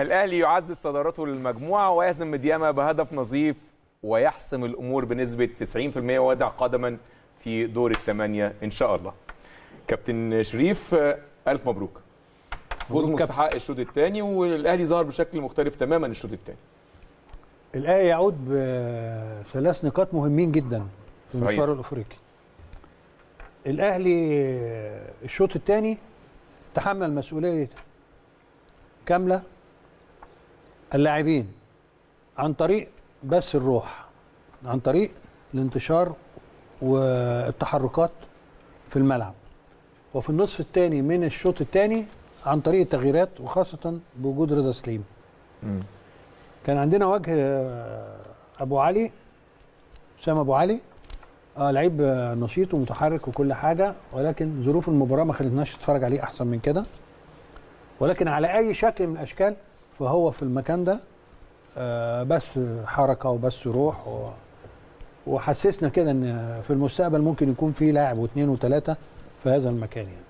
الاهلي يعزز صدارته للمجموعه ويهزم مدياما بهدف نظيف ويحسم الامور بنسبه 90% ويضع قدما في دور الثمانيه ان شاء الله. كابتن شريف، الف مبروك. فوز مستحق الشوط الثاني، والاهلي ظهر بشكل مختلف تماما الشوط الثاني. الاهلي يعود بثلاث نقاط مهمين جدا في المشوار الافريقي. الاهلي الشوط الثاني تحمل مسؤوليه كامله اللاعبين عن طريق بث الروح، عن طريق الانتشار والتحركات في الملعب، وفي النصف الثاني من الشوط الثاني عن طريق التغييرات، وخاصه بوجود رضا سليم. كان عندنا وجه ابو علي، اسامه ابو علي، لعيب نشيط ومتحرك وكل حاجه، ولكن ظروف المباراه ما خلتناش نتفرج عليه احسن من كده. ولكن على اي شكل من الاشكال فهو في المكان ده بس حركه وبس روح، وحسسنا كده ان في المستقبل ممكن يكون في لاعب واثنين وثلاثه في هذا المكان يعني.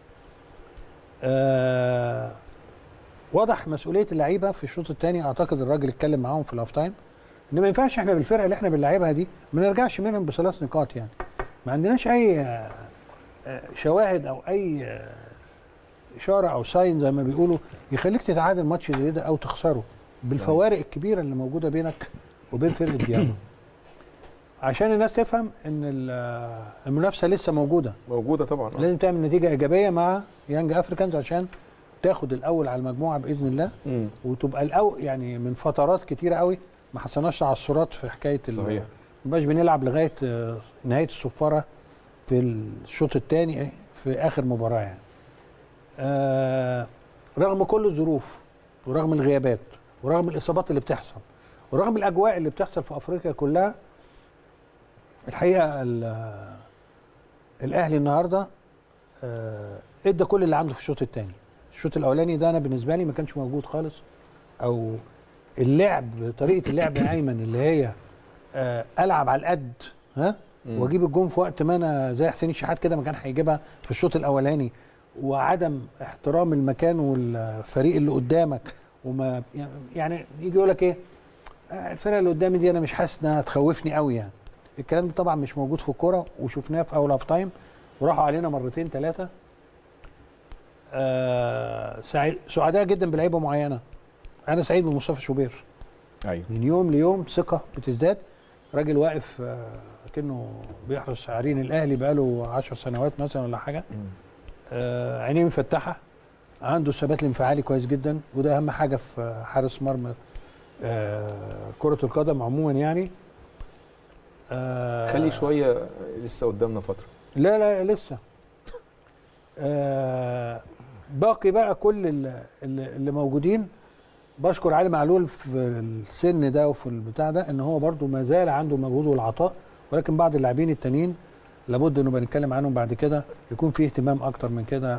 واضح مسؤوليه اللعيبه في الشوط الثاني. اعتقد الراجل اتكلم معاهم في الاوف تايم ان ما ينفعش احنا بالفرقه اللي احنا بنلعبها دي ما نرجعش منهم بثلاث نقاط. يعني ما عندناش اي شواهد او اي اشاره او ساين زي ما بيقولوا يخليك تتعادل ماتش زي ده او تخسره بالفوارق الكبيره اللي موجوده بينك وبين فرقه ديابا. عشان الناس تفهم ان المنافسه لسه موجوده طبعا. لازم تعمل نتيجه ايجابيه مع يانج افريكانز عشان تاخد الاول على المجموعه باذن الله. وتبقى الاول يعني من فترات كتيره قوي ما حصلناش تعثرات في حكايه صحيح. ما بقاش بنلعب لغايه نهايه الصفاره في الشوط الثاني في اخر مباراه يعني. رغم كل الظروف ورغم الغيابات ورغم الاصابات اللي بتحصل ورغم الاجواء اللي بتحصل في افريقيا كلها، الحقيقه الاهلي النهارده ادى كل اللي عنده في الشوط الثاني. الشوط الاولاني ده انا بالنسبه لي ما كانش موجود خالص، او اللعب طريقه اللعب يا ايمن اللي هي العب على القد واجيب الجون في وقت ما انا زي حسين الشحات كده ما كان هيجيبها في الشوط الاولاني، وعدم احترام المكان والفريق اللي قدامك. وما يعني يجي يقول لك ايه الفرقه اللي قدامي دي انا مش حاسس انها تخوفني قوي يعني. الكلام ده طبعا مش موجود في الكوره، وشفناه في اول هاف تايم وراحوا علينا مرتين ثلاثه. سعداء جدا بلعيبه معينه. انا سعيد بمصطفى شوبير. ايوه، من يوم ليوم ثقه بتزداد. راجل واقف كأنه بيحرس عرين الاهلي بقاله 10 سنوات مثلا ولا حاجه. عينيه مفتحه، عنده الثبات الانفعالي كويس جدا، وده اهم حاجه في حارس مرمى كره القدم عموما يعني. خلي شويه لسه قدامنا فتره. لا لسه. باقي بقى كل اللي موجودين. بشكر علي معلول في السن ده وفي البتاع ده ان هو برضو ما زال عنده مجهود والعطاء، ولكن بعض اللاعبين التانيين لابد انه بنتكلم عنهم بعد كده يكون فيه اهتمام اكتر من كده،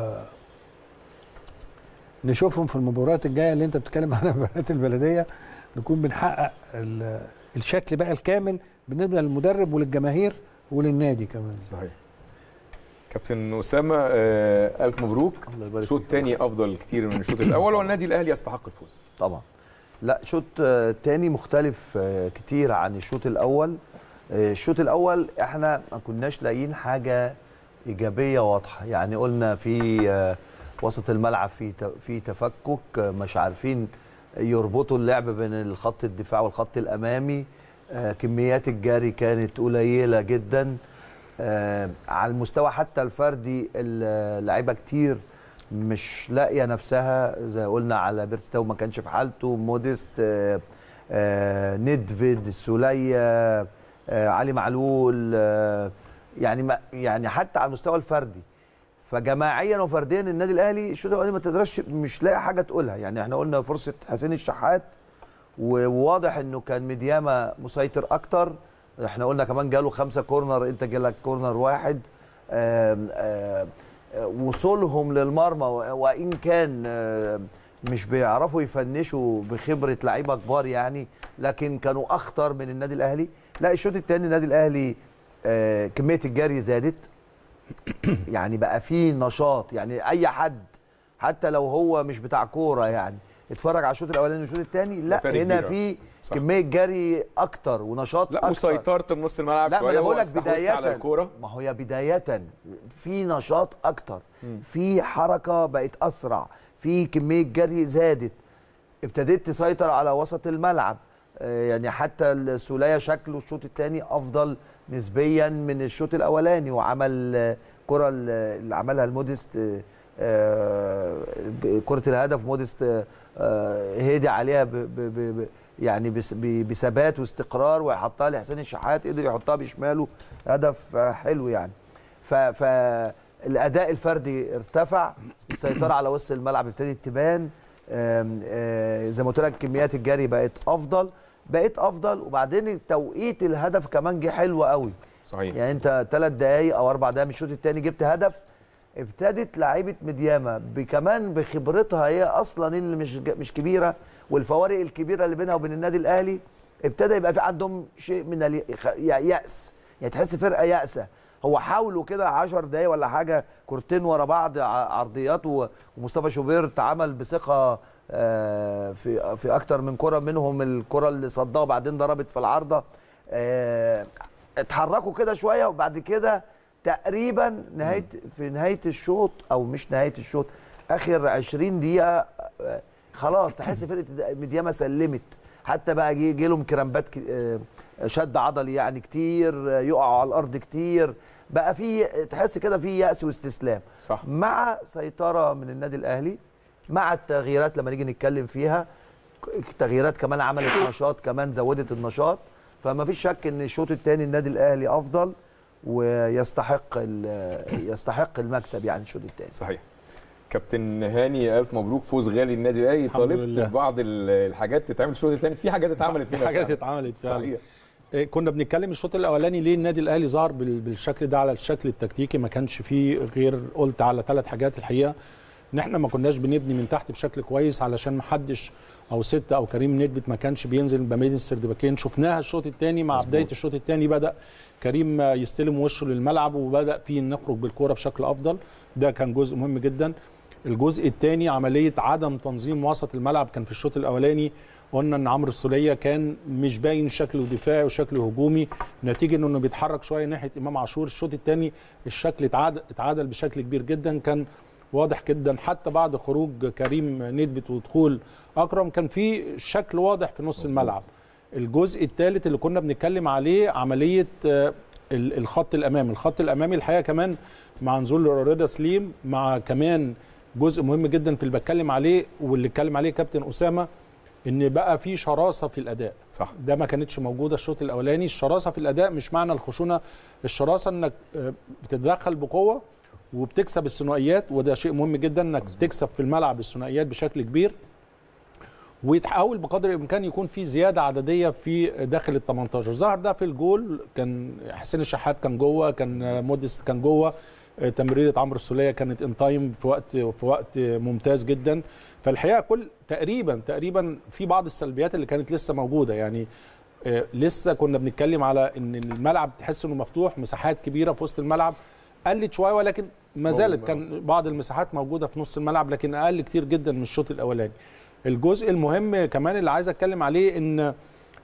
ونشوفهم في المباريات الجايه اللي انت بتتكلم عنها مباريات البلديه، نكون بنحقق الشكل بقى الكامل بالنسبه للمدرب وللجماهير وللنادي كمان. صحيح. كابتن اسامه، الف مبروك. شوط تاني افضل كتير من الشوط الاول، والنادي الاهلي يستحق الفوز طبعا. لا، شوط تاني مختلف كتير عن الشوط الاول. الشوط الاول احنا ما كناش لاقيين حاجه ايجابيه واضحه، يعني قلنا في وسط الملعب في تفكك، مش عارفين يربطوا اللعب بين الخط الدفاع والخط الامامي. كميات الجري كانت قليله جدا. على المستوى حتى الفردي اللعيبه كتير مش لاقيه نفسها، زي قلنا على بيرستاو ما كانش في حالته، موديست، ندفيد، السوليه، علي معلول، يعني حتى على المستوى الفردي. فجماعيا وفرديا النادي الاهلي الشوط الاولاني ما تقدرش مش لاقي حاجه تقولها. يعني احنا قلنا فرصه حسين الشحات، وواضح انه كان مدياما مسيطر اكتر. احنا قلنا كمان جاله 5 كورنر، انت جالك كورنر واحد. وصولهم للمرمى وان كان مش بيعرفوا يفنشوا بخبره لعيبه كبار يعني، لكن كانوا اخطر من النادي الاهلي. لا، الشوط الثاني النادي الاهلي كميه الجري زادت. يعني بقى فيه نشاط، يعني اي حد حتى لو هو مش بتاع كوره يعني اتفرج على الشوط الاولاني والشوط الثاني، لا هنا في كميه جري اكتر ونشاط لا اكتر، وسيطره بنص الملعب لا شويه. ما انا بقول لك بدايه على الكوره، ما هي بدايه في نشاط اكتر، في حركه بقت اسرع، في كميه جري زادت، ابتديت تسيطر على وسط الملعب. يعني حتى السوليه شكله الشوط الثاني افضل نسبيا من الشوط الاولاني، وعمل كره اللي عملها الموديست، كره الهدف موديست هدي عليها يعني بثبات واستقرار، ويحطها لحسين الشحات، قدر يحطها بشماله، هدف حلو يعني. فالاداء الفردي ارتفع، السيطره على وسط الملعب ابتدت تبان، زي ما قلت لك كميات الجري بقت افضل، وبعدين توقيت الهدف كمان جه حلو قوي. صحيح. يعني انت 3 دقائق او 4 دقائق من الشوط الثاني جبت هدف، ابتدت لعيبه مدياما كمان بخبرتها هي اصلا اللي مش كبيره، والفوارق الكبيره اللي بينها وبين النادي الاهلي، ابتدى يبقى في عندهم شيء من اليأس، يعني تحس فرقه يأسه. هو حاولوا كده 10 دقايق ولا حاجه، كورتين ورا بعض عرضيات، ومصطفى شوبير اتعامل بثقه في اكتر من كره، منهم الكره اللي صدها وبعدين ضربت في العارضه. اتحركوا كده شويه، وبعد كده تقريبا في نهايه الشوط، او مش نهايه الشوط، اخر 20 دقيقه خلاص تحس فرقه مدياما سلمت، حتى بقى جي لهم كرامبات، شد عضلي يعني كتير، يقعوا على الارض كتير، بقى في تحس كده في يأس واستسلام. صح. مع سيطره من النادي الاهلي، مع التغييرات لما نيجي نتكلم فيها، التغييرات كمان عملت نشاط، كمان زودت النشاط، فما فيش شك ان الشوط الثاني النادي الاهلي افضل ويستحق المكسب يعني الشوط الثاني. صحيح. كابتن هاني، الف مبروك، فوز غالي النادي الاهلي. طالبت بعض الحاجات تتعمل الشوط الثاني، في حاجات اتعملت فينا، في حاجات اتعملت فعلا. صحيح. كنا بنتكلم الشوط الاولاني ليه النادي الاهلي ظهر بالشكل ده على الشكل التكتيكي، ما كانش فيه غير قلت على 3 حاجات الحقيقه، ان احنا ما كناش بنبني من تحت بشكل كويس، علشان ما حدش او 6 او كريم ندبت ما كانش بينزل ما بين السردباكين. شفناها الشوط الثاني، مع بدايه الشوط الثاني بدا كريم يستلم وشه للملعب، وبدا فيه نخرج بالكوره بشكل افضل، ده كان جزء مهم جدا. الجزء الثاني عمليه عدم تنظيم وسط الملعب، كان في الشوط الاولاني قلنا ان عمرو السوليه كان مش باين شكله دفاعي وشكله هجومي، نتيجه انه بيتحرك شويه ناحيه امام عاشور. الشوط الثاني الشكل اتعادل بشكل كبير جدا، كان واضح جدا حتى بعد خروج كريم ندبت ودخول اكرم، كان في شكل واضح في نص الملعب. الجزء الثالث اللي كنا بنتكلم عليه عمليه الخط الامامي الحقيقه كمان مع نزول رضا سليم، مع كمان جزء مهم جدا في اللي بتكلم عليه واللي اتكلم عليه كابتن اسامه، ان بقى في شراسه في الاداء. صح. ده ما كانتش موجوده الشوط الاولاني. الشراسه في الاداء مش معنى الخشونه، الشراسه انك بتتدخل بقوه وبتكسب الثنائيات، وده شيء مهم جدا انك تكسب في الملعب الثنائيات بشكل كبير، ويتحاول بقدر الامكان يكون في زياده عدديه في داخل ال 18. ظهر ده في الجول، كان حسين الشحات كان جوه، كان موديست كان جوه، تمريره عمرو السوليه كانت ان تايم في وقت ممتاز جدا. فالحقيقه كل تقريبا في بعض السلبيات اللي كانت لسه موجوده، يعني لسه كنا بنتكلم على ان الملعب تحس انه مفتوح، مساحات كبيره في وسط الملعب، قلت شويه، ولكن ما زالت كان بعض المساحات موجوده في نص الملعب، لكن اقل كتير جدا من الشوط الاولاني. الجزء المهم كمان اللي عايز اتكلم عليه ان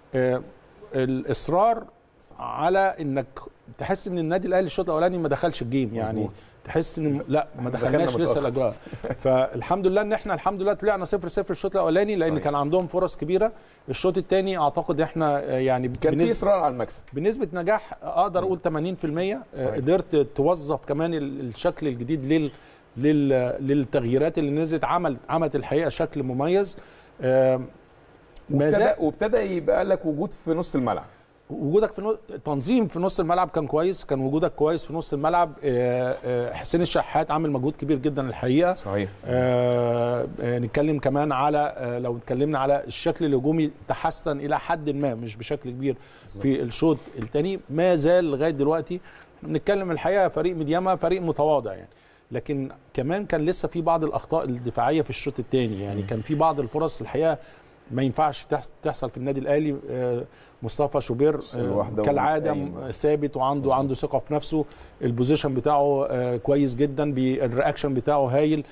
الاصرار على انك تحس ان النادي الاهلي الشوط الاولاني ما دخلش الجيم، يعني تحس ان لا ما دخلناش لسه الاجواء. فالحمد لله ان احنا الحمد لله طلعنا 0-0 الشوط الاولاني، لان كان عندهم فرص كبيره. الشوط الثاني اعتقد احنا يعني كان في اصرار على المكسب بنسبه نجاح اقدر اقول 80%. قدرت توظف كمان الشكل الجديد للتغييرات اللي نزلت، عملت الحقيقه شكل مميز. وابتدى يبقى لك وجود في نص الملعب، وجودك في تنظيم في نص الملعب كان كويس، كان وجودك كويس في نص الملعب. حسين الشحات عامل مجهود كبير جدا الحقيقه. صحيح. نتكلم كمان على لو اتكلمنا على الشكل الهجومي تحسن الى حد ما، مش بشكل كبير في الشوط الثاني، ما زال لغايه دلوقتي بنتكلم الحقيقه فريق مدياما فريق متواضع يعني، لكن كمان كان لسه في بعض الاخطاء الدفاعيه في الشوط الثاني، يعني كان في بعض الفرص الحقيقه ما ينفعش تحصل في النادي الاهلي. مصطفى شوبير كالعاده ثابت وعنده ثقه في نفسه، البوزيشن بتاعه كويس جدا، الرياكشن بتاعه هايل،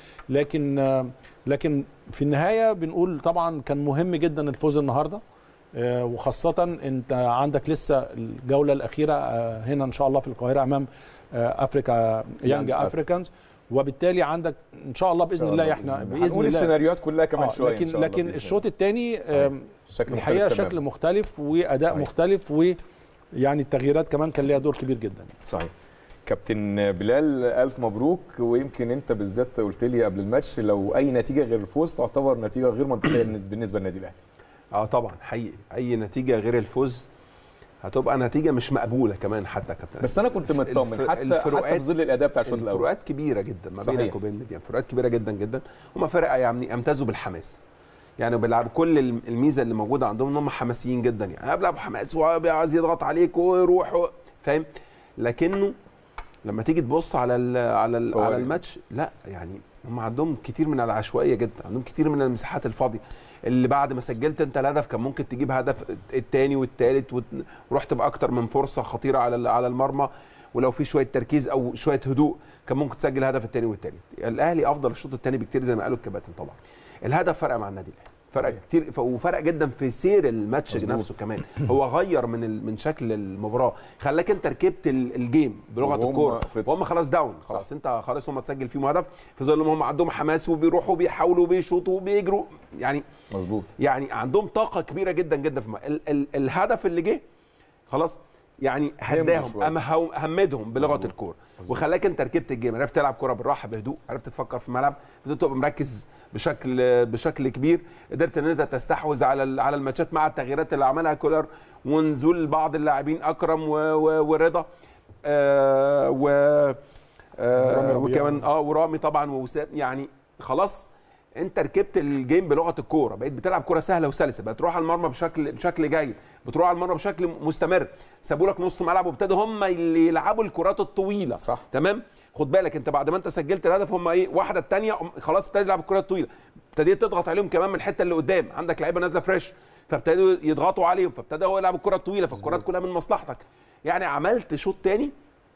لكن في النهايه بنقول طبعا كان مهم جدا الفوز النهارده، وخاصه انت عندك لسه الجوله الاخيره هنا ان شاء الله في القاهره امام افريكا يانج افريكانز، وبالتالي عندك ان شاء الله باذن الله احنا باذن الله السيناريوهات كلها كمان شويه لكن الشوط الثاني الحقيقه شكل مختلف واداء صحيح. مختلف، ويعني التغييرات كمان كان ليها دور كبير جدا. صحيح. كابتن بلال الف مبروك، ويمكن انت بالذات قلت لي قبل الماتش لو اي نتيجه غير الفوز تعتبر نتيجه غير منطقيه بالنسبه للنادي الاهلي. طبعا حقيقي اي نتيجه غير الفوز هتبقى نتيجه مش مقبوله كمان حتى كابتن. بس انا كنت مطمن حتى في ظل الاداء بتاع الشوط الاول. الفروقات كبيره جدا ما بينك وبين الميديان، فروقات كبيره جدا جدا. هم فرقه يعني امتازوا بالحماس، يعني بيلعبوا كل الميزه اللي موجوده عندهم ان هم حماسيين جدا، يعني بيلعبوا بحماس وعايز يضغط عليك ويروح فاهم. لكنه لما تيجي تبص على الماتش لا، يعني هم عندهم كتير من العشوائيه جدا، عندهم كتير من المساحات الفاضيه اللي بعد ما سجلت انت الهدف كان ممكن تجيب هدف الثاني والثالث ورحت باكتر من فرصه خطيره على المرمى، ولو في شويه تركيز او شويه هدوء كان ممكن تسجل الهدف الثاني والثالث. الاهلي افضل الشوط الثاني بكتير زي ما قالوا الكباتن. طبعا الهدف فرق مع النادي الاهلي، فرق كتير وفرق جدا في سير الماتش نفسه كمان. هو غير من شكل المباراه، خلاك انت ركبت الجيم بلغه الكوره وهم خلاص داون، خلاص انت خلاص هم تسجل فيهم هدف في ظل هم عندهم حماس وبيروحوا بيحاولوا وبيشوطوا وبيجروا، يعني مظبوط، يعني عندهم طاقه كبيره جدا جدا في الهدف اللي جه خلاص يعني هداهم همدهم بلغه الكوره، وخلاك انت ركبت الجيم، عرفت تلعب كوره بالراحه بهدوء، عرفت تفكر في الملعب، بدأت تبقى مركز بشكل كبير، قدرت ان انت تستحوذ على الماتشات مع التغييرات اللي عملها كولر ونزول بعض اللاعبين اكرم ورضا وكمان ورامي طبعا ووسام. يعني خلاص انت ركبت الجيم بلغه الكوره، بقيت بتلعب كوره سهله وسلسه، بقيت تروح على المرمى بشكل جيد، بتروح على المرمى بشكل مستمر، سابوا لك نص ملعب وابتدوا هم اللي يلعبوا الكرات الطويله. صح. تمام. خد بالك انت بعد ما انت سجلت الهدف هم واحده الثانيه خلاص ابتدى يلعب الكرات الطويله، ابتديت تضغط عليهم كمان من الحته اللي قدام، عندك لعيبه نازله فريش فابتدوا يضغطوا عليهم، فابتدى هو يلعب الكره الطويله، فالكرات كلها من مصلحتك. يعني عملت شوط ثاني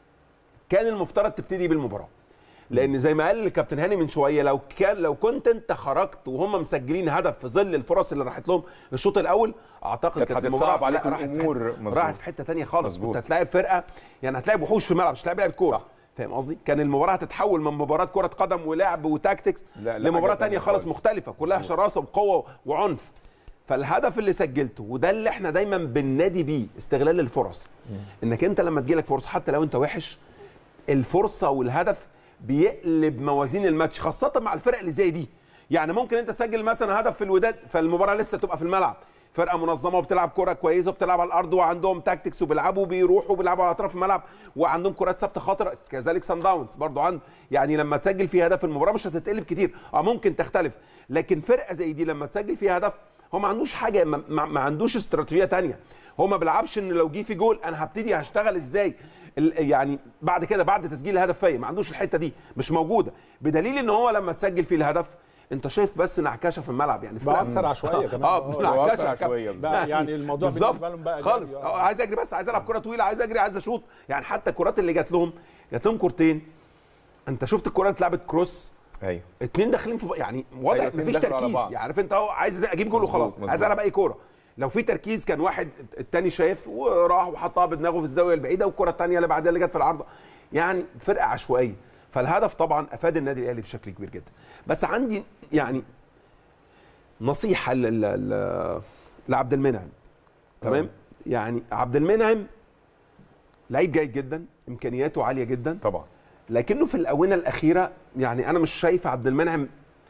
كان المفترض تبتدي بالمباراه، لان زي ما قال الكابتن هاني من شويه لو كنت انت خرجت وهم مسجلين هدف في ظل الفرص اللي راحت لهم الشوط الاول، اعتقد كانت هتصعب عليك الامور، راحت في حته ثانيه خالص. كنت هتلاعب فرقه، يعني هتلاعب وحوش في الملعب، مش هتلاعب كوره، فاهم قصدي؟ كان المباراه هتتحول من مباراه كره قدم ولعب وتاكتكس لمباراه ثانيه خالص مختلفه، كلها شراسه وقوه وعنف. فالهدف اللي سجلته وده اللي احنا دايما بننادي بيه، استغلال الفرص. انك انت لما تجيلك فرصه حتى لو انت وحش، الفرصه والهدف بيقلب موازين الماتش، خاصه مع الفرق اللي زي دي. يعني ممكن انت تسجل مثلا هدف في الوداد، فالمباراه لسه تبقى في الملعب، فرقه منظمه وبتلعب كره كويسه وبتلعب على الارض وعندهم تاكتكس وبيلعبوا بيروحوا على اطراف الملعب وعندهم كرات ثابته خطره، كذلك سان داونز برضو عنده. يعني لما تسجل فيها هدف المباراه مش هتتقلب كتير، ممكن تختلف، لكن فرقه زي دي لما تسجل فيها هدف هو ما عندوش حاجه، ما عندوش استراتيجيه ثانيه، هو ما بيلعبش ان لو جه في جول انا هبتدي هشتغل ازاي يعني بعد كده بعد تسجيل الهدف فيا، ما عندوش الحته دي، مش موجوده، بدليل ان هو لما تسجل فيه الهدف انت شايف بس نعكشه في الملعب، يعني بقى اكثر عشوائيه كمان. نعكشه عشوائيه يعني الموضوع بالنسبه لهم بقى خالص. عايز اجري، بس عايز العب كره طويله، عايز اجري، عايز اشوط. يعني حتى الكرات اللي جات لهم كورتين، انت شفت الكره اللي اتلعبت كروس، ايوه اتنين داخلين في يعني واضح مفيش تركيز، يعني عارف انت عايز اجيب جول وخلاص، عايز العب اي كوره. لو في تركيز كان واحد الثاني شايف وراح وحطها بدماغه في الزاويه البعيده، والكره الثانيه اللي بعدها اللي جت في العارضه. يعني فرقه عشوائيه. فالهدف طبعا افاد النادي الاهلي بشكل كبير جدا. بس عندي يعني نصيحه لعبد المنعم. تمام؟ يعني عبد المنعم لعيب جيد جدا، امكانياته عاليه جدا طبعا، لكنه في الاونه الاخيره يعني انا مش شايف عبد المنعم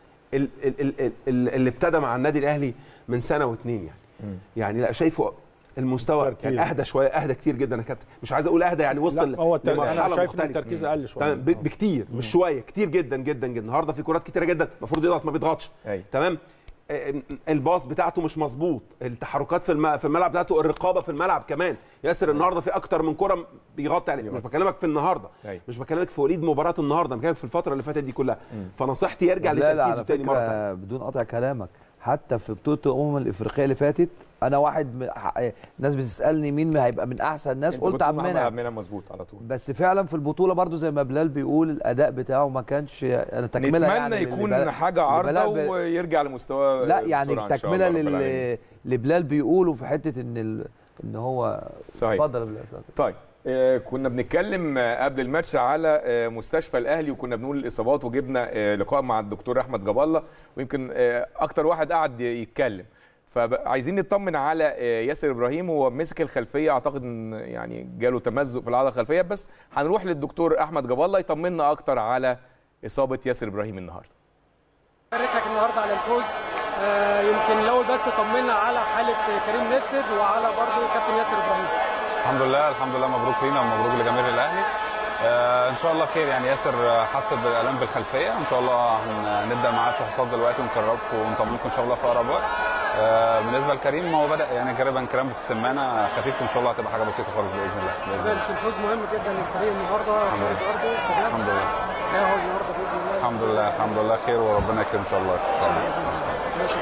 اللي ابتدى مع النادي الاهلي من سنه واثنين يعني لا، شايفه المستوى يعني اهدى شويه، اهدى كتير جدا يا كابتن. مش عايز اقول اهدى يعني وصل لمرحله انا شايف ان التركيز اقل شويه بكتير، مش شويه، كتير جدا جدا جدا. النهارده في كرات كتيره جدا المفروض يضغط ما بيضغطش. تمام. الباص بتاعته مش مظبوط، التحركات في الملعب بتاعته، الرقابه في الملعب كمان. ياسر النهارده في اكتر من كره بيغطي عليه. مش بكلمك في النهارده، مش بكلمك في وليد مباراه النهارده، انا بكلمك في الفتره اللي فاتت دي كلها. فنصيحتي يرجع لتركيزه تاني مره ثانيه بدون قطع كلامك. حتى في بطوله الافريقيه اللي فاتت انا واحد الناس بتسالني مين هيبقى من احسن الناس، قلت عبد المنعم مظبوط على طول. بس فعلا في البطوله برضو زي ما بلال بيقول الاداء بتاعه ما كانش انا تكمله يعني يكون حاجه عارضه ويرجع لمستوى لا يعني تكمله اللي بلال بيقوله في حته ان هو صحيح. اتفضل يا بلال. طيب كنا بنتكلم قبل الماتش على مستشفى الاهلي وكنا بنقول الاصابات وجبنا لقاء مع الدكتور احمد جاب الله ويمكن اكتر واحد قعد يتكلم، فعايزين نطمن على ياسر ابراهيم. هو مسك الخلفيه اعتقد ان يعني جاله تمزق في العضله الخلفيه، بس هنروح للدكتور احمد جاب الله يطمنا اكتر على اصابه ياسر ابراهيم النهارده. بارك لك النهارده على الفوز. يمكن الاول بس طمنا على حاله كريم نيدفيد وعلى برضه كابتن ياسر ابراهيم. الحمد لله مبروك لينا ومبروك لجماهير الاهلي. ان شاء الله خير. يعني ياسر حس بالالام بالخلفيه، ان شاء الله هنبدا معاه الفحوصات دلوقتي ونقربكم ونطمنكم ان شاء الله في اقرب وقت. بالنسبه لكريم هو بدا يعني قريبا كرامه في السمانه خفيف، وان شاء الله هتبقى حاجه بسيطه خالص باذن الله. الفوز مهم جدا للفريق النهارده خارج ارضه. الحمد لله. تاهل النهارده باذن الله. الحمد لله خير وربنا يكرم ان شاء الله. ماشي.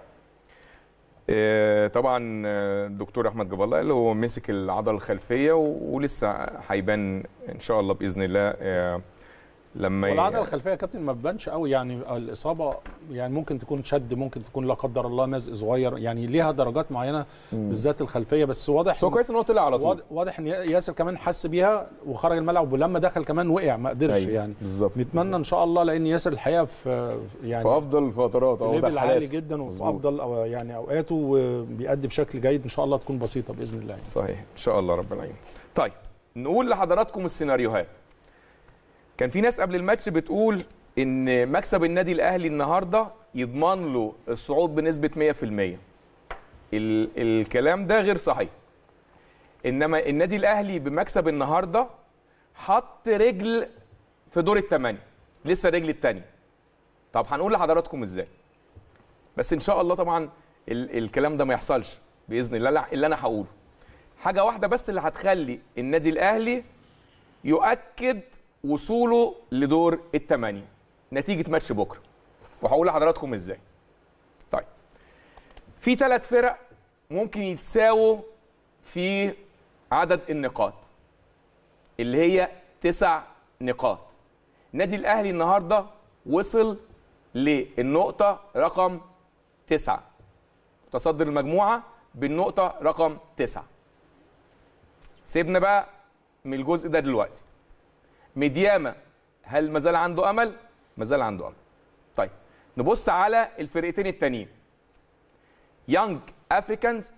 طبعا الدكتور احمد جاب الله اللي هو مسك العضله الخلفيه ولسه هيبان ان شاء الله باذن الله لما العضله الخلفيه يا كابتن ما بتبانش قوي، يعني الاصابه يعني ممكن تكون شد، ممكن تكون لا قدر الله مزق صغير، يعني ليها درجات معينه بالذات الخلفيه، بس واضح هو كويس ان هو طلع على طول. واضح ان ياسر كمان حس بيها وخرج الملعب، ولما دخل كمان وقع ما قدرش. أيوة يعني بالظبط. نتمنى ان شاء الله، لان ياسر الحقيقه في يعني في افضل فترات او ليفل عالي جدا وفي افضل يعني اوقاته وبيأدي بشكل جيد، ان شاء الله تكون بسيطه باذن الله. صحيح ان شاء الله رب العالمين. طيب نقول لحضراتكم السيناريوهات. كان في ناس قبل الماتش بتقول ان مكسب النادي الاهلي النهارده يضمن له الصعود بنسبه 100%. الكلام ده غير صحيح. انما النادي الاهلي بمكسب النهارده حط رجل في دور الثمانيه، لسه الرجل الثانيه. طب هنقول لحضراتكم ازاي. بس ان شاء الله طبعا الكلام ده ما يحصلش باذن الله. اللي انا هقوله حاجه واحده بس اللي هتخلي النادي الاهلي يؤكد وصوله لدور الثمانيه، نتيجه ماتش بكره، وهقول لحضراتكم ازاي. طيب في 3 فرق ممكن يتساووا في عدد النقاط اللي هي 9 نقاط. النادي الاهلي النهارده وصل للنقطه رقم 9، متصدر المجموعه بالنقطه رقم 9. سيبنا بقى من الجزء ده دلوقتي. ميدياما هل مازال عنده امل؟ مازال عنده امل. طيب نبص على الفرقتين التانيين، يانج افريكانز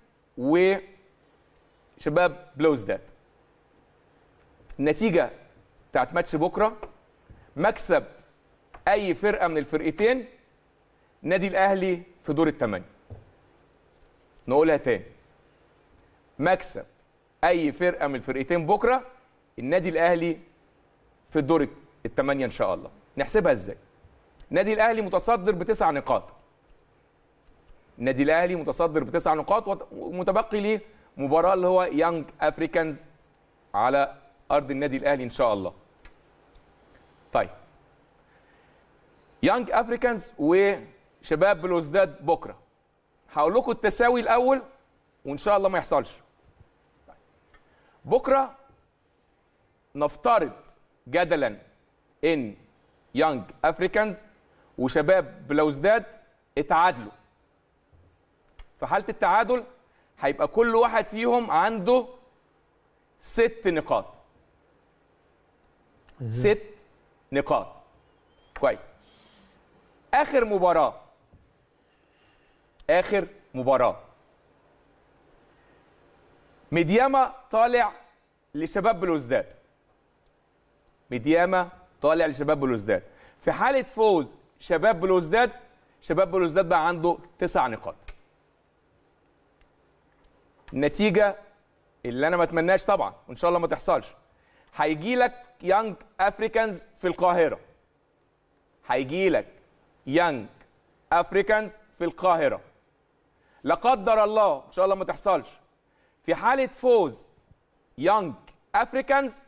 وشباب بلوزداد. النتيجه بتاعت ماتش بكره مكسب اي فرقه من الفرقتين، نادي الاهلي في دور الثمانيه. نقولها تاني، مكسب اي فرقه من الفرقتين بكره النادي الاهلي في الدور الثمانيه ان شاء الله. نحسبها ازاي؟ النادي الاهلي متصدر ب9 نقاط. النادي الاهلي متصدر ب9 نقاط ومتبقي ليه مباراه اللي هو يانج افريكانز على ارض النادي الاهلي ان شاء الله. طيب يانج افريكانز وشباب بلوزداد بكره، هقول لكم التساوي الاول وان شاء الله ما يحصلش. بكره نفترض جدلا ان يانج افريكانز وشباب بلوزداد اتعادلوا. في حاله التعادل هيبقى كل واحد فيهم عنده 6 نقاط. 6 نقاط. كويس. اخر مباراه ميدياما طالع لشباب بلوزداد. في حاله فوز شباب بلوزداد بقى عنده 9 نقاط. النتيجه اللي انا ما اتمناش طبعا وان شاء الله ما تحصلش، هيجي لك يانج افريكانز في القاهره. لا قدر الله ان شاء الله ما تحصلش، في حاله فوز يانج افريكانز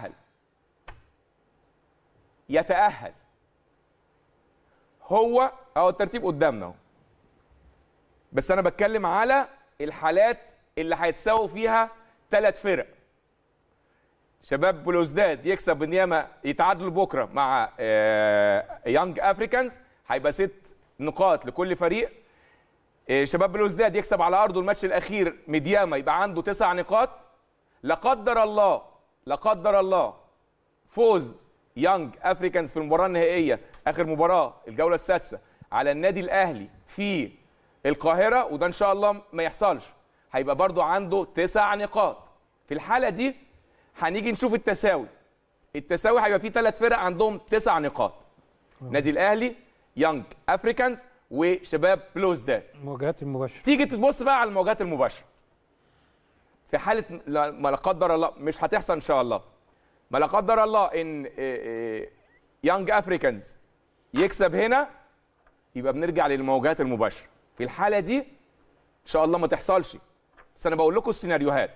يتأهل هو اهو الترتيب قدامنا اهو. بس انا بتكلم على الحالات اللي هيتساووا فيها 3 فرق. شباب بلوزداد يكسب بنيامه، يتعادلوا بكره مع يانج افريكانز، هيبقى 6 نقاط لكل فريق. شباب بلوزداد يكسب على ارضه الماتش الاخير ميدياما، يبقى عنده 9 نقاط. لا قدر الله لا قدر الله فوز يانج افريكانز في المباراه النهائيه، اخر مباراه الجوله السادسه، على النادي الاهلي في القاهره، وده ان شاء الله ما يحصلش، هيبقى برضو عنده 9 نقاط. في الحاله دي هنيجي نشوف التساوي. التساوي هيبقى فيه 3 فرق عندهم 9 نقاط. نادي الاهلي، يانج افريكانز، وشباب بلوزداد. المواجهات المباشره. تيجي تبص بقى على المواجهات المباشره. في حاله ما لا قدر الله، مش هتحصل ان شاء الله، ما لا قدر الله ان يانج افريكانز يكسب هنا، يبقى بنرجع للمواجهات المباشره. في الحاله دي ان شاء الله ما تحصلش، بس انا بقول لكم السيناريوهات.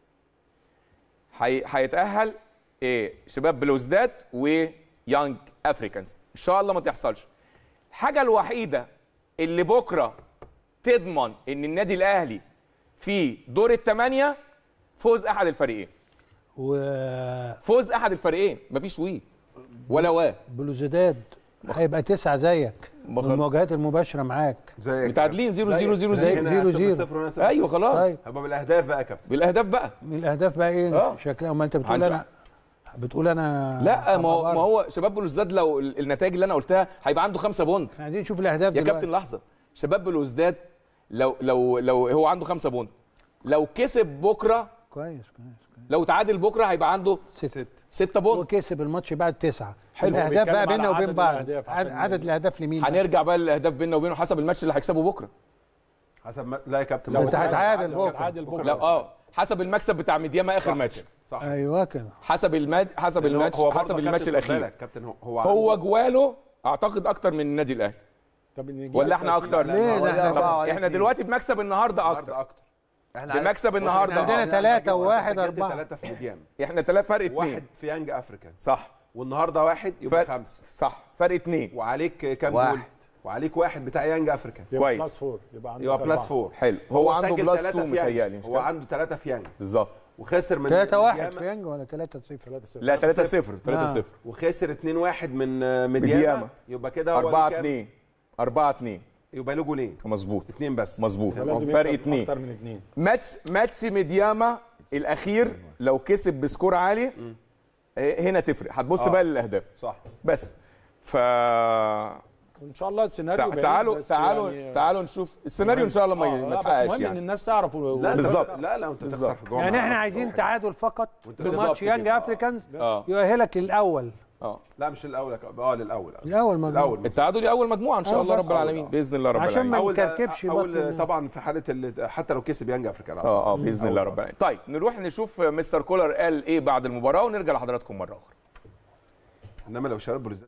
هيتاهل شباب بلوزداد ويانج افريكانز، ان شاء الله ما تحصلش. الحاجه الوحيده اللي بكره تضمن ان النادي الاهلي في دور ال8 فوز احد الفريقين. فوز احد الفريقين، مفيش ولا بلوزداد هيبقى 9 زيك، والمواجهات المباشره معاك زيك متعادلين 0-0-0-0. ايوه خلاص. طيب. هيبقى بالاهداف بقى يا كابتن. بالاهداف بقى. الاهداف بقى ايه شكلها؟ امال انت بتقول انا لا، ما هو شباب بلوزداد لو النتائج اللي انا قلتها هيبقى عنده 5 بونت. عايزين نشوف الاهداف يا كابتن لحظه. شباب بلوزداد لو هو عنده 5 بونت، لو كسب بكره كويس. لو تعادل بكره هيبقى عنده 6 بونت. وكسب الماتش بعد 9. حلو. الاهداف بقى بيننا وبين بعض، عدد الاهداف لمين؟ هنرجع بقى للاهداف بيننا وبينه حسب الماتش اللي هيكسبه بكره. حسب لا يا كابتن، لو انت هتعادل بكره. لا حسب المكسب بتاع ميدياما اخر ماتش. صح. ايوه كده. حسب الماتش حسب الماتش الاخير. كابتن هو جواله اعتقد اكتر من النادي الاهلي. طب ولا احنا اكتر؟ ليه احنا دلوقتي بمكسب النهارده اكتر. بمكسب النهارده عندنا 3 و1 4. 3 في ميدياما. احنا 3 فرق 2. 1 في يانج افريكان. صح. والنهارده 1 يبقى 5. صح، فرق 2. وعليك كام جول؟ وعليك 1 بتاع يانج افريكان. كويس. بلس 4 يبقى بلس 4. حلو. هو عنده بلس 2 متهيألي. هو عنده 3 في يانج بالظبط. وخسر من 3-1 في يانج ولا 3-0؟ لا 3-0. 3-0. وخسر 2-1 من ميدياما. يبقى كده هو 4-2. 4-2. يبقى له جولين. مظبوط. 2 بس. مظبوط. فرق 2. اكتر من 2. ماتش ميدياما الاخير لو كسب بسكور عالي هنا تفرق. هتبص بقى للاهداف. صح. بس ان شاء الله السيناريو تعالوا نشوف السيناريو ان شاء الله ما يتحققش. بس المهم ان الناس تعرف. بالظبط. لا انت تخسر في يعني احنا عايزين تعادل فقط في ماتش يانج افريكانز يؤهلك للاول. لا مش الاول للاول. الاول التعادل اول مجموعه ان شاء الله رب العالمين باذن الله رب العالمين. عشان ما نكركبش طبعا في حاله حتى لو كسب يانج افريكان. باذن الله رب العالمين. طيب نروح نشوف مستر كولر قال ايه بعد المباراه ونرجع لحضراتكم مره اخرى. انما لو شباب بلوزداد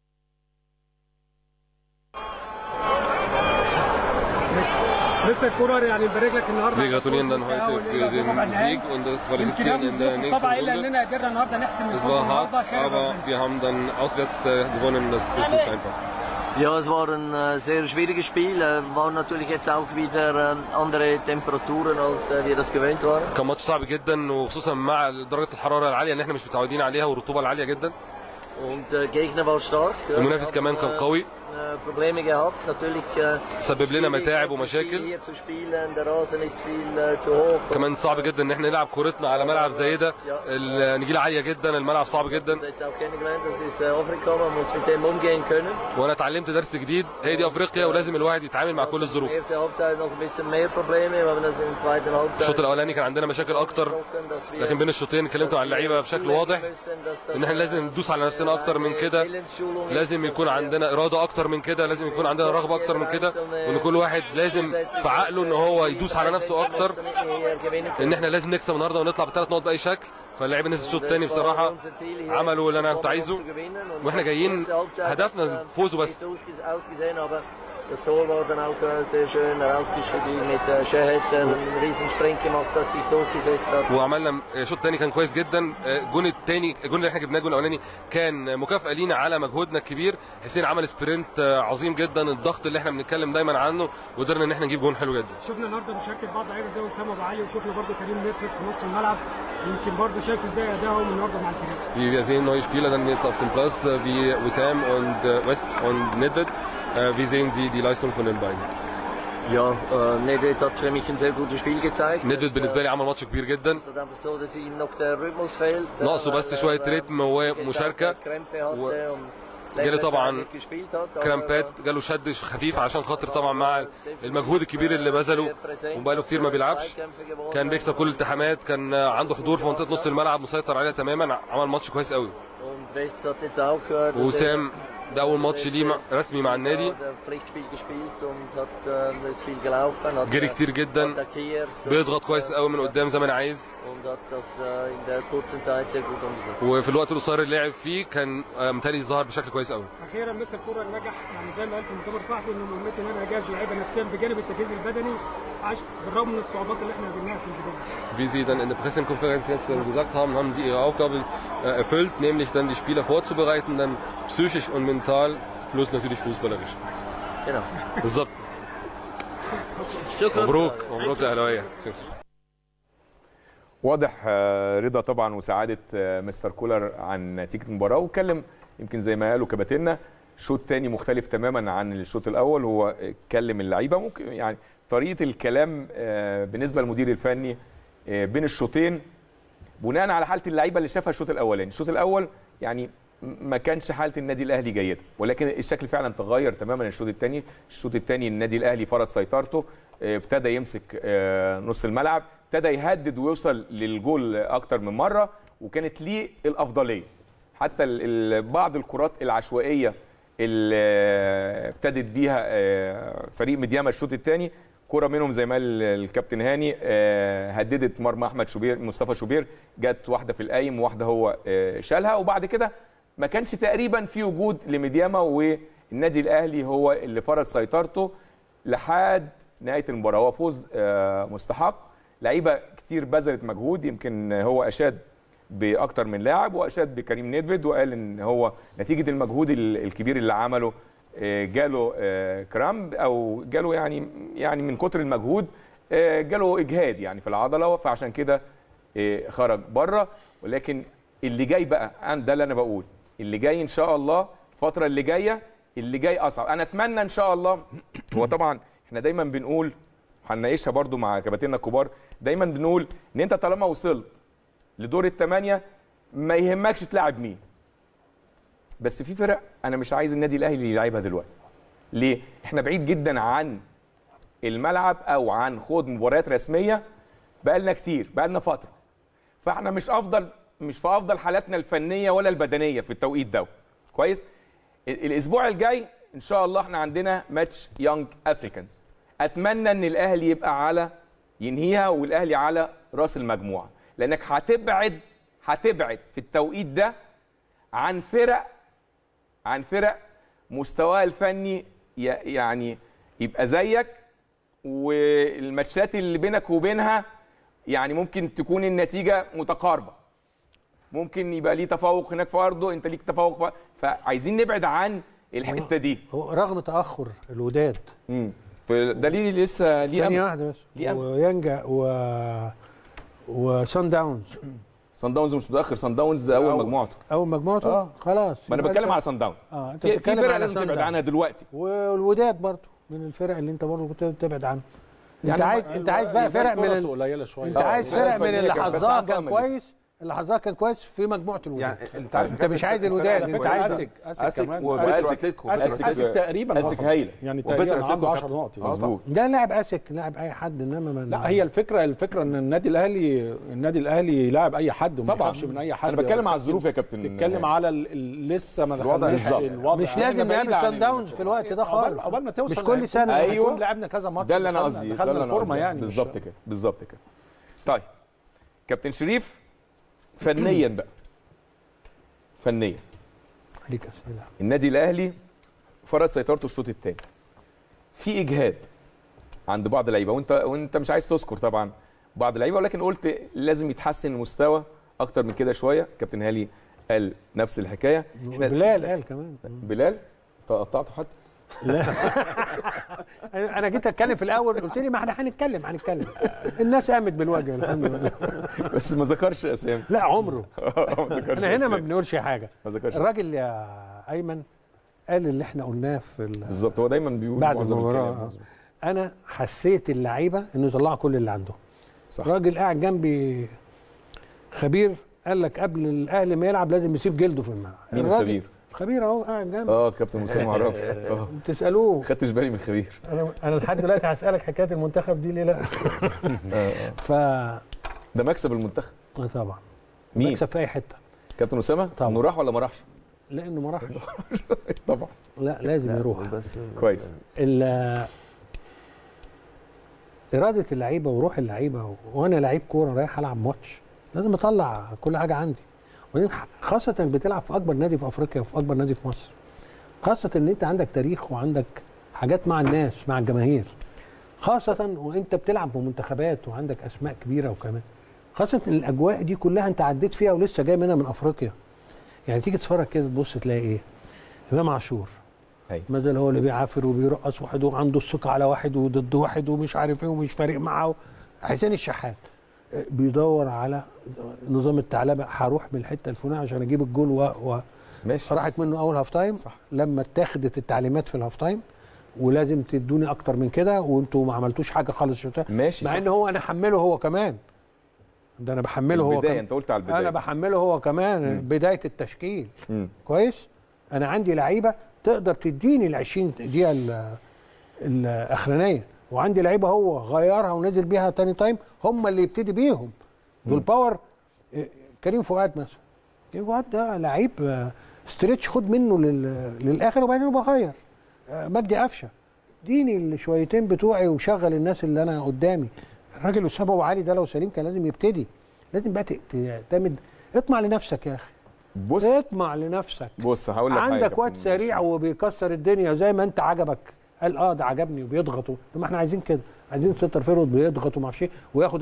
Mr. Kurar, يعني نبارك لك النهارده. Wir gratulieren dann heute für den Sieg und das Qualifizieren in der nächsten Runde. Es war hart, aber wir haben dann auswärts gewonnen. Das ist nicht einfach. Ja, es war ein sehr schwieriges Spiel. Waren natürlich jetzt auch wieder andere Temperaturen, als wir das gewöhnt waren. كان ماتش صعب جدا وخصوصا مع درجة الحرارة العالية اللي احنا مش متعودين عليها والرطوبة العالية جدا. Und der Gegner war stark. المنافس كمان كان قوي. Probleme gehabt, natürlich. سبب لنا متاعب ومشاكل. كمان صعب جدا ان احنا نلعب كورتنا على ملعب زي ده. النجيله عاليه جدا، الملعب صعب جدا. وانا اتعلمت درس جديد، هي دي افريقيا ولازم الواحد يتعامل مع كل الظروف. الشوط الاولاني كان عندنا مشاكل اكتر، لكن بين الشوطين اتكلمت مع اللعيبه بشكل واضح ان احنا لازم ندوس على نفسنا اكتر من كده، لازم يكون عندنا اراده اكتر من كده، لازم يكون عندنا رغبه اكتر من كده، وان كل واحد لازم في عقله ان هو يدوس على نفسه اكتر، ان احنا لازم نكسب النهارده ونطلع ب3 نقط باي شكل. فاللاعبين نزلوا الشوط الثاني بصراحه عملوا اللي انا كنت عايزه، واحنا جايين هدفنا فوزوا بس. Das Tor war dann auch sehr schön herausgespielt mit Şahet, der einen riesen Sprint gemacht hat, sich durchgesetzt hat. وعملنا شوط تاني كان كويس جدا. الجون التاني، الجون اللي احنا جبناه الجون الاولاني كان مكافاه لينا على مجهودنا الكبير. حسين عمل سبرنت عظيم جدا، الضغط اللي احنا بنتكلم دايما عنه، وقدرنا ان احنا نجيب جون حلو جدا. شفنا النهارده مشاركه بعض لعيبه زي وسام ابو علي، وشفنا برده كريم نيدفيد في نص الملعب. يمكن برده شايف ازاي ادائهم النهارده مع الفريق. Wir sehen neue Spieler dann jetzt auf dem Platz wie Wissam und West und Nedved. Wie sehen Sie die Leistung von den beiden? Ja, Nedved hat für mich ein sehr gutes Spiel gezeigt. Nedved بالنسبه لي عمل ماتش كبير جدا. ناقصه بس شويه رتم ومشاركه. جاله طبعا كرامبات، جاله شد خفيف عشان خاطر طبعا مع المجهود الكبير اللي بذله وبقاله كتير ما بيلعبش. كان بيكسب كل الالتحامات، كان عنده حضور في منطقه نص الملعب، مسيطر عليها تماما، عمل ماتش كويس قوي. وسام ده اول ماتش ليه رسمي مع النادي، جري كتير جدا، بيضغط كويس قوي من قدام زي ما انا عايز، وفي الوقت القصير اللي لعب فيه كان متهيألي ظهر بشكل كويس قوي. اخيرا مستر كولر نجح، يعني زي ما قال في المؤتمر الصحفي انه مهمته ان انا اجهز لعيبه نفسيا بجانب التجهيز البدني بالرغم من الصعوبات اللي احنا قابلناها في البدايه. Wie Sie dann in der Pressekonferenz jetzt gesagt haben, haben Sie Ihre Aufgabe erfüllt, nämlich dann die Spieler vorzubereiten, dann psychisch und mental plus natürlich fußballerisch. Genau. بالظبط. مبروك مبروك لأهلاوية. واضح رضا طبعا وسعاده مستر كولر عن نتيجه المباراه، واتكلم يمكن زي ما قالوا كباتننا شوط تاني مختلف تماما عن الشوط الاول. هو اتكلم اللعيبه، ممكن يعني طريقه الكلام بالنسبه للمدير الفني بين الشوطين بناء على حاله اللعيبه اللي شافها الشوط الاولاني. الشوط الاول يعني ما كانش حاله النادي الاهلي جيده، ولكن الشكل فعلا تغير تماما الشوط الثاني. الشوط الثاني النادي الاهلي فرض سيطرته، ابتدى يمسك نص الملعب، ابتدى يهدد ويوصل للجول اكتر من مره، وكانت ليه الافضليه. حتى بعض الكرات العشوائيه اللي ابتدت بيها فريق مدياما الشوط الثاني، كرة منهم زي ما الكابتن هاني هددت مرمى احمد شوبير، مصطفى شوبير، جت واحده في القايم وواحده هو شالها، وبعد كده ما كانش تقريبا في وجود لمدياما، والنادي الاهلي هو اللي فرض سيطرته لحد نهايه المباراه. هو فوز مستحق، لعيبه كتير بذلت مجهود، يمكن هو اشاد باكتر من لاعب واشاد بكريم نيدفيد، وقال ان هو نتيجه المجهود الكبير اللي عمله جاله كرامب او جاله يعني من كتر المجهود جاله اجهاد يعني في العضله، فعشان كده خرج بره. ولكن اللي جاي بقى ده اللي انا بقول، اللي جاي ان شاء الله الفتره اللي جاي اصعب. انا اتمنى ان شاء الله، هو طبعا احنا دايما بنقول، هنناقشها برضو مع كباتننا الكبار، دايما بنقول ان انت طالما وصلت لدور الثمانيه ما يهمكش تلعب مين، بس في فرق انا مش عايز النادي الاهلي اللي يلعبها دلوقتي. ليه؟ احنا بعيد جدا عن الملعب او عن خوض مباريات رسميه بقالنا كتير، بقالنا فتره، فاحنا مش في افضل حالاتنا الفنيه ولا البدنيه في التوقيت ده. كويس؟ الاسبوع الجاي ان شاء الله احنا عندنا ماتش يونج افريكانز، اتمنى ان الاهلي يبقى ينهيها والاهلي على راس المجموعه، لانك هتبعد في التوقيت ده عن فرق مستواها الفني يعني يبقى زيك، والماتشات اللي بينك وبينها يعني ممكن تكون النتيجه متقاربه، ممكن يبقى ليه تفوق هناك في ارضه، انت ليك تفوق فعايزين نبعد عن الحته دي. رغم تاخر الوداد ده ليه لسه ليه ثانيه واحده بس، وينجا وصن داونز مش متاخر، صن داونز اول مجموعته خلاص. ما انا بتكلم على صن داونز. في فرق لازم تبعد عنها دلوقتي، والوداد برضه من الفرق اللي انت برضه كنت بتبعد عنها. انت عايز بقى فرق من قليله شويه، انت عايز فرق من اللي حظها كان كويس، في مجموعه الوداد. يعني انت مش عايز الوداد، انت عايز اسك تقريبا، اسك هايله يعني تقريبا عنده 10 نقط. مظبوط. ده لاعب اسك، لاعب اي حد، انما لا، هي الفكره ان النادي الاهلي يلاعب اي حد وما يخافش من اي حد. انا بتكلم على الظروف يا كابتن، بتتكلم على لسه ما دخلناش الوضع. مش لازم نقابل صن داونز في الوقت ده خالص، عقبال ما توصل، مش كل سنه. ايوه لعبنا كذا ماتش، ده اللي انا قصدي، دخلنا الفورمه يعني. بالظبط كده. طيب كابتن شريف، فنيا بقى، عليك اسئله. النادي الاهلي فرض سيطرته الشوط الثاني، في اجهاد عند بعض اللعيبه، وانت مش عايز تذكر طبعا بعض اللعيبه، ولكن قلت لازم يتحسن المستوى اكتر من كده شويه. كابتن هالي قال نفس الحكايه. بلال قال كمان. بلال قطعته حد؟ لا انا جيت اتكلم في الاول قلت لي ما احنا هنتكلم الناس قامت بالوجه الحمد لله. بس ما ذكرش اسامي. لا عمره. ما ذكرش. احنا هنا ما بنقولش حاجه. ما ذكرش. الراجل يا ايمن قال اللي احنا قلناه في بالظبط. هو دايما بيقول بعد المباراه. انا حسيت اللعيبه انه يطلعوا كل اللي عندهم. صح. راجل قاعد جنبي خبير قال لك قبل الاهلي ما يلعب لازم يسيب جلده في الملعب. مين الخبير؟ خبير اهو قاعد جنبي. كابتن مسام عرف. تسالوه. خدتش بالي من الخبير. انا لحد دلوقتي هسالك حكايه المنتخب دي ليه لا. ده مكسب المنتخب. طبعا. مين؟ مكسب في اي حته. كابتن اسامه؟ طبعا. انه راح ولا ما راحش؟ لا انه ما راحش. طبعا. لا لازم يروح. بس كويس. اراده اللعيبه وروح اللعيبه، وانا لعيب كوره رايح العب ماتش لازم اطلع كل حاجه عندي، خاصه بتلعب في اكبر نادي في افريقيا وفي اكبر نادي في مصر، خاصه ان انت عندك تاريخ وعندك حاجات مع الناس مع الجماهير، خاصه وانت بتلعب بمنتخبات وعندك اسماء كبيره، وكمان خاصه ان الاجواء دي كلها انت عديت فيها ولسه جاي منها من افريقيا. يعني تيجي تتفرج كده تبص تلاقي ايه؟ امام عاشور مثلا هو اللي بيعافر وبيرقص واحد وعنده الثقه على واحد وضد واحد ومش عارف ايه ومش فارق معاه. حسين الشحات بيدور على نظام الثعلبه، هروح من الحته الفلانيه عشان اجيب الجول ماشي. راحت منه اول هاف تايم. صح. لما اتاخدت التعليمات في الهاف تايم ولازم تدوني اكتر من كده وانتوا ما عملتوش حاجه خالص. ماشي. مع ان هو انا حمله هو كمان، ده انا بحمله هو كمان. انت قلت على البدايه. انا بحمله هو كمان. بدايه التشكيل. كويس. انا عندي لعيبه تقدر تديني ال 20 دقيقه الاخرانيه، وعندي لعيبه هو غيرها ونزل بيها تاني تايم هم اللي يبتدي بيهم دول باور. كريم فؤاد مثلا، كريم فؤاد ده لعيب ستريتش، خد منه للاخر وبعدين بغير. مجدي قفشه اديني الشويتين بتوعي وشغل الناس اللي انا قدامي. الراجل اسامه ابو علي ده لو سليم كان لازم يبتدي، لازم بقى تعتمد. اطمع لنفسك يا اخي. بص اطمع لنفسك. بص هقول لك حاجه، عندك واد سريع وبيكسر الدنيا زي ما انت عجبك. قال ده عجبني وبيضغطوا. طب ما احنا عايزين كده، عايزين سنتر فيرود بيضغط وما اعرفش ايه وياخد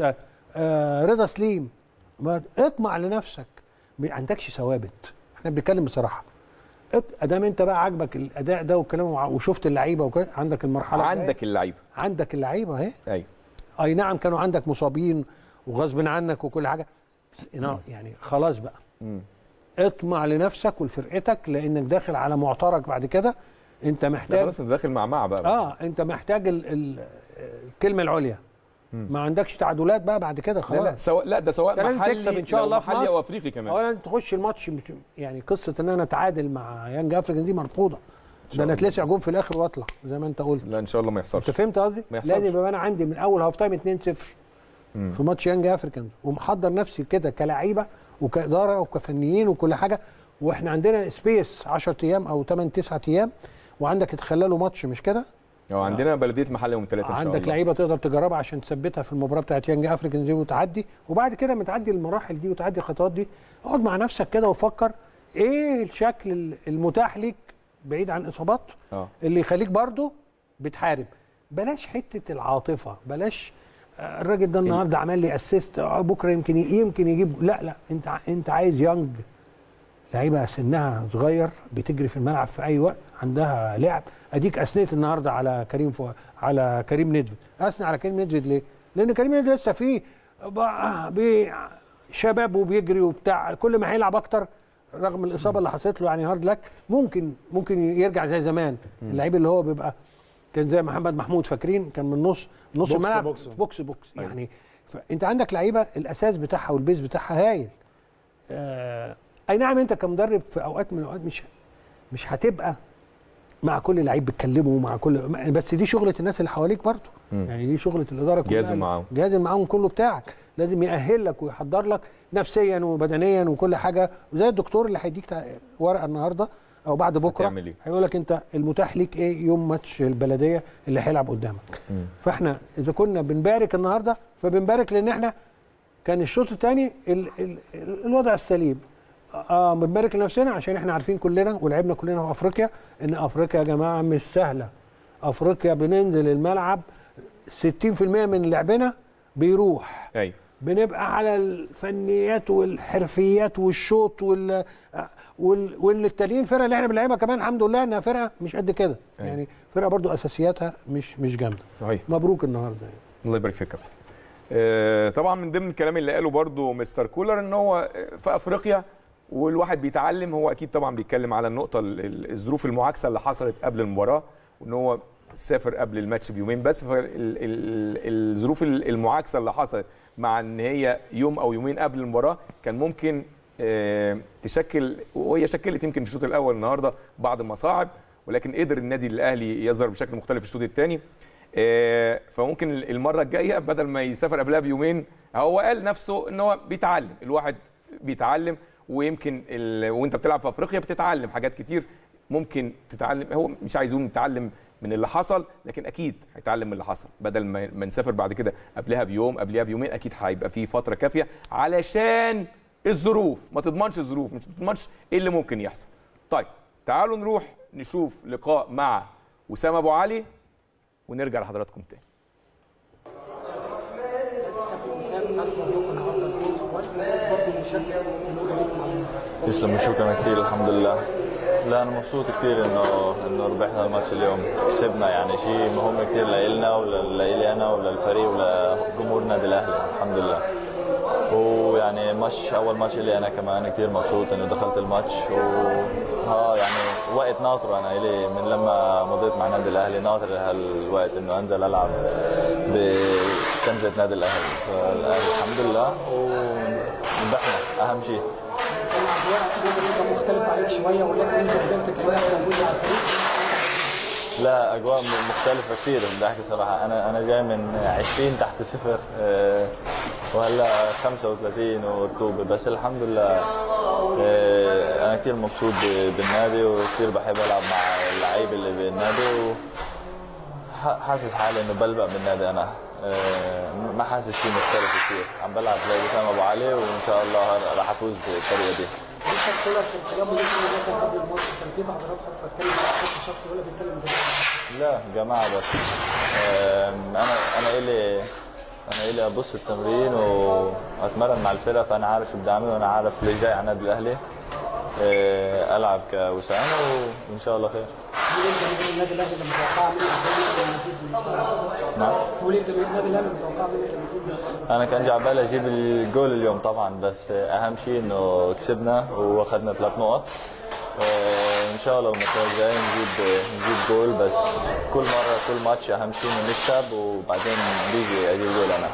رضا سليم. ما اطمع لنفسك، ما عندكش ثوابت. احنا بنتكلم بصراحه. ادام انت بقى عاجبك الاداء ده والكلام وشفت اللعيبه وكده، عندك المرحله عندك اللعيبه اهي. ايوه اي نعم كانوا عندك مصابين وغصب عنك وكل حاجه، يعني خلاص بقى. اطمع لنفسك ولفرقتك لانك داخل على معترك بعد كده. انت محتاج خلاص انت داخل مع بقى. انت محتاج الكلمه العليا. ما عندكش تعادلات بقى بعد كده خلاص. لا ده سواء محلي ان شاء الله محلي او افريقي كمان. اولا تخش الماتش، يعني قصه ان انا اتعادل مع يانج افريكان دي مرفوضه. ده انا اتلسع جون في الاخر واطلع زي ما انت قلت. لا ان شاء الله ما يحصلش. انت فهمت قصدي؟ لازم يبقى انا عندي من اول هاف تايم 2-0 في ماتش يانج افريكان، ومحضر نفسي كده كلاعيبه وكاداره وكفنيين وكل حاجه. واحنا عندنا سبيس 10 ايام او 8-9 ايام، وعندك تخلله ماتش مش كده؟ عندنا بلديه محل يوم 3 ان شاء الله. عندك لعيبه تقدر تجربها عشان تثبتها في المباراه بتاعت يانج افريكان دي وتعدي، وبعد كده متعدي المراحل دي وتعدي الخطوات دي. اقعد مع نفسك كده وفكر ايه الشكل المتاح ليك بعيد عن اصابات اللي يخليك برضو بتحارب. بلاش حته العاطفه، بلاش الراجل ده النهارده عمل لي اسيست بكره يمكن يجيب. لا انت عايز يانج، لعيبه سنها صغير بتجري في الملعب في اي وقت، عندها لعب. اديك اثنيت النهارده على كريم ندفد. اثني على كريم ندفد ليه؟ لان كريم ندفد لسه فيه شباب وبيجري وبتاع، كل ما هيلعب اكتر رغم الاصابه اللي حصلت له يعني هارد لك ممكن يرجع زي زمان. اللعيب اللي هو بيبقى كان زي محمد محمود، فاكرين؟ كان من نص الملعب بوكس يعني. فانت عندك لعيبه الاساس بتاعها والبيز بتاعها هايل. اي نعم انت كمدرب في اوقات من الاوقات مش هتبقى مع كل لعيب بتكلمه مع كل، بس دي شغله الناس اللي حواليك برضه. يعني دي شغله الاداره كلها، جاهز معاهم كله بتاعك. لازم يأهل لك ويحضر لك نفسيا وبدنيا وكل حاجه، زي الدكتور اللي هيديك ورقه النهارده او بعد بكره هيقول لك انت المتاح ليك ايه يوم ماتش البلديه اللي هيلعب قدامك. فاحنا اذا كنا بنبارك النهارده فبنبارك لان احنا كان الشوط الثاني الوضع السليم. بنبارك لنفسنا عشان احنا عارفين كلنا ولعبنا كلنا في افريقيا ان افريقيا يا جماعه مش سهله. افريقيا بننزل الملعب 60% من لعبنا بيروح. ايوه بنبقى على الفنيات والحرفيات والشوط والتانيين فرقه اللي احنا بنلعبها كمان الحمد لله انها فرقه مش قد كده. يعني فرقه برضو اساسياتها مش جامده. مبروك النهارده يعني. الله يبارك فيك يا كابتن. طبعا من ضمن الكلام اللي قاله برضو مستر كولر ان هو في افريقيا والواحد بيتعلم. هو اكيد طبعا بيتكلم على النقطه الظروف المعاكسه اللي حصلت قبل المباراه وان هو سافر قبل الماتش بيومين بس. فالظروف المعاكسه اللي حصلت مع ان هي يوم او يومين قبل المباراه كان ممكن تشكل، وهي شكلت يمكن في الشوط الاول النهارده بعض المصاعب، ولكن قدر النادي الاهلي يظهر بشكل مختلف في الشوط الثاني. فممكن المره الجايه بدل ما يسافر قبلها بيومين، هو قال نفسه ان هو بيتعلم، الواحد بيتعلم، ويمكن وانت بتلعب في افريقيا بتتعلم حاجات كتير ممكن تتعلم. هو مش عايز يقول نتعلم من اللي حصل، لكن اكيد هيتعلم من اللي حصل. بدل ما نسافر بعد كده قبلها بيوم قبلها بيومين، اكيد هيبقى في فتره كافيه علشان الظروف. ما تضمنش الظروف، مش تضمنش ايه اللي ممكن يحصل. طيب تعالوا نروح نشوف لقاء مع وسام ابو علي ونرجع لحضراتكم تاني. يسلم شكرا كثير. الحمد لله. لا انا مبسوط كثير انه ربحنا الماتش اليوم، كسبنا، يعني شيء مهم كثير لنا ولإلي انا وللفريق ولجمهور النادي الاهلي. الحمد لله. ويعني اول ماتش لي انا كمان كثير مبسوط انه دخلت الماتش يعني وقت ناطره انا الي من لما مضيت مع النادي الاهلي، ناطر هالوقت انه انزل العب بكنزه نادي الاهلي. الحمد لله وربحنا اهم شيء. مختلف عليك شويه، ولكن انت نزلت كانك موجود على الفريق. لا اجواء مختلفه كثير بدي احكي صراحه. انا جاي من 20 تحت صفر وهلا 35 ورطوبه، بس الحمد لله انا كثير مبسوط بالنادي وكثير بحب العب مع اللعيبه اللي بالنادي، وحاسس حالي انه بلبق بالنادي. انا ما حاسس شيء مختلف كثير، عم بلعب زي وسام ابو علي وان شاء الله راح افوز بالطريقه دي. كان في محاضرات خاصه اتكلم بشكل شخصي ولا بيتكلم جماعه؟ لا جماعه بس. انا الي ابص التمرين واتمرن مع الفرقه، فانا عارف شو بدي اعمل وانا عارف ليش جاي على النادي الاهلي. العب كوسام وان شاء الله خير. النادي الاهلي متوقع منه نعم. تقول انت النادي الاهلي متوقع منه المزيد؟ انا كان جاي على بالي اجيب الجول اليوم طبعا، بس اهم شيء انه كسبنا واخذنا 3 نقط. ان شاء الله الماتش الجاي نجيب جول، بس كل مره كل ماتش اهم شيء انه نكسب وبعدين بيجي اجيب جول انا.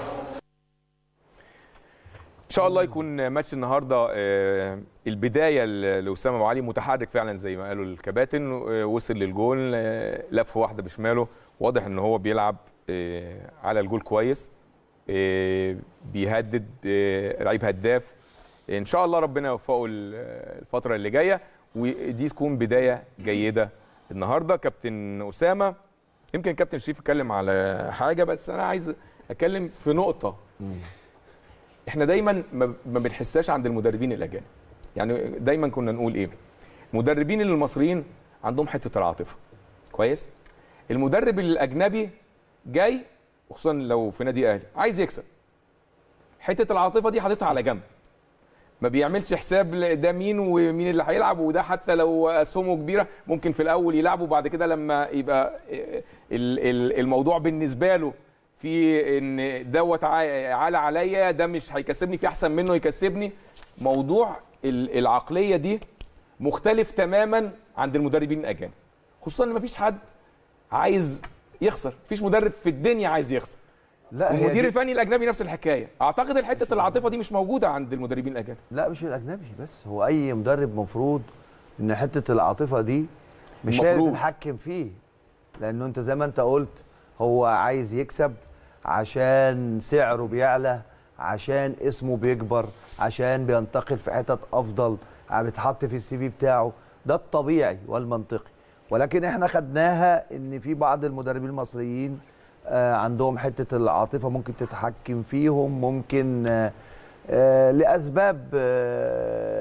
ان شاء الله يكون ماتش النهارده البدايه لوسام ابو علي متحرك فعلا زي ما قالوا الكباتن. وصل للجول، لف واحده بشماله، واضح ان هو بيلعب على الجول كويس، بيهدد، لعيب هداف. ان شاء الله ربنا يوفقه الفتره اللي جايه، ودي تكون بدايه جيده النهارده. كابتن اسامه، يمكن كابتن شريف اتكلم على حاجه، بس انا عايز اتكلم في نقطه. احنا دايما ما بنحسهاش عند المدربين الاجانب. يعني دايما كنا نقول ايه؟ المدربين المصريين عندهم حته العاطفه كويس. المدرب الاجنبي جاي، وخصوصا لو في نادي اهلي عايز يكسب، حته العاطفه دي حاططها على جنب، ما بيعملش حساب ده مين ومين اللي هيلعب. وده حتى لو اسهمه كبيره ممكن في الاول يلعبه، بعد كده لما يبقى الموضوع بالنسبه له في ان دوت عالي عليا، ده مش هيكسبني، في احسن منه يكسبني. موضوع العقليه دي مختلف تماما عند المدربين الاجانب، خصوصا ان مفيش حد عايز يخسر، مفيش مدرب في الدنيا عايز يخسر. لا، المدير الفني الاجنبي نفس الحكايه. اعتقد الحته العاطفه دي مش موجوده عند المدربين الاجانب. لا مش الاجنبي بس، هو اي مدرب مفروض ان حته العاطفه دي مش هي اللي تتحكم فيه، لانه انت زي ما انت قلت هو عايز يكسب عشان سعره بيعلى، عشان اسمه بيكبر، عشان بينتقل في حتت افضل، بيتحط في السي في بتاعه. ده الطبيعي والمنطقي. ولكن احنا خدناها ان في بعض المدربين المصريين عندهم حته العاطفه ممكن تتحكم فيهم، ممكن لاسباب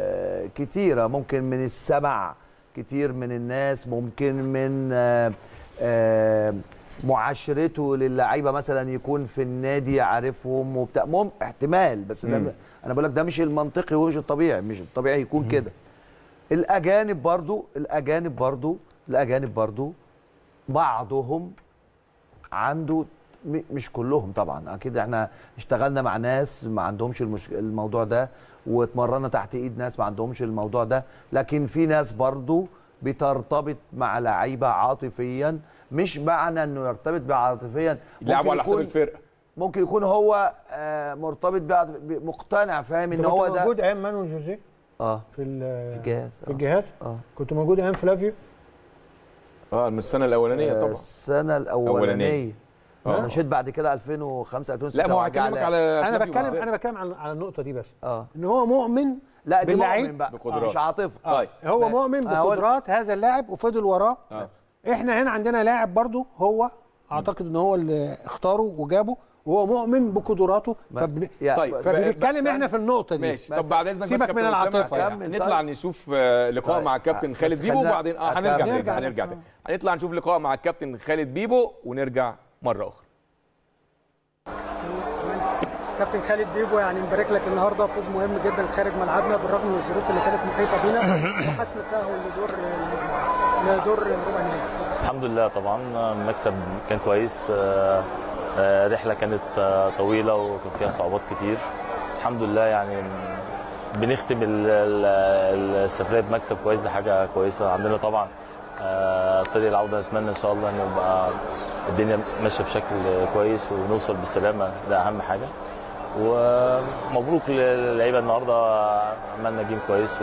كتيره، ممكن من السمع كتير من الناس، ممكن من معاشرته للعيبه مثلا يكون في النادي عارفهم وبتاع، احتمال، بس ده انا بقول لك ده مش المنطقي ومش الطبيعي، مش الطبيعي يكون كده. الاجانب برضو بعضهم عنده، مش كلهم طبعا، اكيد احنا اشتغلنا مع ناس ما عندهمش الموضوع ده، واتمرنا تحت ايد ناس ما عندهمش الموضوع ده، لكن في ناس برضو بترتبط مع لعيبه عاطفيا. مش معنى انه يرتبط عاطفيا يلعبوا على حساب الفرقه، ممكن يكون هو مرتبط مقتنع، فاهم ان هو ده. كنت موجود ايام مانويل جوزيه في الجهاز، في الجهاز. كنت موجود ايام فلافيو من السنه الاولانيه طبعا. السنه الاولانيه انا مشيت بعد كده 2005 2006. لا، ما هو هكلمك على انا بتكلم على النقطه دي بس. ان هو مؤمن لا باللعيب بقدرات، مش عاطفه. طيب هو مؤمن بقدرات هذا اللاعب وفضل وراه. احنا هنا عندنا لاعب برضو هو اعتقد ان هو اللي اختاره وجابه، وهو مؤمن بقدراته. طيب فبنتكلم احنا في النقطه دي. ماشي. طب بعد اذنك سيبك من العاطفه يعني. نطلع نشوف لقاء مع الكابتن خالد بيبو، وبعدين هنرجع تاني. هنطلع نشوف لقاء مع الكابتن خالد بيبو ونرجع مره اخرى. كابتن خالد بيبو، يعني نبارك لك النهارده فوز مهم جدا خارج ملعبنا بالرغم من الظروف اللي كانت محيطه بينا، وحسم التاهل لدور ربع نهائي. الحمد لله طبعا المكسب كان كويس. رحله كانت طويله وكان فيها صعوبات كتير. الحمد لله يعني بنختم السفريه بمكسب كويس، ده حاجه كويسه عندنا طبعا. طريق العوده نتمنى ان شاء الله ان يبقى الدنيا ماشيه بشكل كويس ونوصل بالسلامه، ده اهم حاجه. ومبروك للعيبه النهارده، عملنا جيم كويس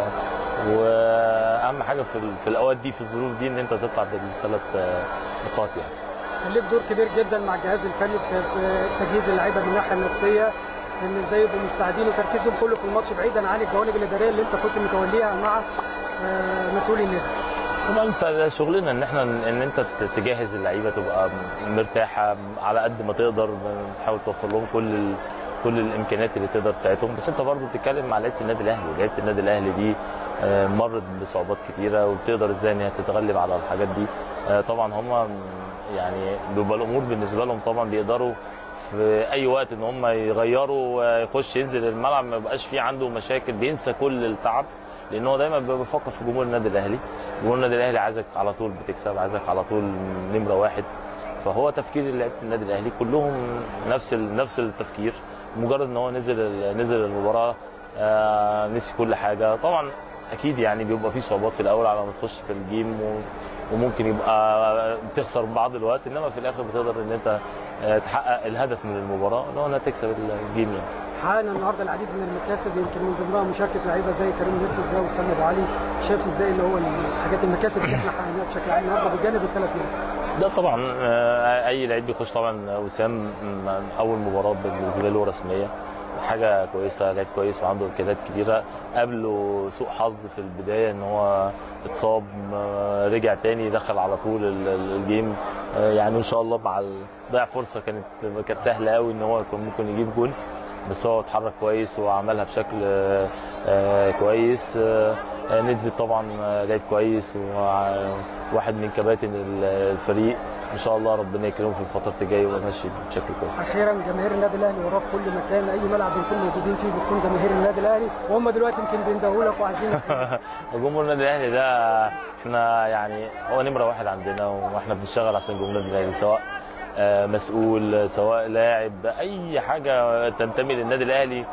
واهم حاجه في الاوقات دي، في الظروف دي، ان انت تطلع بالثلاث نقاط يعني. كان ليك دور كبير جدا مع الجهاز الفني في تجهيز اللعيبه من الناحيه النفسيه، في ان ازاي يبقوا مستعدين وتركيزهم كله في الماتش بعيدا عن الجوانب الاداريه اللي انت كنت متوليها مع مسؤولي النادي. طبعا انت شغلنا ان انت تجهز اللعيبه تبقى مرتاحه على قد ما تقدر، تحاول توفر لهم كل الامكانيات اللي تقدر تساعدهم. بس انت برضه بتتكلم مع لعيبه النادي الاهلي، لعيبه النادي الاهلي دي مرت بصعوبات كتيره، وبتقدر ازاي ان هي تتغلب على الحاجات دي. طبعا هم يعني بيبقى الامور بالنسبه لهم طبعا بيقدروا في اي وقت ان هم يغيروا، يخش ينزل الملعب ما يبقاش فيه عنده مشاكل، بينسى كل التعب، لان هو دايما بيفكر في جمهور النادي الاهلي. جمهور النادي الاهلي عايزك على طول بتكسب، عايزك على طول نمره واحد. فهو تفكير لعيبه النادي الاهلي كلهم نفس التفكير. مجرد ان هو نزل المباراه نسي كل حاجه. طبعا اكيد يعني بيبقى في صعوبات في الاول على ما تخش في الجيم، وممكن يبقى بتخسر بعض الوقت، انما في الاخر بتقدر ان انت تحقق الهدف من المباراه اللي هو انها تكسب الجيم يعني. حققنا النهارده العديد من المكاسب، يمكن من ضمنها مشاركه لعيبه زي كريم نيدفيد، زي وسام ابو علي. شايف ازاي اللي هو الحاجات المكاسب اللي احنا حققناها بشكل عام النهارده بجانب الثلاث نقط؟ ده طبعا اي لعيب بيخش، طبعا وسام اول مباراه بالنسبه له رسميه، حاجه كويسه، لعيب كويس وعنده امكانيات كبيره. قابله سوء حظ في البدايه ان هو اتصاب، رجع تاني دخل على طول الجيم. يعني ان شاء الله مع ضيع فرصه كانت سهله قوي ان هو كان ممكن يجيب جول، بس هو اتحرك كويس وعملها بشكل كويس. ندفد طبعا لعيب كويس وواحد من كباتن الفريق، ان شاء الله ربنا يكرمه في الفتره الجايه وماشي بشكل كويس. اخيرا جماهير النادي الاهلي وراه في كل مكان، اي ملعب بنكون موجودين فيه بتكون جماهير النادي الاهلي، وهم دلوقتي يمكن بيندهوا لك وعايزينك. جمهور النادي الاهلي ده احنا يعني هو نمره واحد عندنا، واحنا بنشتغل عشان جمهور النادي الاهلي، سواء مسؤول سواء لاعب، اي حاجه تنتمي للنادي الاهلي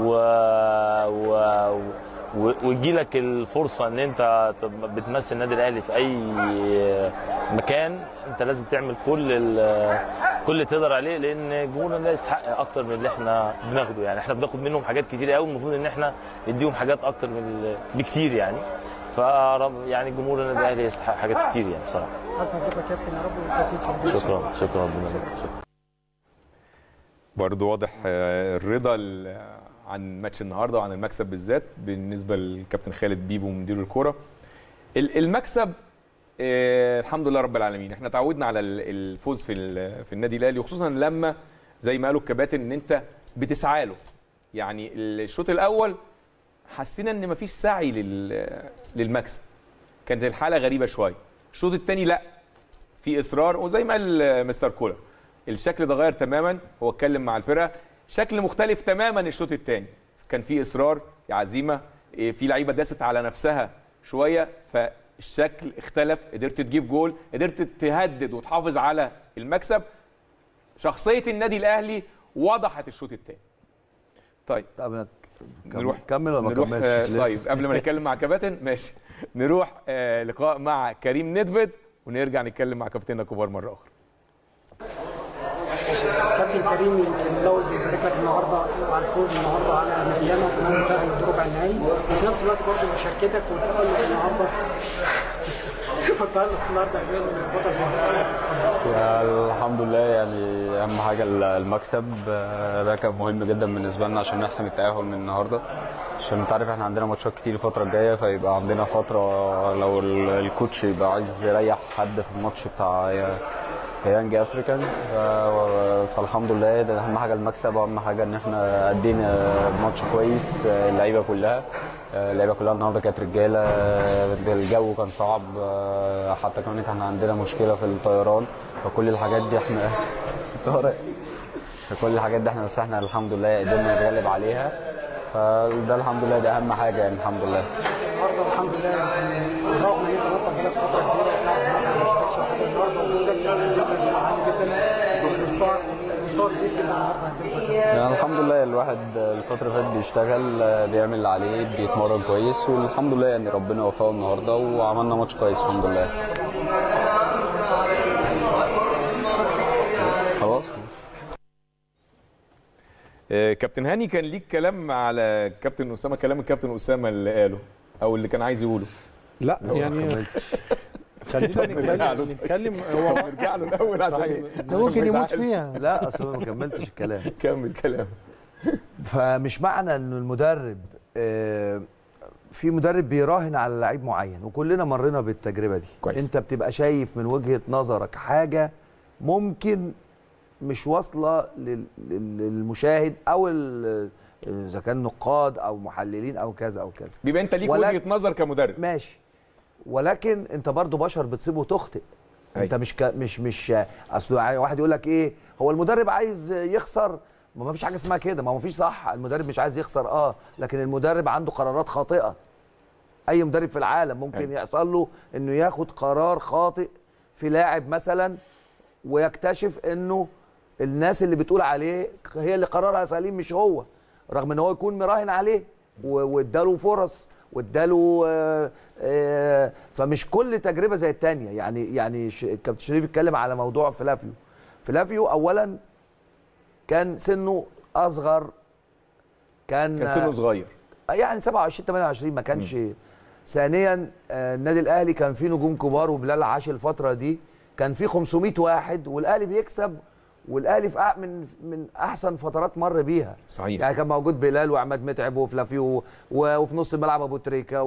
ويجي لك الفرصه ان انت بتمثل النادي الاهلي في اي مكان، انت لازم تعمل كل اللي تقدر عليه، لان جمهورنا ده يستحق اكتر من اللي احنا بناخده. يعني احنا بناخد منهم حاجات كتير قوي، المفروض ان احنا نديهم حاجات اكتر من بكتير يعني. يعني جمهور النادي الاهلي يستحق حاجات كتير يعني بصراحه. حضرتك يا كابتن، يا رب والتوفيق. شكرا. برضو واضح الرضا عن ماتش النهارده وعن المكسب بالذات بالنسبه للكابتن خالد بيبو مدير الكوره. المكسب الحمد لله رب العالمين. احنا تعودنا على الفوز في النادي الاهلي، وخصوصا لما زي ما قالوا الكباتن ان انت بتسعى له. يعني الشوط الاول حسينا ان مفيش سعي للمكسب، كانت الحاله غريبه شويه. الشوط الثاني لا، في اصرار، وزي ما قال مستر كولر الشكل ده غير تماما. هو اتكلم مع الفرقه شكل مختلف تماما. الشوط الثاني كان في اصرار، في عزيمه، في لعيبه داست على نفسها شويه، فالشكل اختلف. قدرت تجيب جول، قدرت تهدد وتحافظ على المكسب. شخصيه النادي الاهلي وضحت الشوط الثاني. طيب نروح كمل ولا ما نكملش؟ طيب قبل ما نتكلم مع كباتن ماشي، نروح لقاء مع كريم ندفد ونرجع نتكلم مع كابتننا كبار مره اخرى. كابتن كريم، يمكن لوز بيبارك لك النهارده على الفوز النهارده على مديانا، وكمان متأهل لربع النهائي، وفي نفس الوقت برضه مشاركتك والتألق النهارده الحمد لله. يعني اهم حاجه المكسب ده كان مهم جدا بالنسبه لنا عشان نحسم التاهل من النهارده، عشان انت عارف احنا عندنا ماتشات كتير الفتره الجايه، فيبقى عندنا فتره لو الكوتش يبقى عايز يريح حد في الماتش بتاع يانج افريكان. فالحمد لله ده اهم حاجه المكسب، واهم حاجه ان احنا ادينا ماتش كويس. اللعيبه كلها النهارده كانت رجاله. الجو كان صعب، حتى كمان كان عندنا مشكله في الطيران، فكل الحاجات دي احنا بس احنا الحمد لله قدرنا نتغلب عليها. فده الحمد لله ده اهم حاجه يعني. الحمد لله النهارده الحمد لله رغم ان انت مثلا بقالك فتره كبيره بتلعب مثلا ما شاركتش النهارده، وجودك عالي جدا، مستوى كبير جدا النهارده. يعني الحمد لله الواحد الفتره اللي فاتت بيشتغل، بيعمل اللي عليه، بيتمرن كويس، والحمد لله يعني ربنا وفقه النهارده وعملنا ماتش كويس الحمد لله. خلاص. كابتن هاني، كان ليك كلام على كابتن اسامه، كلام الكابتن اسامه اللي قاله او اللي كان عايز يقوله؟ لا يعني خلينا نتكلم. هو نرجع له الاول عشان ممكن يموت فيها. لا اصل ما كملتش الكلام. كمل كلام. فمش معنى ان المدرب في مدرب بيراهن على لعيب معين، وكلنا مرينا بالتجربه دي كويس. انت بتبقى شايف من وجهه نظرك حاجه ممكن مش واصله للمشاهد او اذا كان نقاد او محللين او كذا او كذا، بيبقى انت ليك وجهه نظر كمدرب ماشي، ولكن انت برضو بشر بتصيب وتخطئ. انت مش اصل واحد يقول لك ايه، هو المدرب عايز يخسر؟ ما فيش حاجه اسمها كده، ما فيش صح. المدرب مش عايز يخسر لكن المدرب عنده قرارات خاطئه. اي مدرب في العالم ممكن يحصل له انه ياخد قرار خاطئ في لاعب مثلا، ويكتشف انه الناس اللي بتقول عليه هي اللي قرارها سليم مش هو، رغم ان هو يكون مراهن عليه واداله فرص واداله فمش كل تجربه زي الثانيه. يعني كابتن شريف اتكلم على موضوع فلافيو اولا كان سنه اصغر، كان سنه صغير يعني 27 28 ما كانش. ثانيا النادي الاهلي كان فيه نجوم كبار، وبلال عاش الفتره دي كان فيه 500 واحد، والاهلي بيكسب، والاهلي في من احسن فترات مر بيها. صحيح. يعني كان موجود بلال وعماد متعب وفلافيو وفي نص الملعب ابو تريكه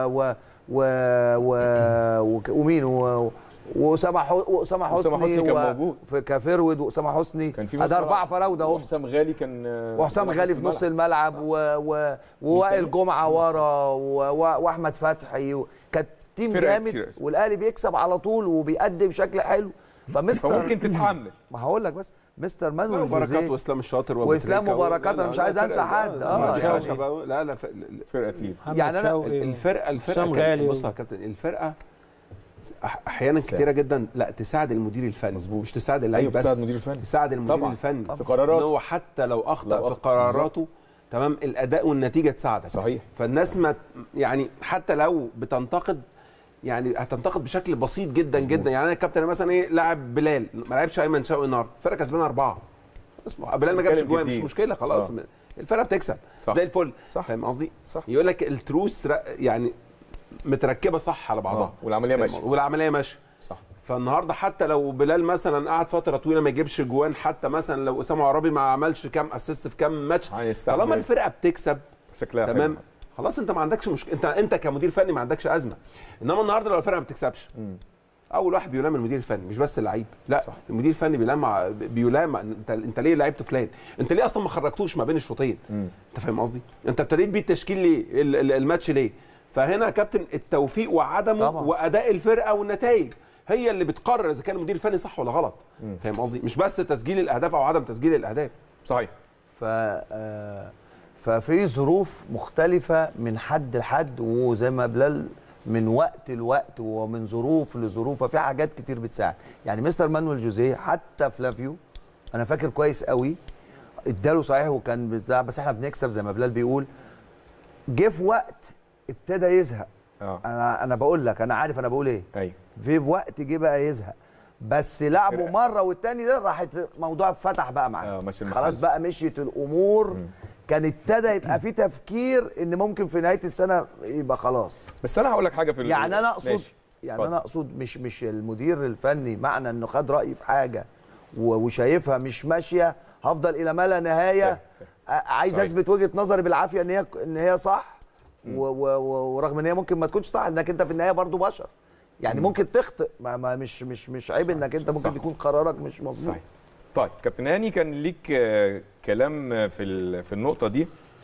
ومين واسامه حسني كان موجود كفرود، واسامه حسني كان في ده 4 فراوده اهو. وحسام غالي كان في نص الملعب ووائل جمعه ورا واحمد فتحي. كانت تيم جامد، والاهلي بيكسب على طول وبيأدي بشكل حلو. فممكن تتحمل. ما هقول لك بس مستر مانويل وبركات واسلام الشاطر واسلام وبركات، انا مش عايز انسى حد. لا فرقه تقيل. يعني انا الفرقه بص يا كابتن، الفرقه احيانا كتيره جدا لا تساعد المدير الفني، مظبوط، مش تساعد اللعيب بس، تساعد المدير الفني، تساعد المدير الفني في قراراته. هو حتى لو اخطا في قراراته تمام، الاداء والنتيجه تساعدك. صحيح. فالناس ما يعني حتى لو بتنتقد يعني هتنتقد بشكل بسيط جدا مزبوط. جدا. يعني انا الكابتن مثلا ايه، لاعب بلال ما لعبش ايمن شوقي النهارده، الفرقه كسبانه 4 بلال ما جابش جوان، مش مشكله خلاص. الفرقه بتكسب زي الفل. فاهم قصدي؟ يقول لك التروس يعني متركبه صح على بعضها، والعمليه ماشيه صح. فالنهارده حتى لو بلال مثلا قعد فتره طويله ما يجيبش جوان، حتى مثلا لو اسامه عرابي ما عملش كام اسيست في كام ماتش، طالما الفرقه بتكسب شكلها تمام خلاص، انت ما عندكش مشكله، انت كمدير فني ما عندكش ازمه. انما النهارده لو الفرقه ما بتكسبش، اول واحد بيلام المدير الفني، مش بس اللعيب، لا صح. المدير الفني بيلام انت ليه لعبت فلان؟ انت ليه اصلا ما خرجتوش ما بين الشوطين؟ انت فاهم قصدي؟ انت ابتديت بيه التشكيل ليه؟ الماتش ليه؟ فهنا يا كابتن التوفيق وعدمه طبعا. واداء الفرقه والنتائج، هي اللي بتقرر اذا كان المدير الفني صح ولا غلط. فاهم قصدي؟ مش بس تسجيل الاهداف او عدم تسجيل الاهداف. صحيح. ففي ظروف مختلفه من حد لحد، وزي ما بلال من وقت لوقت ومن ظروف لظروف، ففي حاجات كتير بتساعد. يعني مستر مانويل جوزيه حتى فلافيو انا فاكر كويس قوي اداله صحيح وكان بتاع، بس احنا بنكسب زي ما بلال بيقول. جه في وقت ابتدى يزهق. انا بقول لك انا عارف انا بقول ايه. ايوه. في وقت جه بقى يزهق، بس لعبه مره والتاني ده راحت الموضوع اتفتح بقى معاه. خلاص بقى مشيت الامور. كان ابتدى يبقى في تفكير ان ممكن في نهايه السنه يبقى خلاص. بس انا هقول لك حاجه في يعني انا اقصد يعني انا اقصد مش المدير الفني معنى انه خد رايي في حاجه وشايفها مش ماشيه هفضل الى ما لا نهايه عايز اثبت وجهه نظري بالعافيه ان هي صح، ورغم ان هي ممكن ما تكونش صح، انك انت في النهايه برضو بشر يعني ممكن تخطئ. ما مش عيب انك انت ممكن يكون قرارك مش مظبوط. صحيح. طيب كابتن هاني كان ليك كلام في النقطه دي،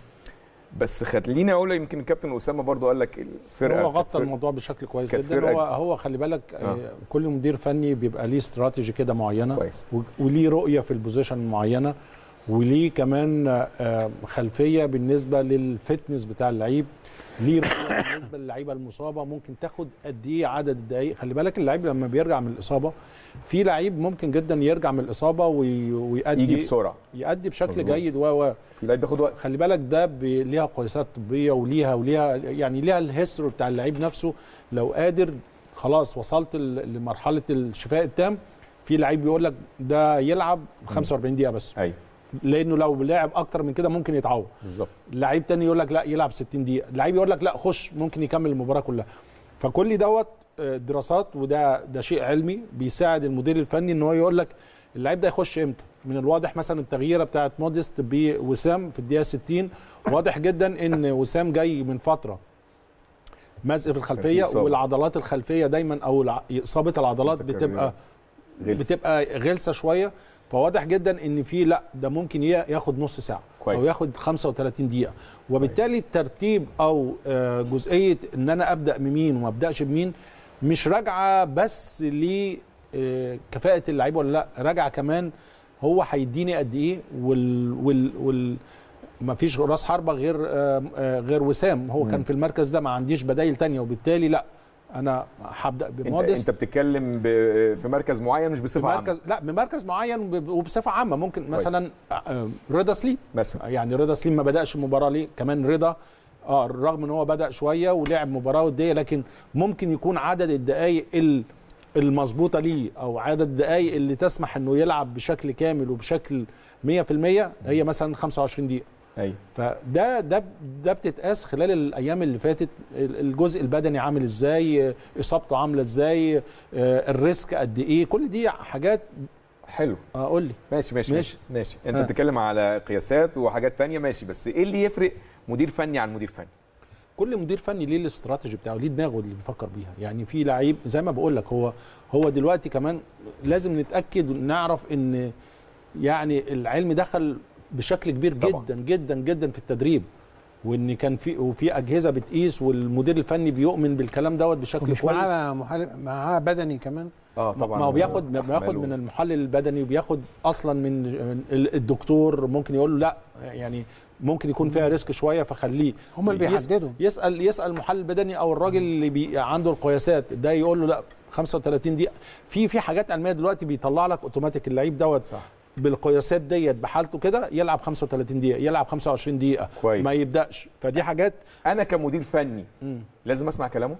بس خليني اقول يمكن الكابتن اسامه برضو قال لك الفرقه هو غطى الموضوع بشكل كويس جدا. هو خلي بالك كل مدير فني بيبقى ليه استراتيجي كده معينه كويس. وليه رؤيه في البوزيشن معينه، وليه كمان خلفيه بالنسبه للفتنس بتاع اللعيب، ليه رؤيه بالنسبه للعيبه المصابه ممكن تاخد قد ايه عدد الدقائق. خلي بالك اللعيب لما بيرجع من الاصابه، في لعيب ممكن جدا يرجع من الاصابه ويؤدي يجي بسرعه، يؤدي بشكل مزبوط. جيد في لعيب بياخد وقت. خلي بالك ده ليها قياسات طبيه وليها يعني ليها الهيستوري بتاع اللعيب نفسه. لو قادر خلاص وصلت لمرحله الشفاء التام، في لعيب بيقول لك ده يلعب 45 دقيقه بس. ايوه. لانه لو لعب اكتر من كده ممكن يتعور. بالظبط. لعيب تاني يقول لك لا يلعب 60 دقيقه، لعيب يقول لك لا خش ممكن يكمل المباراه كلها. فكل دوت دراسات، ده شيء علمي بيساعد المدير الفني ان هو يقول لك اللعيب ده يخش امتى. من الواضح مثلا التغييره بتاعت موديست بوسام في الدقيقه 60، واضح جدا ان وسام جاي من فتره مزق في الخلفيه، والعضلات الخلفيه دايما او اصابه العضلات بتبقى غلسه شويه. فواضح جدا ان في لا ده ممكن ياخد نص ساعه كويس. او ياخد 35 دقيقه، وبالتالي الترتيب او جزئيه ان انا ابدا بمين وما ابداش بمين مش راجعه بس لكفاءه اللعيبه ولا لا، راجعه كمان هو هيديني قد ايه ما فيش راس حربه غير وسام. هو كان في المركز ده ما عنديش بدايل تانية، وبالتالي لا انا هبدا بموديست. انت بتتكلم في مركز معين مش بصفه عامه. لا بمركز معين وبصفه عامه. ممكن مثلا رضا سليم مثلا، يعني رضا سليم ما بداش المباراه ليه كمان. رضا رغم ان هو بدا شويه ولعب مباراه وديه، لكن ممكن يكون عدد الدقائق المظبوطه ليه او عدد الدقائق اللي تسمح انه يلعب بشكل كامل وبشكل 100% هي مثلا 25 دقيقه. ايوه. فده بتتقاس خلال الايام اللي فاتت، الجزء البدني عامل ازاي، اصابته عامله ازاي، الريسك قد ايه، كل دي حاجات. حلو. قول لي. ماشي. انت بتتكلم على قياسات وحاجات تانية ماشي، بس ايه اللي يفرق مدير فني عن مدير فني؟ كل مدير فني ليه الاستراتيجي بتاعه، ليه دماغه اللي بيفكر بيها. يعني في لعيب زي ما بقول لك هو دلوقتي كمان لازم نتاكد ونعرف ان يعني العلم دخل بشكل كبير طبعا. جدا جدا جدا في التدريب، وان كان في اجهزه بتقيس، والمدير الفني بيؤمن بالكلام دوت بشكل كويس. معاه بدني كمان. طبعا. ما هو بياخد من المحلل البدني، وبياخد اصلا من الدكتور. ممكن يقول له لا يعني ممكن يكون فيها ريسك شويه فخليه. هم اللي بيحددوا. يسال المحلل البدني او الراجل اللي عنده القياسات ده، يقول له لا 35 دقيقه. في حاجات علميه دلوقتي بيطلع لك اوتوماتيك اللعيب دوت صح بالقياسات ديت بحالته كده يلعب 35 دقيقه، يلعب 25 دقيقه كويس. ما يبداش. فدي حاجات انا كمدير فني لازم اسمع كلامه.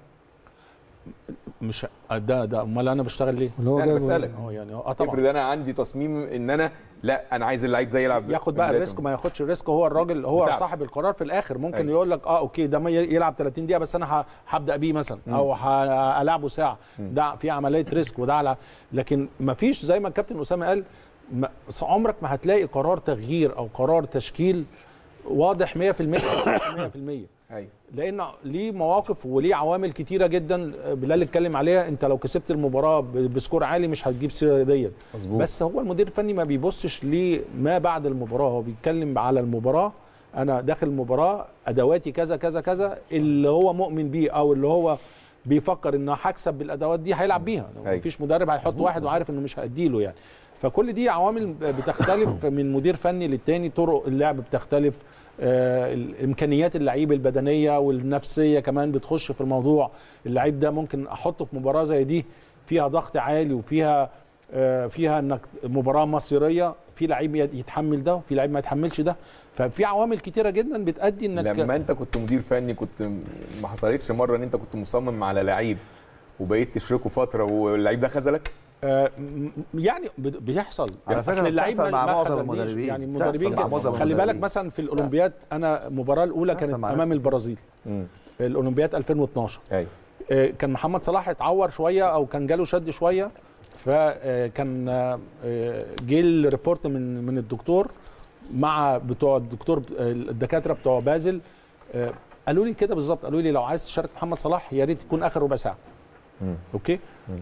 مش ده امال انا بشتغل ليه؟ انا بسالك. يعني طبعا. افرض انا عندي تصميم ان انا لا انا عايز اللعيب ده ياخد بقى الريسك، ما ياخدش الريسك. هو الراجل هو بتاعت. صاحب القرار في الاخر. ممكن يقول لك اوكي ده يلعب 30 دقيقه بس انا هبدا بيه مثلا او هلعبه ساعه. ده في عمليه ريسك وده على، لكن ما فيش زي ما الكابتن اسامه قال عمرك ما هتلاقي قرار تغيير او قرار تشكيل واضح 100% 100%. ايوه. لان ليه مواقف وليه عوامل كتيره جدا بلال اتكلم عليها. انت لو كسبت المباراه بسكور عالي مش هتجيب سيره ديت. بس هو المدير الفني ما بيبصش لما بعد المباراه، هو بيتكلم على المباراه. انا داخل المباراه ادواتي كذا كذا كذا اللي هو مؤمن بيه او اللي هو بيفكر انه هكسب بالادوات دي هيلعب بيها. مفيش مدرب هيحط واحد وعارف انه مش هيديله يعني. فكل دي عوامل بتختلف من مدير فني للتاني، طرق اللعب بتختلف، امكانيات اللعيب البدنيه والنفسيه كمان بتخش في الموضوع. اللعيب ده ممكن احطه في مباراه زي دي فيها ضغط عالي وفيها انك مباراه مصيريه، في لعيب يتحمل ده وفي لعيب ما يتحملش ده. ففي عوامل كتيره جدا بتأدي انك لما انت كنت مدير فني كنت ما حصلتش مره ان انت كنت مصمم على لعيب وبقيت تشركه فتره واللعيب ده خذلك؟ يعني بيحصل. اصل اللعيب ما خذلنيش يعني المدربين خلي بالك مثلا في الاولمبياد انا المباراه الاولى كانت امام البرازيل الاولمبياد 2012. ايوه كان محمد صلاح اتعور شويه او كان جاله شد شويه، فكان جه الريبورت من الدكتور مع بتوع الدكاتره بتوع بازل، قالوا لي كده بالظبط، قالوا لي لو عايز تشارك محمد صلاح يا ريت يكون اخر ربع ساعه. اوكي.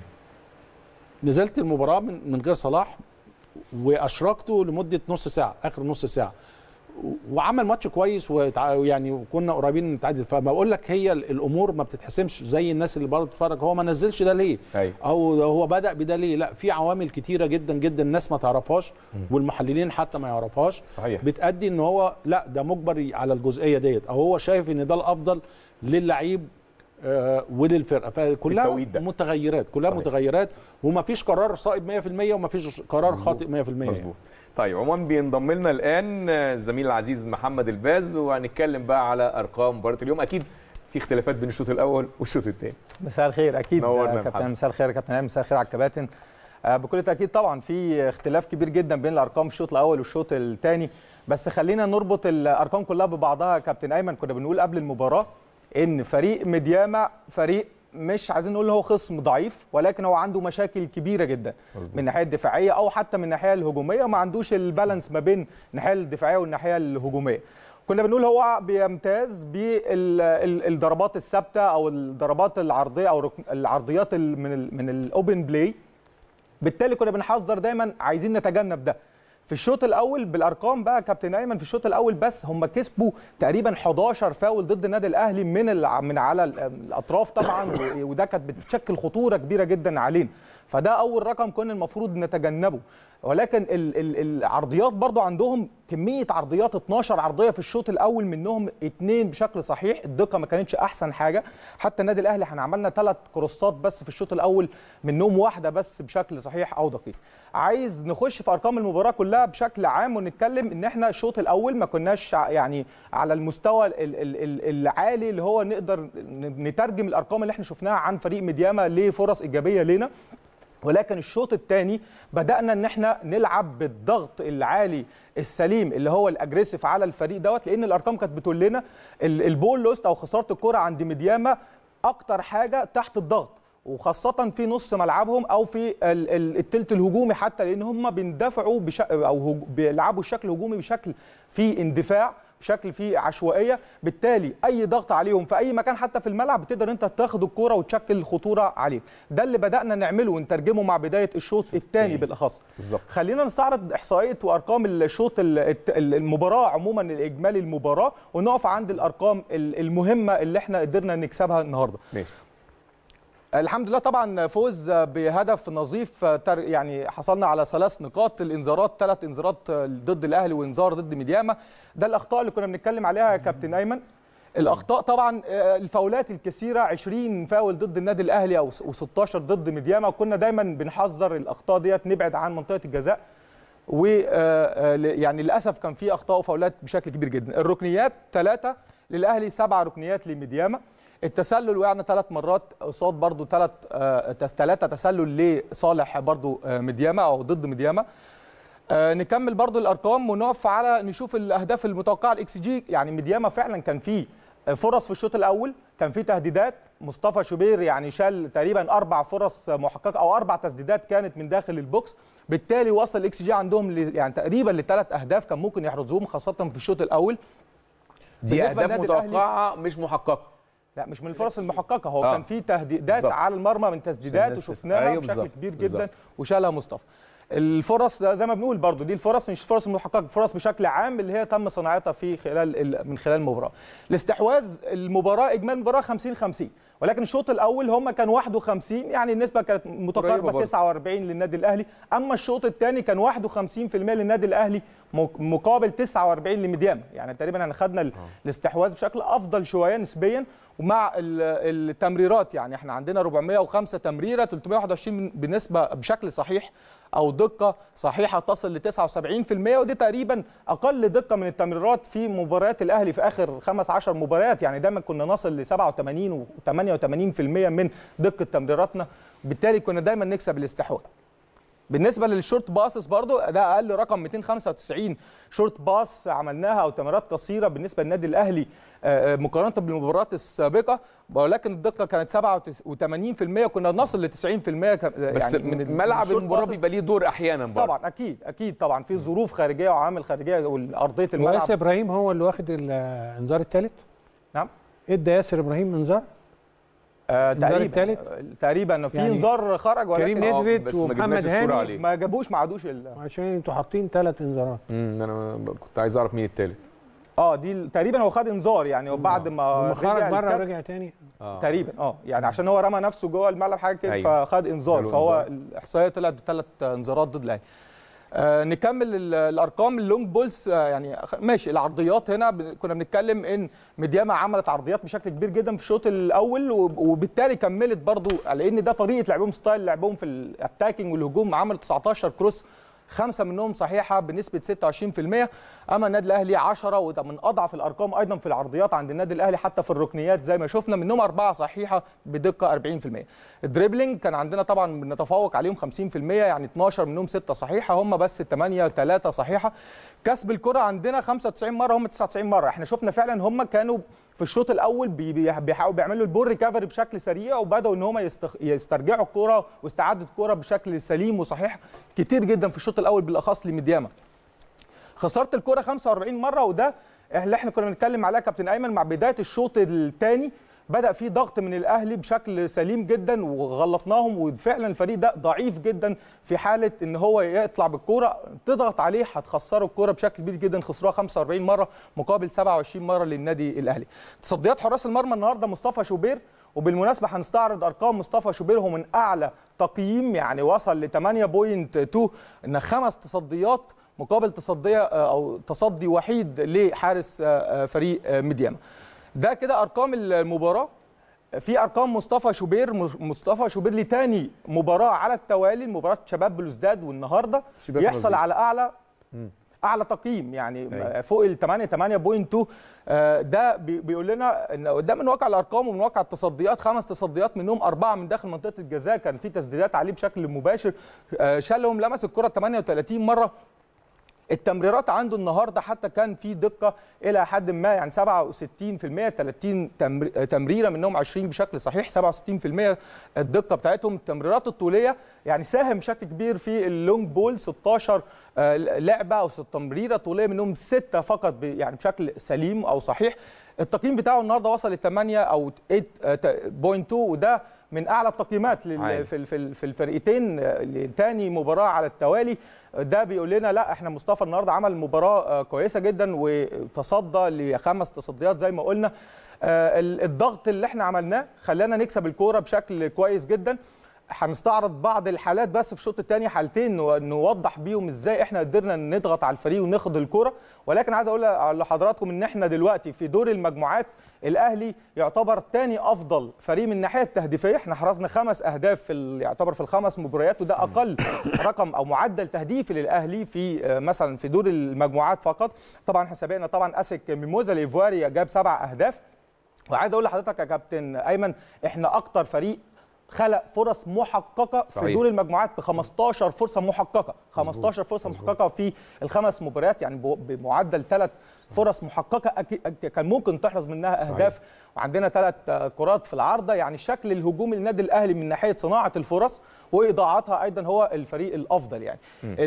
نزلت المباراه من غير صلاح واشركته لمده نص ساعه، اخر نص ساعه، وعمل ماتش كويس ويعني وكنا قريبين نتعادل. فما بقول لك هي الامور ما بتتحسمش زي الناس اللي برضه بتتفرج هو ما نزلش ده ليه او هو بدا بده ليه. لا، في عوامل كتيره جدا جدا الناس ما تعرفهاش والمحللين حتى ما يعرفهاش. صحيح. بتادي ان هو لا ده مجبر على الجزئيه ديت، او هو شايف ان ده الافضل للعيب وللفرقه. فكلها متغيرات، كلها صحيح. متغيرات، ومفيش قرار صائب 100% ومفيش قرار خاطئ 100%. مظبوط. طيب عموما بينضم لنا الان الزميل العزيز محمد الباز، وهنتكلم بقى على ارقام مباراه اليوم. اكيد في اختلافات بين الشوط الاول والشوط الثاني. مساء الخير. اكيد كابتن، مساء الخير يا كابتن، مساء الخير على الكباتن. بكل تاكيد طبعا في اختلاف كبير جدا بين الارقام في الشوط الاول والشوط الثاني، بس خلينا نربط الارقام كلها ببعضها. كابتن ايمن، كنا بنقول قبل المباراه ان فريق ميدياما فريق مش عايزين نقول هو خصم ضعيف، ولكن هو عنده مشاكل كبيره جدا من الناحيه الدفاعيه او حتى من الناحيه الهجوميه، وما عندوش البالانس ما بين الناحيه الدفاعيه والناحيه الهجوميه. كنا بنقول هو بيمتاز بالضربات الثابته او الضربات العرضيه او العرضيات من الاوبن بلاي. بالتالي كنا بنحذر دايما عايزين نتجنب ده. في الشوط الاول بالارقام بقى كابتن ايمن، في الشوط الاول بس هم كسبوا تقريبا 11 فاول ضد النادي الاهلي من على الاطراف طبعا، وده كانت بتشكل خطوره كبيره جدا علينا. فده اول رقم كنا المفروض نتجنبه. ولكن العرضيات برضو عندهم كميه عرضيات، 12 عرضيه في الشوط الاول، منهم 2 بشكل صحيح. الدقه ما كانتش احسن حاجه. حتى النادي الاهلي احنا عملنا 3 كروسات بس في الشوط الاول، منهم 1 بس بشكل صحيح او دقيق. عايز نخش في ارقام المباراه كلها بشكل عام ونتكلم ان احنا الشوط الاول ما كناش يعني على المستوى العالي اللي هو نقدر نترجم الارقام اللي احنا شفناها عن فريق ميدياما لفرص ايجابيه لينا. ولكن الشوط الثاني بدأنا ان احنا نلعب بالضغط العالي السليم اللي هو الاجريسيف على الفريق دوت، لان الارقام كانت بتقول لنا البول لوست او خساره الكره عند ميدياما اكتر حاجه تحت الضغط، وخاصه في نص ملعبهم او في الثلث الهجومي حتى، لان هم بيندفعوا او بيلعبوا الشكل الهجومي بشكل فيه اندفاع، بشكل فيه عشوائيه. بالتالي اي ضغط عليهم في اي مكان حتى في الملعب بتقدر انت تاخد الكوره وتشكل خطوره عليهم. ده اللي بدانا نعمله ونترجمه مع بدايه الشوط الثاني بالاخص. بالظبط. خلينا نستعرض احصائيه وارقام الشوط المباراه عموما، الاجمالي المباراه، ونقف عند الارقام المهمه اللي احنا قدرنا نكسبها النهارده. ماشي. الحمد لله طبعا فوز بهدف نظيف، يعني حصلنا على 3 نقاط. الانذارات 3 انذارات ضد الاهلي وانذار ضد ميدياما. ده الاخطاء اللي كنا بنتكلم عليها يا كابتن ايمن. الاخطاء طبعا الفاولات الكثيره، 20 فاول ضد النادي الاهلي او 16 ضد ميدياما، وكنا دايما بنحذر الاخطاء ديت نبعد عن منطقه الجزاء. ويعني للاسف كان في اخطاء وفاولات بشكل كبير جدا. الركنيات 3 للاهلي، 7 ركنيات لميدياما. التسلل وقعنا 3 مرات قصاد برضو 3 تسلل لصالح برضو ميدياما او ضد ميدياما. نكمل برضو الارقام ونقف على نشوف الاهداف المتوقعه. الاكس جي يعني ميدياما فعلا كان فيه فرص في الشوط الاول، كان فيه تهديدات. مصطفى شوبير يعني شال تقريبا 4 فرص محققه او 4 تسديدات كانت من داخل البوكس. بالتالي وصل الاكس جي عندهم يعني تقريبا ل3 اهداف كان ممكن يحرزوهم خاصه في الشوط الاول. دي اهداف متوقعه مش محققه. لا مش من الفرص المحققه، هو كان في تهديدات على المرمى من تسديدات وشفناها بشكل كبير جدا وشالها مصطفى. الفرص زي ما بنقول برضو دي الفرص مش فرص محققه، فرص بشكل عام اللي هي تم صناعتها في من خلال المباراه. الاستحواذ المباراه اجمالي المباراه 50-50، ولكن الشوط الاول هم كان 51، يعني النسبه كانت متقاربه 49 للنادي الاهلي، اما الشوط الثاني كان 51% للنادي الاهلي مقابل 49 لميدياما، يعني تقريبا احنا خدنا الاستحواذ بشكل افضل شويه نسبيا. ومع التمريرات يعني احنا عندنا 405 تمريره، 321 بالنسبه بشكل صحيح او دقه صحيحه تصل ل 79%، ودي تقريبا اقل دقه من التمريرات في مباريات الاهلي في اخر 15 مباريات، يعني دايما كنا نصل ل 87 و88% من دقه تمريراتنا، بالتالي كنا دايما نكسب الاستحواذ. بالنسبه للشورت باسس برضو ده اقل رقم، 295 شورت باس عملناها او تمريرات قصيره بالنسبه للنادي الاهلي مقارنه بالمباريات السابقه، ولكن الدقه كانت 87%، كنا نصل ل 90% بس يعني من ملعب المباراه بيبقى ليه دور احيانا برضه. طبعا اكيد طبعا في ظروف خارجيه وعوامل خارجيه وارضيه الملعب. ياسر ابراهيم هو اللي واخد الانذار الثالث؟ نعم، ادى ياسر ابراهيم انذار تقريبا في انذار خرج، ولكن كريم نيدفيد ومحمد هاني ما عادوش عشان انتوا حاطين 3 انذارات. انا كنت عايز اعرف مين الثالث. دي تقريبا هو خد انذار يعني، وبعد ما خرج بره ورجع تاني تقريبا يعني عشان هو رمى نفسه جوه الملعب حاجه كده، فخد انذار، فهو الاحصائيه طلعت ب3 انذارات ضد الاهلي. نكمل الارقام اللونج بولز، يعني ماشي. العرضيات هنا كنا بنتكلم ان ميدياما عملت عرضيات بشكل كبير جدا في الشوط الاول، وبالتالي كملت برضو لان ده طريقه لعبهم، ستايل لعبهم في الاتاكينج والهجوم. عملوا 19 كروس، 5 منهم صحيحه بنسبه 26%، اما النادي الاهلي 10، وده من اضعف الارقام ايضا في العرضيات عند النادي الاهلي، حتى في الركنيات زي ما شفنا منهم 4 صحيحه بدقه 40%. الدريبلينج كان عندنا طبعا بنتفوق عليهم 50%، يعني 12 منهم 6 صحيحه، هم بس 8 3 صحيحه. كسب الكره عندنا 95 مره، هم 99 مره. احنا شفنا فعلا هم كانوا في الشوط الاول بيحاولوا بيعملوا البول ريكفري بشكل سريع، وبداوا ان هم يسترجعوا الكره واستعاده الكره بشكل سليم وصحيح كتير جدا في الشوط الاول بالاخص لميدياما. خسرت الكره 45 مره، وده اللي احنا كنا بنتكلم عليها كابتن ايمن. مع بدايه الشوط الثاني بدا في ضغط من الاهلي بشكل سليم جدا وغلطناهم، وفعلا الفريق ده ضعيف جدا في حاله ان هو يطلع بالكوره تضغط عليه هتخسره الكوره بشكل كبير جدا. خسروها 45 مره مقابل 27 مره للنادي الاهلي. تصديات حراس المرمى النهارده مصطفى شوبير، وبالمناسبه هنستعرض ارقام مصطفى شوبير، هو من اعلى تقييم، يعني وصل ل 8.2، ان 5 تصديات مقابل تصدي وحيد لحارس فريق ميدياما. ده كده ارقام المباراه. في ارقام مصطفى شوبير لتاني مباراه على التوالي، مباراه شباب بلوزداد والنهارده يحصل على اعلى تقييم، يعني فوق ال 8.2. ده بيقول لنا ان قدام من واقع الارقام ومن واقع التصديات، 5 تصديات منهم 4 من داخل منطقه الجزاء، كان في تسديدات عليه بشكل مباشر، شالهم، لمس الكره 38 مره. التمريرات عنده النهارده حتى كان في دقه الى حد ما، يعني 67%، 30 تمريره منهم 20 بشكل صحيح، 67% الدقه بتاعتهم. التمريرات الطوليه يعني ساهم بشكل كبير في اللونج بول، 16 لعبه او تمريره طوليه منهم 6 فقط يعني بشكل سليم او صحيح. التقييم بتاعه النهارده وصل ل 8 او 8.2، وده من اعلى التقييمات في الفرقتين لتاني مباراه على التوالي. ده بيقول لنا لا، احنا مصطفى النهارده عمل مباراه كويسه جدا، وتصدى ل5 تصديات زي ما قلنا. الضغط اللي احنا عملناه خلانا نكسب الكوره بشكل كويس جدا. هنستعرض بعض الحالات بس في الشوط الثاني، حالتين نوضح بيهم ازاي احنا قدرنا نضغط على الفريق وناخد الكوره. ولكن عايز اقول لحضراتكم ان احنا دلوقتي في دور المجموعات، الاهلي يعتبر ثاني افضل فريق من الناحيه التهديفيه. احنا حرزنا 5 اهداف يعتبر في ال5 مباريات، وده اقل رقم او معدل تهديفي للاهلي في مثلا في دور المجموعات فقط. طبعا احنا سابقنا طبعا اسك ميموزا الايفواري جاب 7 اهداف. وعايز اقول لحضرتك يا كابتن ايمن، احنا اكتر فريق خلق فرص محققه في دور المجموعات ب 15 فرصه محققه، 15 فرصه محققه في ال5 مباريات، يعني بمعدل 3 فرص محققه كان ممكن تحرز منها اهداف. وعندنا 3 كرات في العارضه، يعني الشكل الهجومي للنادي الاهلي من ناحيه صناعه الفرص واضاعتها ايضا هو الفريق الافضل. يعني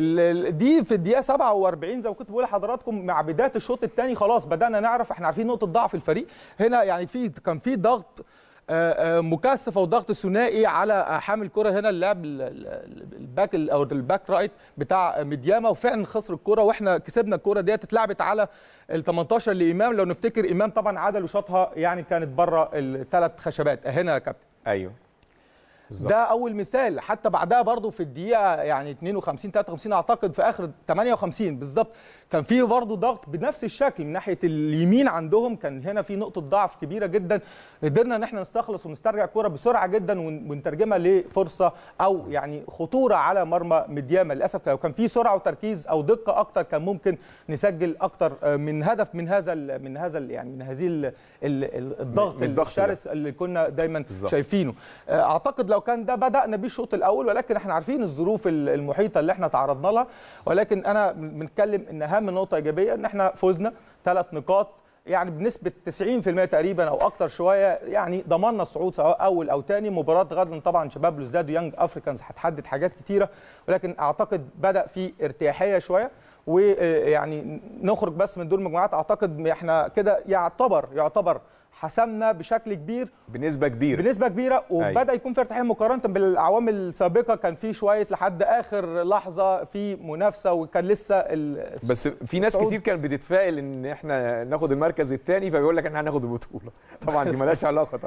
دي في الدقيقه 47 زي ما كنت بقول لحضراتكم، مع بدايه الشوط الثاني خلاص بدانا نعرف، احنا عارفين نقطه ضعف الفريق هنا، يعني كان في ضغط مكثف او ضغط ثنائي على حامل الكره هنا اللاعب الباك او الباك رايت بتاع ميدياما، وفعلا خسر الكره واحنا كسبنا الكره ديت. اتلعبت على ال 18 لامام، لو نفتكر امام طبعا عدل وشاطها يعني كانت بره الثلاث خشبات هنا يا كابتن. ايوه بالزبط. ده اول مثال. حتى بعدها برضو في الدقيقه يعني 52 53 اعتقد في اخر 58 بالظبط كان في برضو ضغط بنفس الشكل من ناحيه اليمين عندهم. كان هنا في نقطه ضعف كبيره جدا، قدرنا ان احنا نستخلص ونسترجع الكره بسرعه جدا ونترجمها لفرصه او يعني خطوره على مرمى ميدياما. للاسف لو كان في سرعه وتركيز او دقه اكتر كان ممكن نسجل اكتر من هدف من هذا يعني من هذه الضغط الشرس اللي كنا دايما بالزبط. شايفينه. اعتقد لو كان ده بدانا بيه الشوط الاول، ولكن احنا عارفين الظروف المحيطه اللي احنا تعرضنا لها. ولكن انا بنتكلم ان اهم نقطه ايجابيه ان احنا فزنا 3 نقاط يعني بنسبه 90% تقريبا او اكتر شويه، يعني ضمننا الصعود سواء اول او ثاني. مباراه غدا طبعا شباب بلوزداد ويانج افريكانز هتحدد حاجات كتيره، ولكن اعتقد بدا في ارتياحيه شويه، ويعني نخرج بس من دور المجموعات. اعتقد احنا كده يعتبر حسمنا بشكل كبير بنسبه كبيره وبدا يكون في ارتياحيه مقارنه بالاعوام السابقه. كان في شويه لحد اخر لحظه في منافسه، وكان لسه بس في ناس كتير كانت بتتفائل ان احنا ناخد المركز الثاني، فبيقول لك احنا هناخد البطوله. طبعا دي مالهاش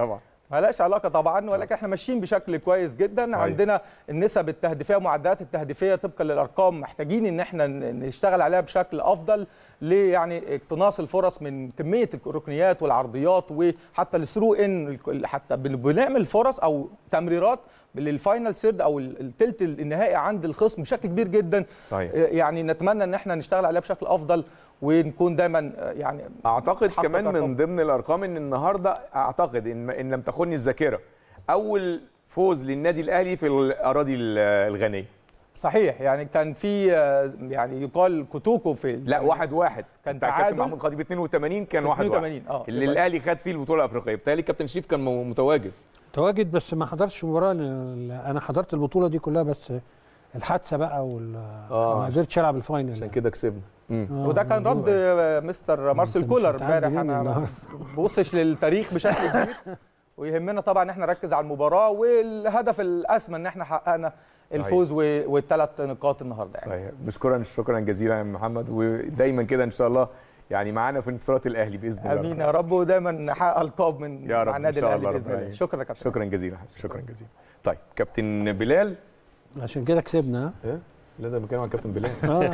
علاقه طبعا، ولكن احنا ماشيين بشكل كويس جدا. صحيح. عندنا النسب التهديفيه ومعدلات التهديفيه طبقا للارقام محتاجين ان احنا نشتغل عليها بشكل افضل، ليه يعني اقتناص الفرص من كميه الركنيات والعرضيات وحتى الثرو ان، حتى بنعمل فرص او تمريرات للفاينل سيرد او الثلث النهائي عند الخصم بشكل كبير جدا. صحيح. يعني نتمنى ان احنا نشتغل عليها بشكل افضل ونكون دايما يعني اعتقد كمان من ضمن الارقام ان النهارده اعتقد ان لم تخني الذاكره اول فوز للنادي الاهلي في الاراضي الغانيه. صحيح، يعني كان في يعني يقال كوتوكو في لا 1-1 كان كابتن محمود خطيب 82 كان 1-1 اللي الاهلي خد فيه البطوله الافريقيه. بالتالي كابتن شريف كان متواجد بس ما حضرش مباراه. انا حضرت البطوله دي كلها بس الحادثه بقى ما قدرتش العب الفاينل عشان كده كسبنا. وده كان رد مستر مارسيل كولر امبارح. انا ما ببصش للتاريخ بشكل كبير ويهمنا طبعا احنا نركز على المباراه، والهدف الاسمى ان احنا حققنا الفوز والثلاث نقاط النهارده. صحيح. شكرا جزيلا يا محمد، ودايما كده ان شاء الله يعني معانا في انتصارات الاهلي باذن الله. امين يا رب، ودايما نحقق القاب مع النادي الاهلي باذن الله. شكرا يا كابتن. شكرا جزيلا. طيب كابتن بلال، عشان كده كسبنا. لا ده بنتكلم عن كابتن بلال.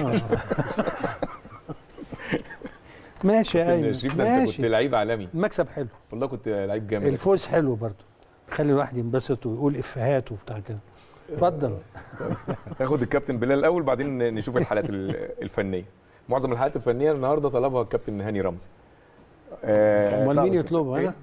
ماشي يا ايمن. انت كنت لعيب عالمي. المكسب حلو والله، كنت لعيب جامد. الفوز حلو برضه، خلي الواحد ينبسط ويقول افيهات وبتاع كده. اتفضل. ناخد الكابتن بلال الاول، بعدين نشوف الحالات الفنيه. معظم الحالات الفنيه النهارده طلبها الكابتن هاني رمزي. امال مين يطلبها؟ انا.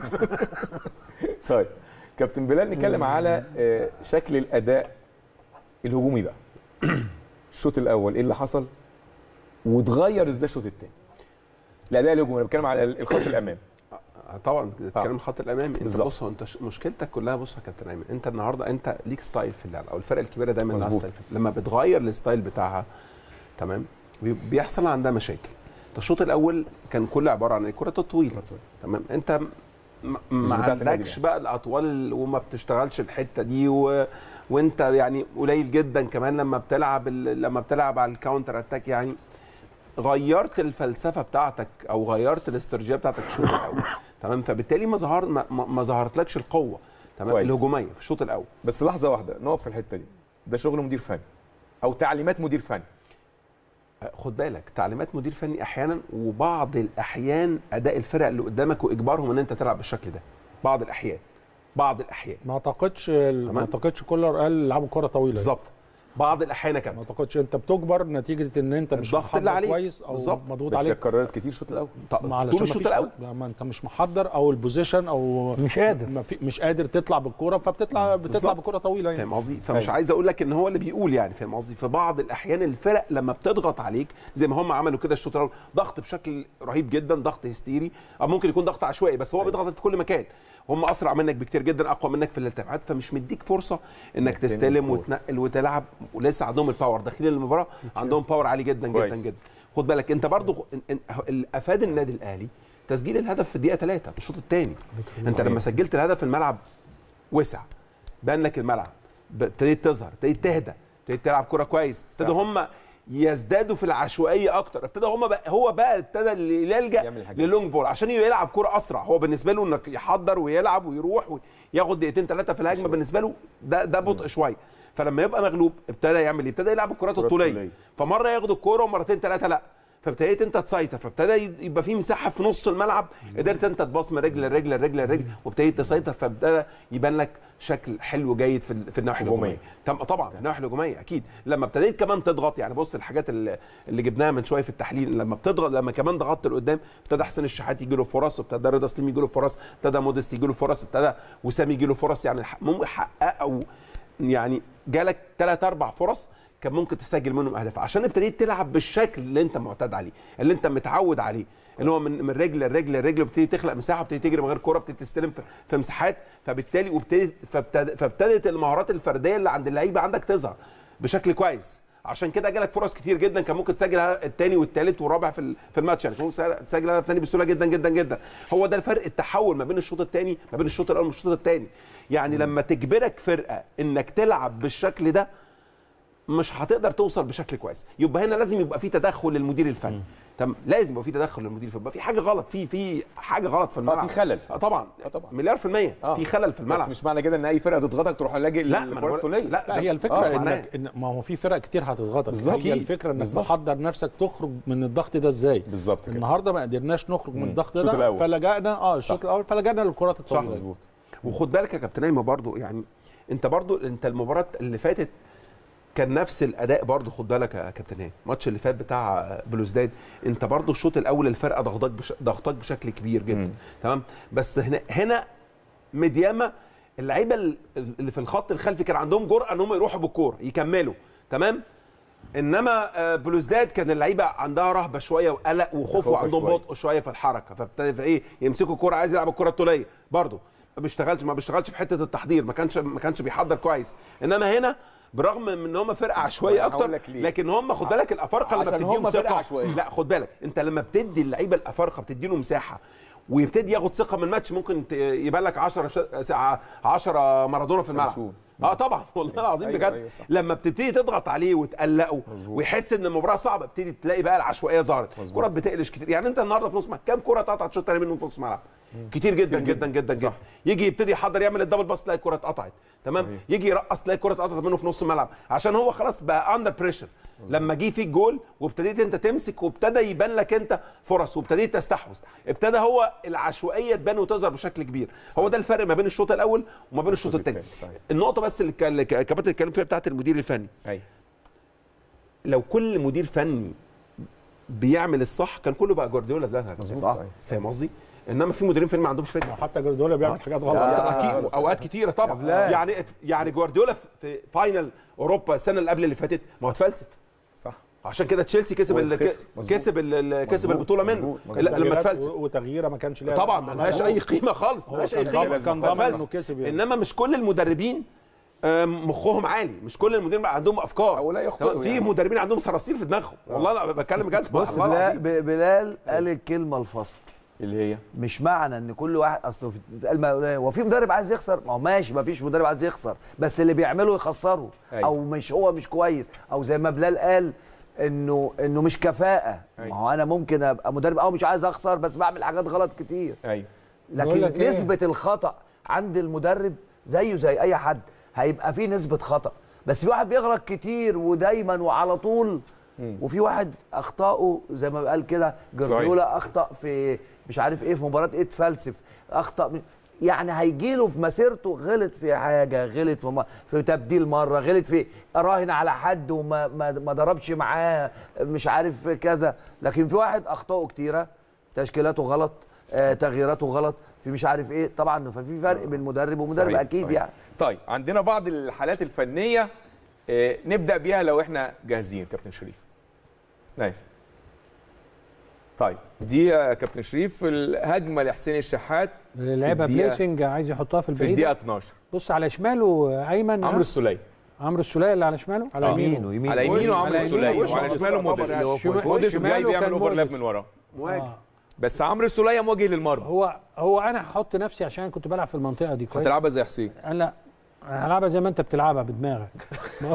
طيب كابتن بلال، نتكلم على شكل الاداء الهجومي بقى. الشوط الاول ايه اللي حصل واتغير ازاي الشوط الثاني؟ الاداء الهجومي، انا بتكلم على الخط الامامي. طبعا بتتكلم الخط الامامي. انت بص، انت مشكلتك كلها، بص يا كابتن ايمن، انت النهارده انت ليك ستايل في اللعب، او الفرق الكبيره دايما لها ستايل. لما بتغير الستايل بتاعها تمام بيحصل عندها مشاكل. الشوط الاول كان كله عباره عن الكرات الطويله تمام. انت ما عندكش بقى الاطوال وما بتشتغلش الحته دي وانت يعني قليل جدا كمان لما بتلعب على الكاونتر اتاك. يعني غيرت الفلسفه بتاعتك او غيرت الاستراتيجيه بتاعتك الشوط الاول تمام. فبالتالي ما ظهرتلكش القوه تمام الهجوميه في الشوط الاول. بس لحظه واحده نقف في الحته دي، ده شغل مدير فني او تعليمات مدير فني. خد بالك، تعليمات مدير فني احيانا، وبعض الاحيان اداء الفرق اللي قدامك واجبارهم ان انت تلعب بالشكل ده. بعض الاحيان ما اعتقدش كولر قال العبوا كره طويله بالظبط. بعض الاحيان كمان ما اعتقدش انت بتجبر نتيجه ان انت مش محضر كويس او مضغوط عليك. بس قررت كتير الشوط الاول. طول الشوط الاول ما انت مش محضر او البوزيشن او مش قادر تطلع بالكوره، بتطلع بكره طويله يعني. فاهم قصدي؟ فمش عايز اقول لك ان هو اللي بيقول يعني، فاهم قصدي؟ في بعض الاحيان الفرق لما بتضغط عليك زي ما هم عملوا كده الشوط الاول، ضغط بشكل رهيب جدا، ضغط هستيري، او ممكن يكون ضغط عشوائي، بس هو بيضغط في كل مكان. هم اسرع منك بكتير جدا، اقوى منك في الالتحامات، فمش مديك فرصه انك تستلم وتنقل وتلعب. ولسه عندهم الباور داخلين المباراه، عندهم باور عالي جدا جدا جدا. خد بالك انت برضو افاد النادي الاهلي تسجيل الهدف في الدقيقه 3 في الشوط الثاني. انت لما سجلت الهدف الملعب وسع، بان لك الملعب، ابتديت تظهر، ابتديت تهدى، ابتديت تلعب كوره كويس، ابتدوا هم يزدادوا في العشوائيه اكتر، ابتدى هم هو بقى ابتدى اللي يلجا للونج بول عشان يلعب كوره اسرع. هو بالنسبه له انك يحضر ويلعب ويروح وياخد دقيقتين 3 في الهجمه، بالنسبه له ده بطء شويه. فلما يبقى مغلوب ابتدى يعمل، ابتدى يلعب الكرات الطوليه، فمره ياخد الكوره ومرتين 3 لا، فابتديت انت تسيطر، فابتدى يبقى في مساحه في نص الملعب، قدرت انت تباص من رجل لرجل لرجل لرجل، وابتديت تسيطر، فابتدى يبان لك شكل حلو جيد في الناحيه الهجوميه. طبعا في الناحيه الهجوميه اكيد. لما ابتديت كمان تضغط، يعني بص الحاجات اللي جبناها من شويه في التحليل، لما بتضغط، لما كمان ضغطت لقدام، ابتدى حسين الشحات يجي له فرص، ابتدى رضا سليم يجي له فرص، ابتدى موديست يجي له فرص، ابتدى وسام يجي له فرص، يعني ممكن حقق او يعني جالك 3 4 فرص كان ممكن تسجل منهم اهداف، عشان ابتديت تلعب بالشكل اللي انت معتاد عليه، اللي انت متعود عليه، اللي هو من رجل لرجل لرجل، وبتبتدي تخلق مساحه، وبتبتدي تجري من غير كوره، بتبتدي تستلم في مساحات، فبالتالي فابتدت المهارات الفرديه اللي عند اللعيبه عندك تظهر بشكل كويس. عشان كده جالك فرص كتير جدا، كان ممكن تسجل الثاني والثالث والرابع في الماتش، يعني ممكن تسجل هدف ثاني بسهوله جدا جدا جدا. هو ده الفرق، التحول ما بين الشوط الثاني، ما بين الشوط الاول والشوط الثاني. يعني لما تجبرك فرقه انك تلعب بالشكل ده مش هتقدر توصل بشكل كويس. يبقى هنا لازم يبقى في تدخل للمدير الفني. تمام، لازم يبقى في تدخل للمدير الفني، يبقى في حاجه غلط، في حاجه غلط في الملعب، في خلل. طبعا مليار في المية في خلل في الملعب. بس مش معنى كده ان اي فرقه تضغطك تروح لاجئ للكره الطوليه. لا هي الفكره إن ما هو في فرق كتير هتضغطك، هي الفكره انك تحضر نفسك تخرج من الضغط ده ازاي. بالظبط كده. النهارده ما قدرناش نخرج من الضغط ده، فلجأنا الشوط الاول فلجأنا للكرات الطويله. مظبوط. وخد بالك يا كابتن ايمن برضو، يعني انت المباراه اللي فاتت كان نفس الاداء برضو. خد بالك يا كابتن هاني، الماتش اللي فات بتاع بلوزداد انت برضو الشوط الاول الفرقه ضغطك بشكل كبير جدا. تمام، بس هنا مدياما اللعيبه اللي في الخط الخلفي كان عندهم جرأه ان هم يروحوا بالكوره يكملوا. تمام، انما بلوزداد كان اللعيبه عندها رهبه شويه وقلق وخوف وعندهم بطء شويه في الحركه، فابتدى في ايه يمسكوا الكوره، عايز يلعب الكوره الطوليه برضو، ما بيشتغلش في حته التحضير، ما كانش بيحضر كويس. انما هنا برغم من ان هم فرقه عشوائيه اكتر، لكن هم خد بالك الافارقه لما بتديهم ثقه، لا خد بالك انت لما بتدي اللعيبه الافارقه بتدي له مساحه ويبتدي ياخد ثقه من الماتش، ممكن يبان لك 10 مارادونا في الملعب. طبعا والله العظيم بجد. أيوة لما بتبتدي تضغط عليه وتقلقه ويحس ان المباراه صعبه، بتبتدي تلاقي بقى العشوائيه ظهرت، كرات بتقلش كتير. يعني انت النهارده في نص ملعب كام كره اتقطعت الشوط الثاني منهم في نص ملعب؟ كتير جدا جدا جدا جدا. يجي يبتدي يحضر يعمل الدبل باس تلاقي الكره اتقطعت. تمام، صحيح. يجي يرقص تلاقي الكره اتقطعت منه في نص الملعب، عشان هو خلاص بقى اندر بريشر. لما جه فيك جول وابتديت انت تمسك وابتدى يبان لك انت فرص وابتديت تستحوذ، ابتدى هو العشوائيه تبان وتظهر بشكل كبير. صحيح. هو ده الفرق ما بين الشوط الاول وما بين الشوط الثاني. النقطه بس اللي كابتن اتكلم فيها بتاعت المدير الفني. ايوه، لو كل مدير فني بيعمل الصح كان كله بقى جوارديولا ده. صح، فاهم قصدي؟ انما في مديرين فني ما عندهمش فكره. حتى جوارديولا بيعمل حاجات غلط اكيد، اوقات كتيره طبعا. يعني جوارديولا في فاينل اوروبا السنه اللي قبل اللي فاتت ما هو اتفلسف. صح، عشان كده تشيلسي كسب البطوله منه لما اتفلسف، وتغييره ما كانش ليها طبعا، ما لهاش اي قيمه خالص، ما لهاش اي قيمه، كان ضامن انه كسب يعني. انما مش كل المدربين مخهم عالي، مش كل المدربين عندهم افكار، او لا يخطئوا في مدربين عندهم صراصير في دماغهم. والله انا بتكلم بجد. بص بلال قال الكلمه الفصل اللي هي مش معنى ان كل واحد اصله هو في مدرب عايز يخسر، ما هو ماشي، ما فيش مدرب عايز يخسر، بس اللي بيعمله يخسره. او مش هو مش كويس، او زي ما بلال قال انه مش كفاءه. ما هو انا ممكن ابقى مدرب مش عايز اخسر بس بعمل حاجات غلط كتير. لكن نسبه الخطا عند المدرب زيه زي اي حد، هيبقى في نسبه خطا، بس في واحد بيغلط كتير ودايما وعلى طول، وفي واحد اخطائه زي ما قال كده جوارديولا اخطا في مش عارف ايه، في مباراه ايه اتفلسف، اخطا يعني هيجي له في مسيرته غلط في حاجه، غلط في تبديل مره، غلط في راهن على حد وما ما ضربش معاه مش عارف كذا. لكن في واحد اخطائه كتيره، تشكيلاته غلط، تغييراته غلط، في مش عارف ايه. طبعا ففي فرق بين مدرب ومدرب. صحيح. اكيد. صحيح. يعني طيب عندنا بعض الحالات الفنيه نبدا بيها لو احنا جاهزين. كابتن شريف. نعم. طيب دي يا كابتن شريف الهجمه لحسين الشحات اللي لعبها بليسنج، عايز يحطها في البعيد في الدقيقه 12. بص على شماله ايمن عمرو السوليه. عمرو السوليه اللي على شماله، على يمينه على يمينه عمرو السوليه، وعلى شماله موديست. موديست جاي بيعمل اوفرلاب من وراه. بس عمرو السوليه موجه للمرمى. هو انا هحط نفسي عشان كنت بلعب في المنطقه دي كويس. هتلعبها زي حسين؟ لا انا هلعبها زي ما انت بتلعبها بدماغك.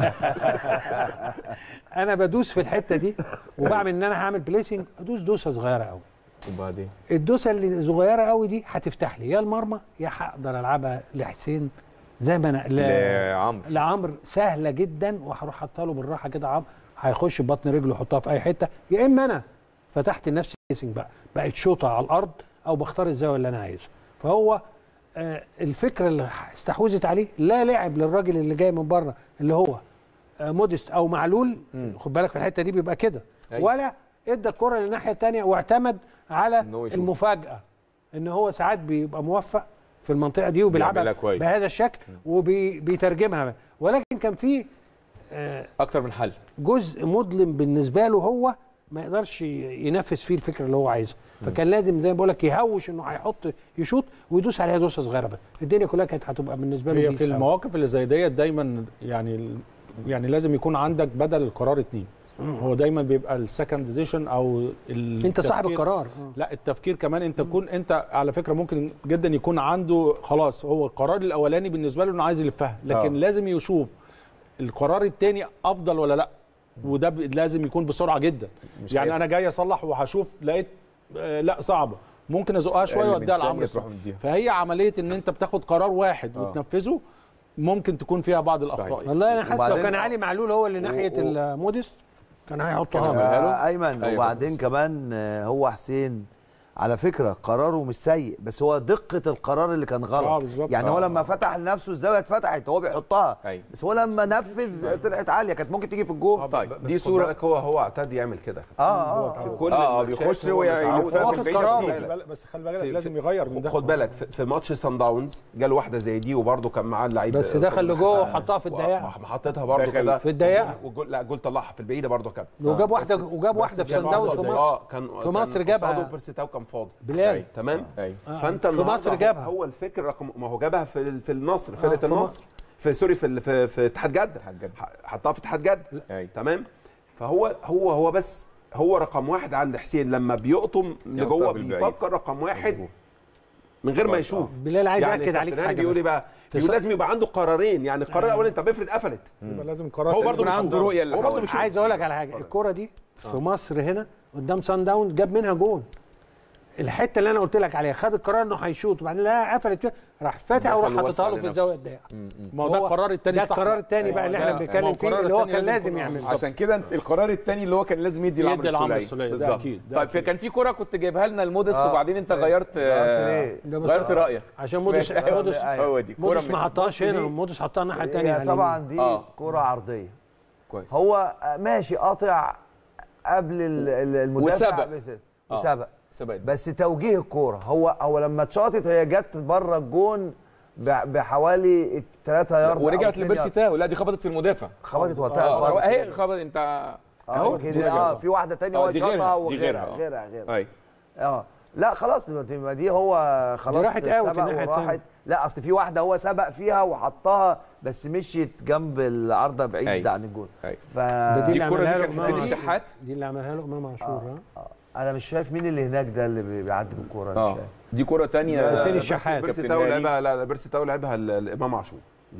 انا بدوس في الحته دي وبعمل ان انا هعمل بليسنج، ادوس دوسه صغيره قوي. وبعدين الدوسه اللي صغيره قوي دي هتفتح لي يا المرمى يا هقدر العبها لحسين زي ما انا لعمرو سهله جدا، وهروح حاطها له بالراحه كده. عمرو هيخش ببطن رجله يحطها في اي حته، يا اما انا فتحت لنفسي بليسنج بقت شوطه على الارض او بختار الزاويه اللي انا عايزها. فهو الفكره اللي استحوذت عليه لا لعب للراجل اللي جاي من بره اللي هو موديست او معلول. خد بالك في الحته دي بيبقى كده. ولا ادى الكره للناحيه الثانيه واعتمد على المفاجاه ان هو ساعات بيبقى موفق في المنطقه دي وبيلعبها بهذا الشكل وبيترجمها. ولكن كان في اكتر من حل، جزء مظلم بالنسبه له، هو ما يقدرش ينفذ فيه الفكره اللي هو عايزها. فكان لازم زي ما بقول لك يهوش انه هيحط يشوط ويدوس عليها دوسه صغيره بس. الدنيا كلها كانت هتبقى بالنسبه له. هي في المواقف اللي زي ديت دايما يعني لازم يكون عندك بدل القرار 2. هو دايما بيبقى السكند ديسيشن او انت صاحب القرار. لا التفكير كمان انت تكون انت على فكره ممكن جدا يكون عنده خلاص هو القرار الاولاني بالنسبه له انه عايز يلفها، لكن لازم يشوف القرار الثاني افضل ولا لا، وده لازم يكون بسرعه جدا. يعني انا جاي اصلح وهشوف لقيت لا صعبه، ممكن ازقها شويه واديها لعمرو. فهي عمليه ان انت بتاخد قرار واحد وتنفذه ممكن تكون فيها بعض الاخطاء. والله انا حاسس لو كان علي معلول هو اللي ناحيه الموديست كان هيحطها ايمن. وبعدين كمان هو حسين على فكره قراره مش سيء، بس هو دقه القرار اللي كان غلط. يعني هو لما فتح لنفسه الزاويه اتفتحت هو بيحطها، بس هو لما نفذ طلعت عاليه، كانت ممكن تيجي في الجول. طيب دي صوره هو اعتاد يعمل كده. في كل بيخش وياخد قرار، بس خلي بالك لازم يغير من ده. خد بالك في ماتش سان داونز جاله واحده زي دي وبرده كان معاه اللعيب بس دخل لجوه وحطها في الدقيقه. حطيتها برده كده في الدقيقه لا جول طلعها في البعيده برده كان. وجاب واحده في سان داونز في مصر جابها. بيرسيتاو كان فاضي بلال تمام. فانت في مصر جابها. هو الفكر رقم ما هو جابها في النصر، فرقه النصر في سوري في اتحاد جده، حطها في اتحاد جده تمام. فهو بس هو رقم واحد عند حسين لما بيقطم لجوه بيفكر رقم واحد من غير ما يشوف. بلال عايز ياكد عليك حاجه، بيقول ايه بقى؟ بيقول لازم يبقى عنده قرارين. يعني القرار الاولاني طب افرض قفلت يبقى لازم قرار هو برضه عنده رؤيه. هو برضه عايز اقول لك على حاجه، الكوره دي في مصر هنا قدام سان داونز جاب منها جول. الحته اللي انا قلت لك عليها خد القرار انه هيشوط وبعدين لا قفلت راح فاتح وراح حاططها له في الزاويه الضيقه. ما هو ده القرار الثاني صح. ده القرار الثاني بقى اللي احنا بنتكلم فيه اللي هو كان لازم يعمله. عشان كده القرار الثاني اللي هو كان لازم يدي لعمرو السوليه بالظبط. طيب كان في كوره كنت جايبها لنا المودست وبعدين انت غيرت رايك عشان مودست هو دي كوره ما حطهاش هنا، مودست حطها الناحيه الثانيه. طبعا دي كوره عرضيه كويس. هو ماشي قاطع قبل المدافع وسبق بس توجيه الكوره هو لما اتشاطت هي جت بره الجون بحوالي 3 يارد ورجعت لبيرسيتاو. لا دي خبطت في المدافع، خبطت وقتها اهي خبط انت اهو في واحده ثانيه هو شاطها وغيرها لا خلاص دي هو خلاص دي راحت اوت الناحيه الثانيه. لا اصل في واحده هو سبق فيها وحطها بس مشيت جنب العارضه بعيد عن الجون. دي الكوره دي كانت حسين الشحات دي اللي عملها له امام عاشور. انا مش شايف مين اللي هناك ده اللي بيعدي بالكوره. مش شايف. دي كوره ثانيه حسين الشحات. بيرسيتاو لعبها. لا بيرسيتاو لعبها الامام عاشور.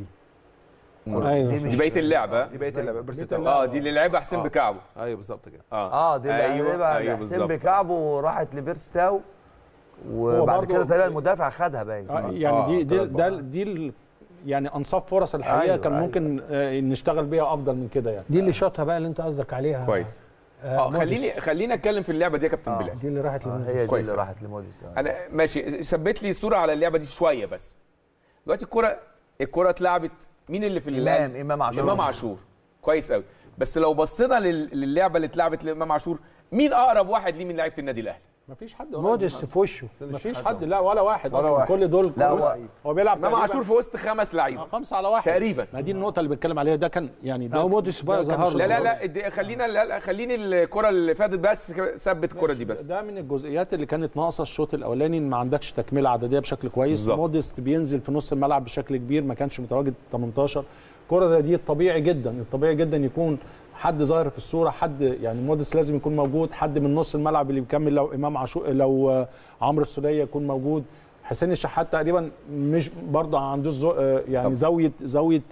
ايوه دي بقيه اللعبه. دي بقيه اللعبه بيرسيتاو. دي اللي لعبها حسين بكعبه. ايوه بالظبط كده. دي اللي لعبها حسين بكعبه وراحت لبيرسيتاو وبعد كده تقريبا المدافع خدها باين. يعني دي يعني انصاف فرص الحقيقه كان ممكن نشتغل بيها افضل من كده. يعني دي اللي شاطها بقى اللي انت قصدك عليها كويس. خليني اتكلم في اللعبه دي يا كابتن بلال. دي اللي راحت هي دي اللي راحت لموديس. انا ماشي ثبت لي صوره على اللعبه دي شويه بس. دلوقتي الكره اتلعبت مين اللي في امام عاشور كويس قوي. بس لو بصينا للعبه اللي اتلعبت لامام عاشور مين اقرب واحد ليه من لعيبه النادي الاهلي؟ مفيش حد. موديست في وشه مفيش حد. لا ولا واحد اصلا. كل دول هو بيلعب امام عاشور في وسط 5 لعيبه 5 على 1 تقريبا. ما دي النقطه اللي بتكلم عليها. ده كان يعني ده موديست بقى ظهر. لا خليني الكره اللي فاتت بس ثبت الكره دي بس. ده من الجزئيات اللي كانت ناقصه الشوط الاولاني ان ما عندكش تكمله عدديه بشكل كويس. موديست بينزل في نص الملعب بشكل كبير ما كانش متواجد 18. كره زي دي الطبيعي جدا يكون حد ظاهر في الصوره، حد يعني موديست لازم يكون موجود، حد من نص الملعب اللي بيكمل، لو امام عاشور لو عمرو السوليه يكون موجود. حسين الشحات تقريبا مش برضه عنده يعني زاويه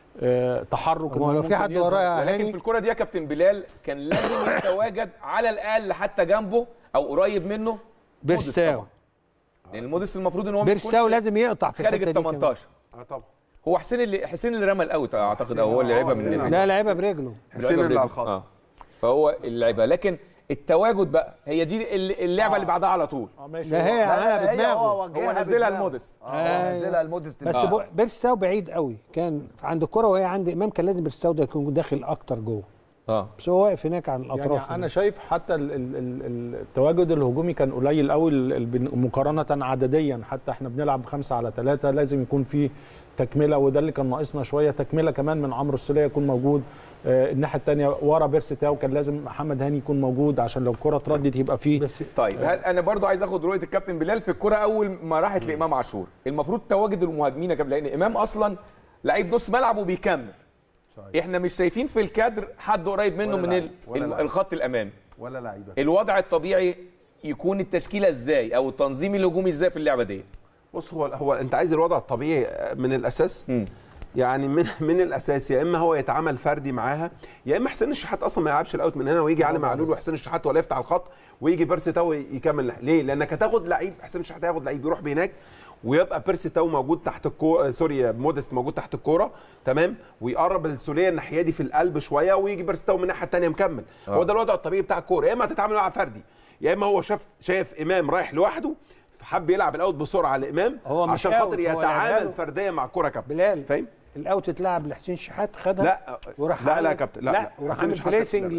تحرك. هو لو في حد وراه لكن في الكره دي يا كابتن بلال كان لازم يتواجد على الاقل حتى جنبه او قريب منه بيرستاو، لان الموديست المفروض ان هو بيرستاو لازم يقطع في خارج ال 18. طبعا هو حسين اللي رمى الاوت اعتقد، او هو اللي لعبها من لا لعبها برجله، حسين اللي على الخط. فهو اللي لعبها، لكن التواجد بقى هي دي اللعبه اللي بعدها على طول. ده هي عملها بدماغه، هو نزلها الموديست. نزلها الموديست بس بيرستاو بعيد قوي كان عند الكره وهي عند امام، كان لازم بيرستاو ده يكون داخل اكتر جوه. بس هو واقف هناك على الاطراف. يعني انا شايف حتى التواجد الهجومي كان قليل قوي مقارنه عدديا، حتى احنا بنلعب 5-3 لازم يكون في تكمله، وده اللي كان ناقصنا شويه، تكمله كمان من عمرو السوليه يكون موجود. الناحيه الثانيه ورا بيرسي تاو كان لازم محمد هاني يكون موجود عشان لو الكره اتردت يبقى فيه. طيب انا برضو عايز اخد رؤيه الكابتن بلال في الكره اول ما راحت لامام عاشور. المفروض تواجد المهاجمين يا كابتن، لان امام اصلا لعيب نص ملعب وبيكمل. احنا مش شايفين في الكادر حد قريب منه من الخط الامامي ولا لعيبه. الوضع الطبيعي يكون التشكيله ازاي او التنظيم الهجومي ازاي في اللعبه دي؟ بص هو انت عايز الوضع الطبيعي من الاساس. يعني من الاساس يا اما هو يتعامل فردي معاها، يا اما حسين الشحات اصلا ما يلعبش الاوت من هنا ويجي علي معلول وحسين الشحات ولا يفتح الخط ويجي بيرسي تاو يكمل. ليه؟ لانك هتاخد لعيب، حسين الشحات هياخد لعيب يروح بهناك ويبقى بيرسي تاو موجود تحت الكوره، سوري موديست موجود تحت الكوره، تمام، ويقرب السوليه الناحيه دي في القلب شويه ويجي بيرسي تاو من الناحيه الثانيه مكمل. هو ده الوضع الطبيعي بتاع الكوره، يا اما هتتعامل مع فردي، يا اما هو شايف امام رايح لوحده فحب يلعب الاوت بسرعه لامام عشان خاطر يتعامل فرديا مع الكوره. كابتن بلال فاهم؟ الاوت اتلعب لحسين شحات خدها، لا وراح لا يا كابتن، لا وراح عامل بليسنج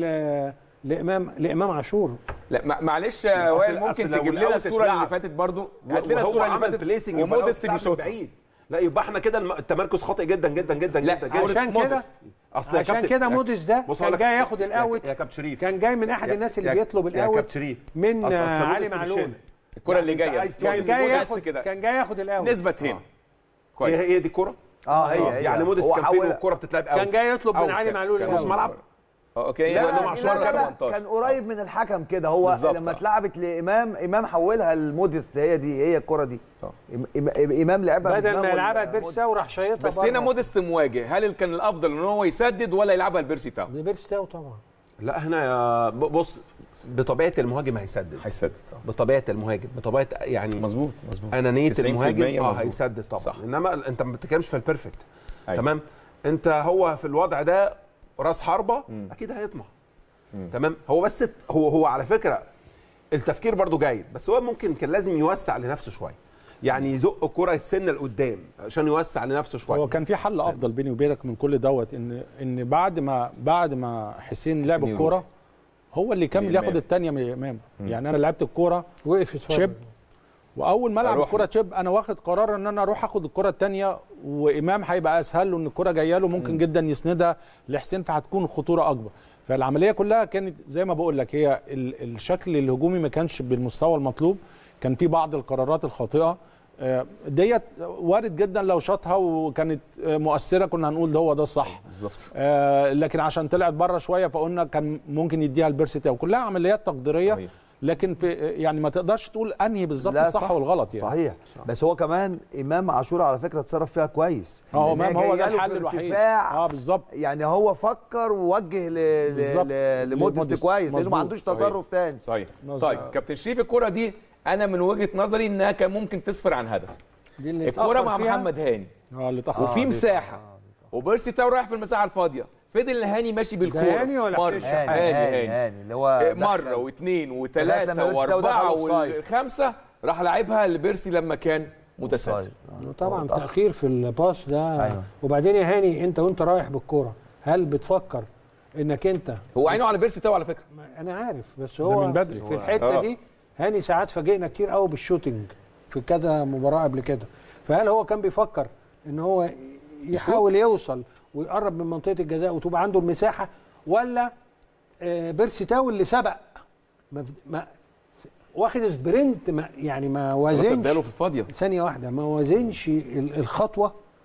لامام عاشور. لا معلش وائل، ممكن تجيب لنا الصوره اللي فاتت برضو؟ هات لنا الصوره اللي فاتت بليسنج وموديست بيشوط بعيد. لا يبقى احنا كده التمركز خاطئ جدا جدا جدا جدا. عشان كده موديست ده كان جاي ياخد الاوت يا كابتن شريف، كان جاي من احد الناس اللي بيطلب الاوت من علي معلول. الكره اللي جايه كان جاي ياخد الاوت نسبه هنا كويس. هي دي الكوره. هي يعني موديست كان فين والكوره بتتلعب اوت؟ كان جاي يطلب من علي معلول نص ملعب. اوكي. لا كان قريب من الحكم كده. هو لما اتلعبت امام حولها لموديست. هي الكره دي امام لعبها بدل ما يلعبها لبيرسي تاو راح شايطها. بس هنا موديست مواجه، هل كان الافضل ان هو يسدد ولا يلعبها لبيرسي تاو؟ لبيرسي تاو طبعا. لا هنا بص، بطبيعه المهاجم هيسدد بطبيعه المهاجم، بطبيعه يعني مظبوط انانيه المهاجم هيسدد طبعا صح. انما انت ما بتتكلمش في البيرفكت. تمام. انت هو في الوضع ده راس حربه اكيد هيطمع. تمام. هو بس هو على فكره التفكير برضو جيد، بس هو ممكن كان لازم يوسع لنفسه شويه، يعني يزق الكره السنه لقدام عشان يوسع لنفسه شويه. هو كان في حل افضل بيني وبينك من كل دوت، ان بعد ما حسين لعب الكوره هو اللي كمل ياخد الثانيه من امام. يعني انا لعبت الكوره وقفت تشيب، واول ما العب الكوره تشيب انا واخد قرار ان انا اروح اخد الكوره الثانيه، وامام هيبقى اسهل له ان الكوره جايه له ممكن جدا يسندها لحسين، فهتكون الخطوره اكبر. فالعمليه كلها كانت زي ما بقول لك، هي الشكل الهجومي ما كانش بالمستوى المطلوب، كان في بعض القرارات الخاطئه ديت وارد جدا لو شاطها وكانت مؤثره كنا هنقول ده هو ده الصح بالظبط. لكن عشان طلعت بره شويه فقلنا كان ممكن يديها لبيرسي تاو. كلها عمليات تقديريه صحيح. لكن في يعني ما تقدرش تقول انهي بالظبط الصح والغلط يعني. صحيح. بس هو كمان امام عاشور على فكره اتصرف فيها كويس. امام هو ده الحل الوحيد. بالظبط. يعني هو فكر ووجه لموديست كويس لانه ما عندوش تصرف تاني. صحيح. طيب كابتن شريف، الكره دي انا من وجهه نظري انها كان ممكن تسفر عن هدف. الكره مع محمد هاني وفي مساحه وبيرسي تاو رايح في المساحه الفاضيه، فضل هاني ماشي بالكوره هاني ولا هاني اللي هو مره واثنين وثلاثه واربعه والخامسه راح لعبها لبيرسي لما كان متسلل. طبعا تاخير في الباص ده. أيوة. وبعدين يا هاني انت وانت رايح بالكوره هل بتفكر انك انت هو عينه على بيرسي تاو على فكره؟ انا عارف، بس هو من بدري في الحته دي هاني ساعات فاجئنا كتير قوي بالشوتنج في كذا مباراه قبل كده. فهل هو كان بيفكر ان هو يحاول يوصل ويقرب من منطقه الجزاء وتبقى عنده المساحه، ولا بيرسي تاو اللي سبق ما واخد سبرنت يعني ما وازنش اداله في الفاضيه ثانيه واحده، ما وازنش الخطوه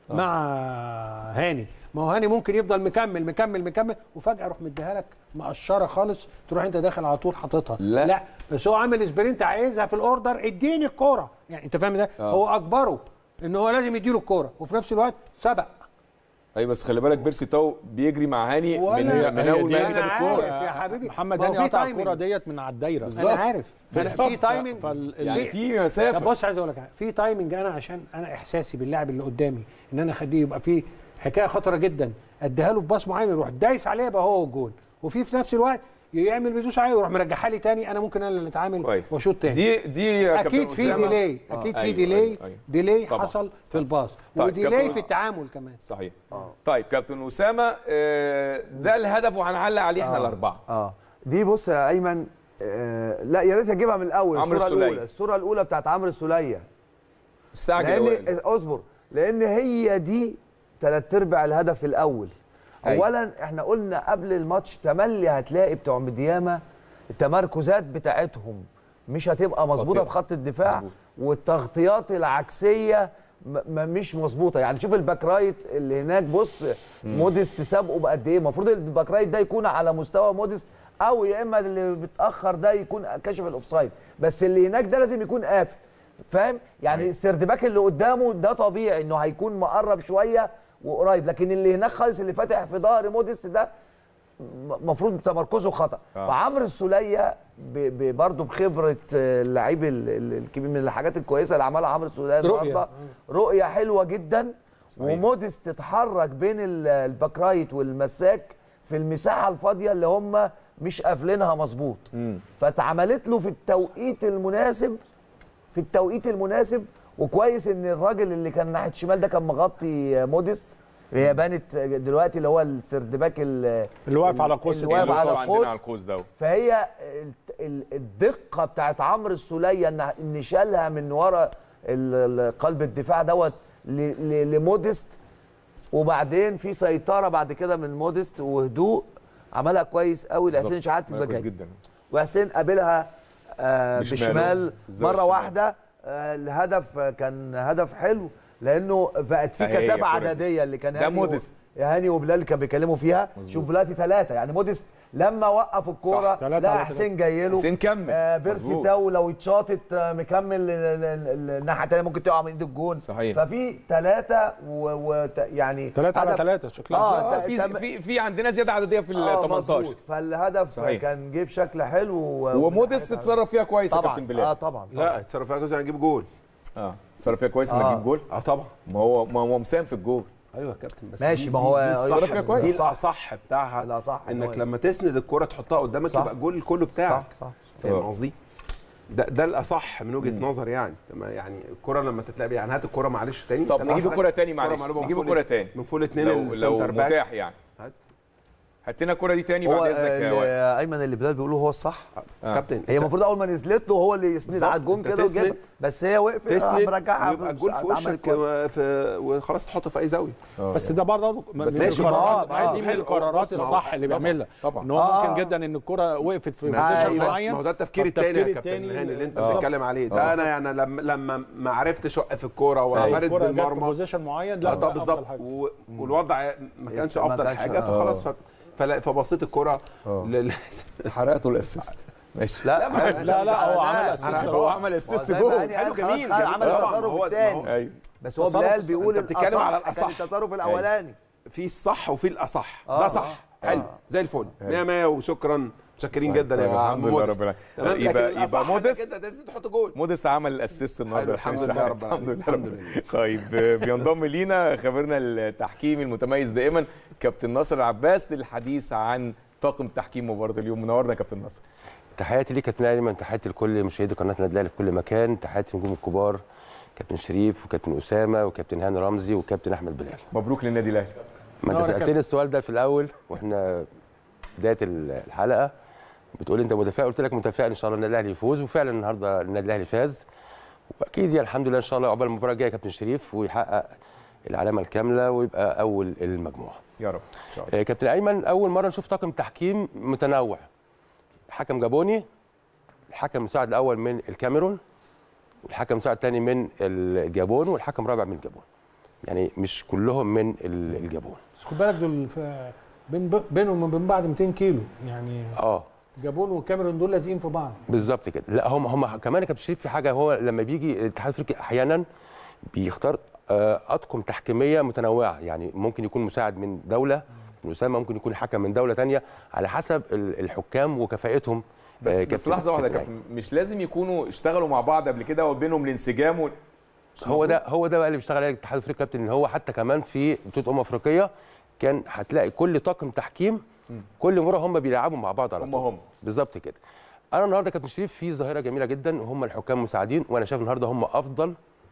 مع هاني. ما هو هاني ممكن يفضل مكمل وفجاه يروح مديها لك مقشره خالص، تروح انت داخل على طول حاططها. لا بس هو عامل سبرنت، عايزها في الاوردر، اديني الكوره، يعني انت فاهم ده؟ هو اجبره ان هو لازم يديله الكوره، وفي نفس الوقت سبق. ايوه بس خلي بالك بيرسي تاو بيجري مع هاني من اول ما ياخد الكوره يا حبيبي. محمد هاني قطع الكوره ديت من على الدايره. انا عارف في تايمنج، يعني في مسافه. طب بص عايز اقول لك في تايمنج، انا عشان انا احساسي باللاعب اللي قدامي ان انا اخليه يبقى في حكايه خطره جدا، اديها له في باص معين يروح دايس عليه يبقى هو الجول، وفي نفس الوقت يعمل بيدوس عليه ويروح مرجعها لي تاني، انا ممكن انا اللي اتعامل واشوط تاني. دي اكيد في ديلي، اكيد في ديلي حصل في الباص، وديلي في التعامل كمان. صحيح. طيب كابتن اسامه، ده الهدف وهنعلق عليه احنا الاربعه. دي بص يا ايمن، لا يا ريت اجيبها من الاول. الصوره الاولى بتاعت عمرو السوليه. استعجل اصبر، لان هي دي 3/4 الهدف الاول. اولا احنا قلنا قبل الماتش تملي هتلاقي بتوع مديامه التمركزات بتاعتهم مش هتبقى مظبوطه في خط الدفاع، والتغطيات العكسيه مش مظبوطه. يعني شوف الباك رايت اللي هناك، بص موديست سابقه بقد ايه. المفروض الباك رايت ده يكون على مستوى موديست، او يا اما اللي بيتاخر ده يكون كاشف الاوفسايد، بس اللي هناك ده لازم يكون قافل، فاهم؟ يعني السردباك اللي قدامه ده طبيعي انه هيكون مقرب شويه وقريب، لكن اللي هناك خالص اللي فاتح في ظهر موديست ده المفروض تمركزه خطا. فعمرو السوليه برضه بخبره اللعيب الكبير، من الحاجات الكويسه اللي عملها عمرو السوليه النهارده، رؤيه حلوه جدا. وموديست تتحرك بين الباك رايت والمساك في المساحه الفاضيه اللي هم مش قافلينها مظبوط، فاتعملت له في التوقيت المناسب. وكويس ان الراجل اللي كان ناحيه الشمال ده كان مغطي موديست، هي بانت دلوقتي اللي هو السردباك اللي واقف على قوس، اللي واقف على القوس ده. فهي الدقه بتاعت عمرو السوليه ان شالها من ورا قلب الدفاع دوت لموديست، وبعدين في سيطره بعد كده من موديست وهدوء، عملها كويس قوي لحسين شحاته البجاج. وحسين قابلها بشمال مره واحده. الهدف كان هدف حلو، لانه بقت في كثافه عدديه اللي كان هاني وبلال اللي كانوا بيتكلموا فيها. شوف دلوقتي 3، يعني موديست لما وقف الكوره لا حسين جاي له، حسين كمل بيرسي تاو لو اتشاطت مكمل الناحيه الثانيه ممكن تقع من ايد الجون. صحيح. ففي 3 يعني 3 على 3 شكلها في عندنا زياده عدديه في ال 18. فالهدف صحيح. كان جه بشكل حلو وموديست اتصرف فيها كويس يا كابتن بلال. طبعا لا اتصرف فيها كويس، هنجيب جول. اتصرف فيها كويس انك تجيب جول. طبعا ما هو مساهم في الجول. ايوه يا كابتن، بس ماشي. ما هو دي الاصح بتاعها. الاصح انك لما تسند الكره تحطها قدامك يبقى الجول كله بتاعك. صح فاهم قصدي؟ ده الاصح من وجهه نظر يعني. يعني الكره لما تتلعب، يعني هات الكره معلش تاني. طب نجيب الكره تاني معلش، نجيب الكره تاني من فول 2 لو متاح يعني. هات لنا الكره دي تاني بعد اذنك يا ايمن. اللي بلال بيقوله هو الصح كابتن. هي المفروض اول ما نزلت له هو اللي يسند على الجون كده وجاب، بس هي وقفت مرجعها يبقى الجول في وشك وخلاص تحطه في اي زاويه. بس ده برضه دي من القرارات الصح اللي بيعملها طبعا. ان هو ممكن جدا ان الكوره وقفت في بوزيشن معين. ما هو ده التفكير الثاني يا كابتن هاني اللي انت بتتكلم عليه ده. انا يعني لما ما عرفتش اوقف الكوره وفرد بالمرمى بوزيشن معين، لا بالظبط، والوضع ما كانش افضل حاجه، فخلاص فبصيت الكرة حرقته الاسيست. ماشي. لا هو عمل اسيست. هو عمل اسيست جول حلو جميل. عمل التصرف الثاني. بس هو بلال بيقول بتتكلم على الاصح. التصرف الاولاني في الصح وفي الاصح. ده صح حلو زي الفل. 100 وشكرا. متشكرين جدا يا جماعه. الحمد لله رب العالمين. يبقى موديست كده لازم تحط جول. موديست عمل الاسيست النهارده. الحمد لله رب العالمين. الحمد لله. طيب بينضم لينا خبيرنا التحكيمي المتميز دائما كابتن ناصر العباس للحديث عن طاقم تحكيم مباراه اليوم. منورنا يا كابتن ناصر. تحياتي ليك كابتن ايمن، تحياتي لكل مشاهدي قناه النادي الاهلي في كل مكان، تحياتي للنجوم الكبار كابتن شريف وكابتن اسامه وكابتن هاني رمزي وكابتن احمد بلال. مبروك للنادي الاهلي. ما انت سالتني السؤال ده في الاول واحنا بدايه الحلقه، بتقول انت متفائل، قلت لك متفائل ان شاء الله النادي الاهلي يفوز، وفعلا النهارده النادي الاهلي فاز، واكيد يعني الحمد لله ان شاء الله عقبال المباراه الجايه كابتن شريف ويحقق العلامه الكامله ويبقى اول المجموعه يا رب ان شاء الله. كابتن ايمن، اول مره نشوف طاقم تحكيم متنوع، حكم جابوني، الحكم المساعد الاول من الكاميرون، والحكم المساعد الثاني من الجابون، والحكم الرابع من الجابون. يعني مش كلهم من الجابون. بس خد بالك دول بينهم وبين بعض 200 كيلو يعني. جابون والكاميرون دول لازقين في بعض. بالظبط كده. لا هم كمان يا كابتن شريف في حاجه، هو لما بيجي الاتحاد الافريقي احيانا بيختار اطقم تحكيميه متنوعه، يعني ممكن يكون مساعد من دوله اسامه، ممكن يكون حكم من دوله ثانيه على حسب الحكام وكفاءتهم. بس لحظه واحده يا كابتن، مش لازم يكونوا اشتغلوا مع بعض قبل كده وبينهم الانسجام هو ده بقى اللي بيشتغل عليه الاتحاد الافريقي كابتن، ان هو حتى كمان في بطوله افريقيه كان هتلاقي كل طاقم تحكيم كل مره هم بيلعبوا مع بعض على طول. بالظبط كده. انا النهارده كابتن شريف في ظاهره جميله جدا، وهم الحكام مساعدين، وانا شايف النهارده هم افضل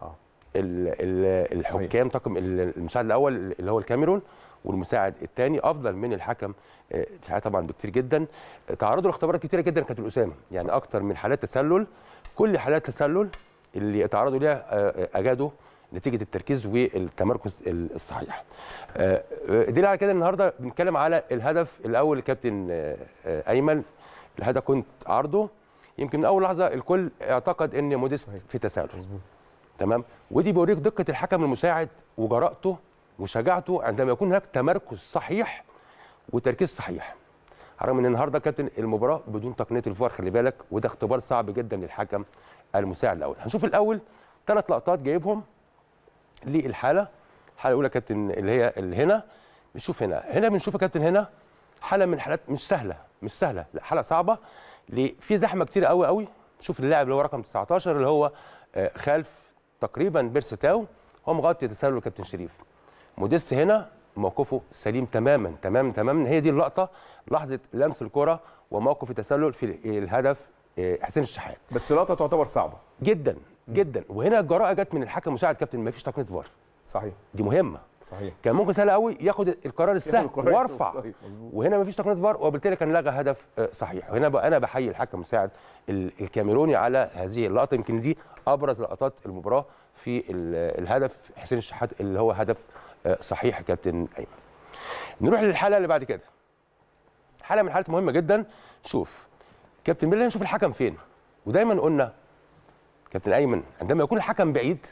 الحكام. طاقم المساعد الاول اللي هو الكاميرون، والمساعد الثاني افضل من الحكم طبعا بكتير جدا. تعرضوا لاختبارات كتيره جدا كانت الاسامه، يعني اكتر من حالات تسلل، كل حالات تسلل اللي تعرضوا ليها اجادوا نتيجه التركيز والتمركز الصحيح. دليل على كده النهارده بنتكلم على الهدف الاول الكابتن ايمن. الهدف كنت عرضه يمكن من اول لحظه الكل اعتقد ان موديست في تسلل. تمام. ودي بيوريك دقه الحكم المساعد وجرأته وشجاعته عندما يكون هناك تمركز صحيح وتركيز صحيح. رغم ان النهارده كابتن المباراه بدون تقنيه الفار، خلي بالك، وده اختبار صعب جدا للحكم المساعد الاول. هنشوف الاول 3 لقطات جايبهم للحاله. الحاله الاولى كابتن اللي هي اللي هنا، بنشوف هنا بنشوف يا كابتن هنا حاله من حالات مش سهله، لا حاله صعبه. في زحمه كتير قوي قوي. شوف اللاعب اللي هو رقم 19 اللي هو خلف تقريبا بيرستاو، هو مغطي تسلل كابتن شريف. موديست هنا موقفه سليم تماما تماما تماما. هي دي اللقطه، لحظه لمس الكره وموقف التسلل في الهدف حسين الشحات. بس اللقطه تعتبر صعبه جدا جدا. وهنا الجراءه جت من الحكم المساعد كابتن، ما فيش تقنيه فار. صحيح. دي مهمه. صحيح. كان ممكن سهل قوي ياخد القرار السهل وارفع، وهنا ما فيش تقنيه فار، وبالتالي كان لغى هدف صحيح. وهنا انا بحيي الحكم المساعد الكاميروني على هذه اللقطه. يمكن دي ابرز لقطات المباراه في الهدف حسين الشحات اللي هو هدف صحيح كابتن ايمن. نروح للحاله اللي بعد كده. حاله من الحالات مهمه جدا. شوف كابتن بالله، نشوف الحكم فين. ودايما قلنا كابتن ايمن عندما يكون الحكم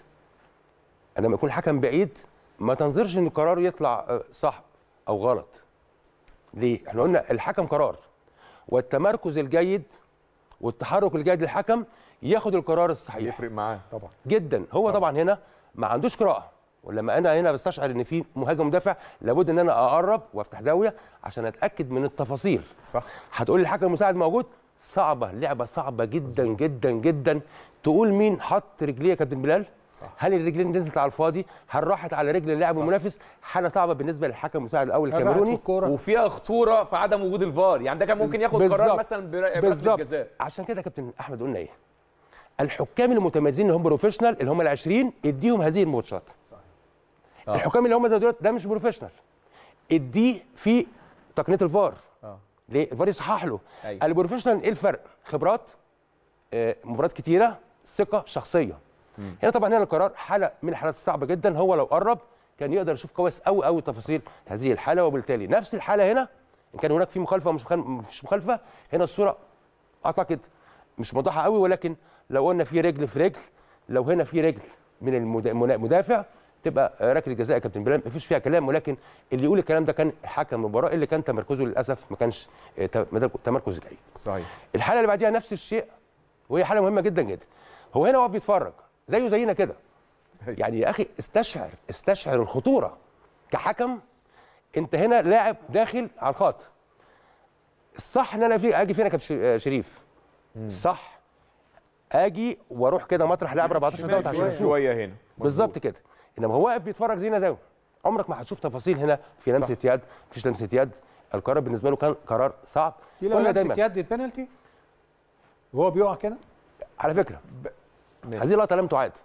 بعيد ما تنظرش ان القرار يطلع صح او غلط. ليه؟ احنا قلنا الحكم قرار، والتمركز الجيد والتحرك الجيد للحكم ياخد القرار الصحيح. يفرق معاه طبعا جدا. هو طبعا هنا ما عندوش قراءه، ولما انا هنا بستشعر ان في مهاجم مدافع لابد ان انا اقرب وافتح زاويه عشان اتاكد من التفاصيل. صح. هتقول لي الحكم المساعد موجود، صعبه، لعبه صعبه جدا جدا جدا. تقول مين حط رجليه يا كابتن بلال؟ صح. هل الرجلين نزلت على الفاضي؟ هل راحت على رجل اللاعب المنافس؟ حاله صعبه بالنسبه للحكم المساعد الاول الكاميروني، وفيها خطوره في عدم وجود الفار. يعني ده كان ممكن ياخد قرار مثلا بركله الجزاء. عشان كده يا كابتن احمد قلنا ايه؟ الحكام المتميزين اللي هم بروفيشنال، اللي هم ال20، اديهم هذه الماتشات. الحكام اللي هم زي دلوقتي ده مش بروفيشنال، اديه في تقنيه الفار. ليه؟ الفار يصحح له. البروفيشنال ايه الفرق؟ خبرات، مباريات كتيره، ثقه شخصيه. هنا طبعا القرار حاله من الحالات الصعبه جدا. هو لو قرب كان يقدر يشوف كويس قوي قوي تفاصيل هذه الحاله، وبالتالي نفس الحاله هنا ان كان هناك في مخالفه مش مخالفه، هنا الصوره اعتقد مش واضحه قوي، ولكن لو قلنا في رجل في رجل، لو هنا في رجل من المدافع تبقى ركله جزاء يا كابتن بلال، مفيش فيها كلام. ولكن اللي يقول الكلام ده كان حكم المباراه اللي كان تمركزه للاسف ما كانش تمركز جيد. صحيح. الحاله اللي بعديها نفس الشيء، وهي حاله مهمه جدا جدا. هو هنا واقف بيتفرج زيه زينا كده. يعني يا اخي استشعر الخطوره كحكم. انت هنا لاعب داخل على الخط. الصح ان انا اجي فين يا كابتن شريف؟ الصح اجي واروح كده مطرح لاعب 14 دوت عشان شويه هنا بالظبط كده. انما هو واقف بيتفرج زينا زيه. عمرك ما هتشوف تفاصيل هنا في لمسه يد، مفيش لمسه يد. القرار بالنسبه له كان قرار صعب. قلنا دايما لمسه يد البنالتي وهو بيقع كده. على فكره هذه اللقطه لم تعاد.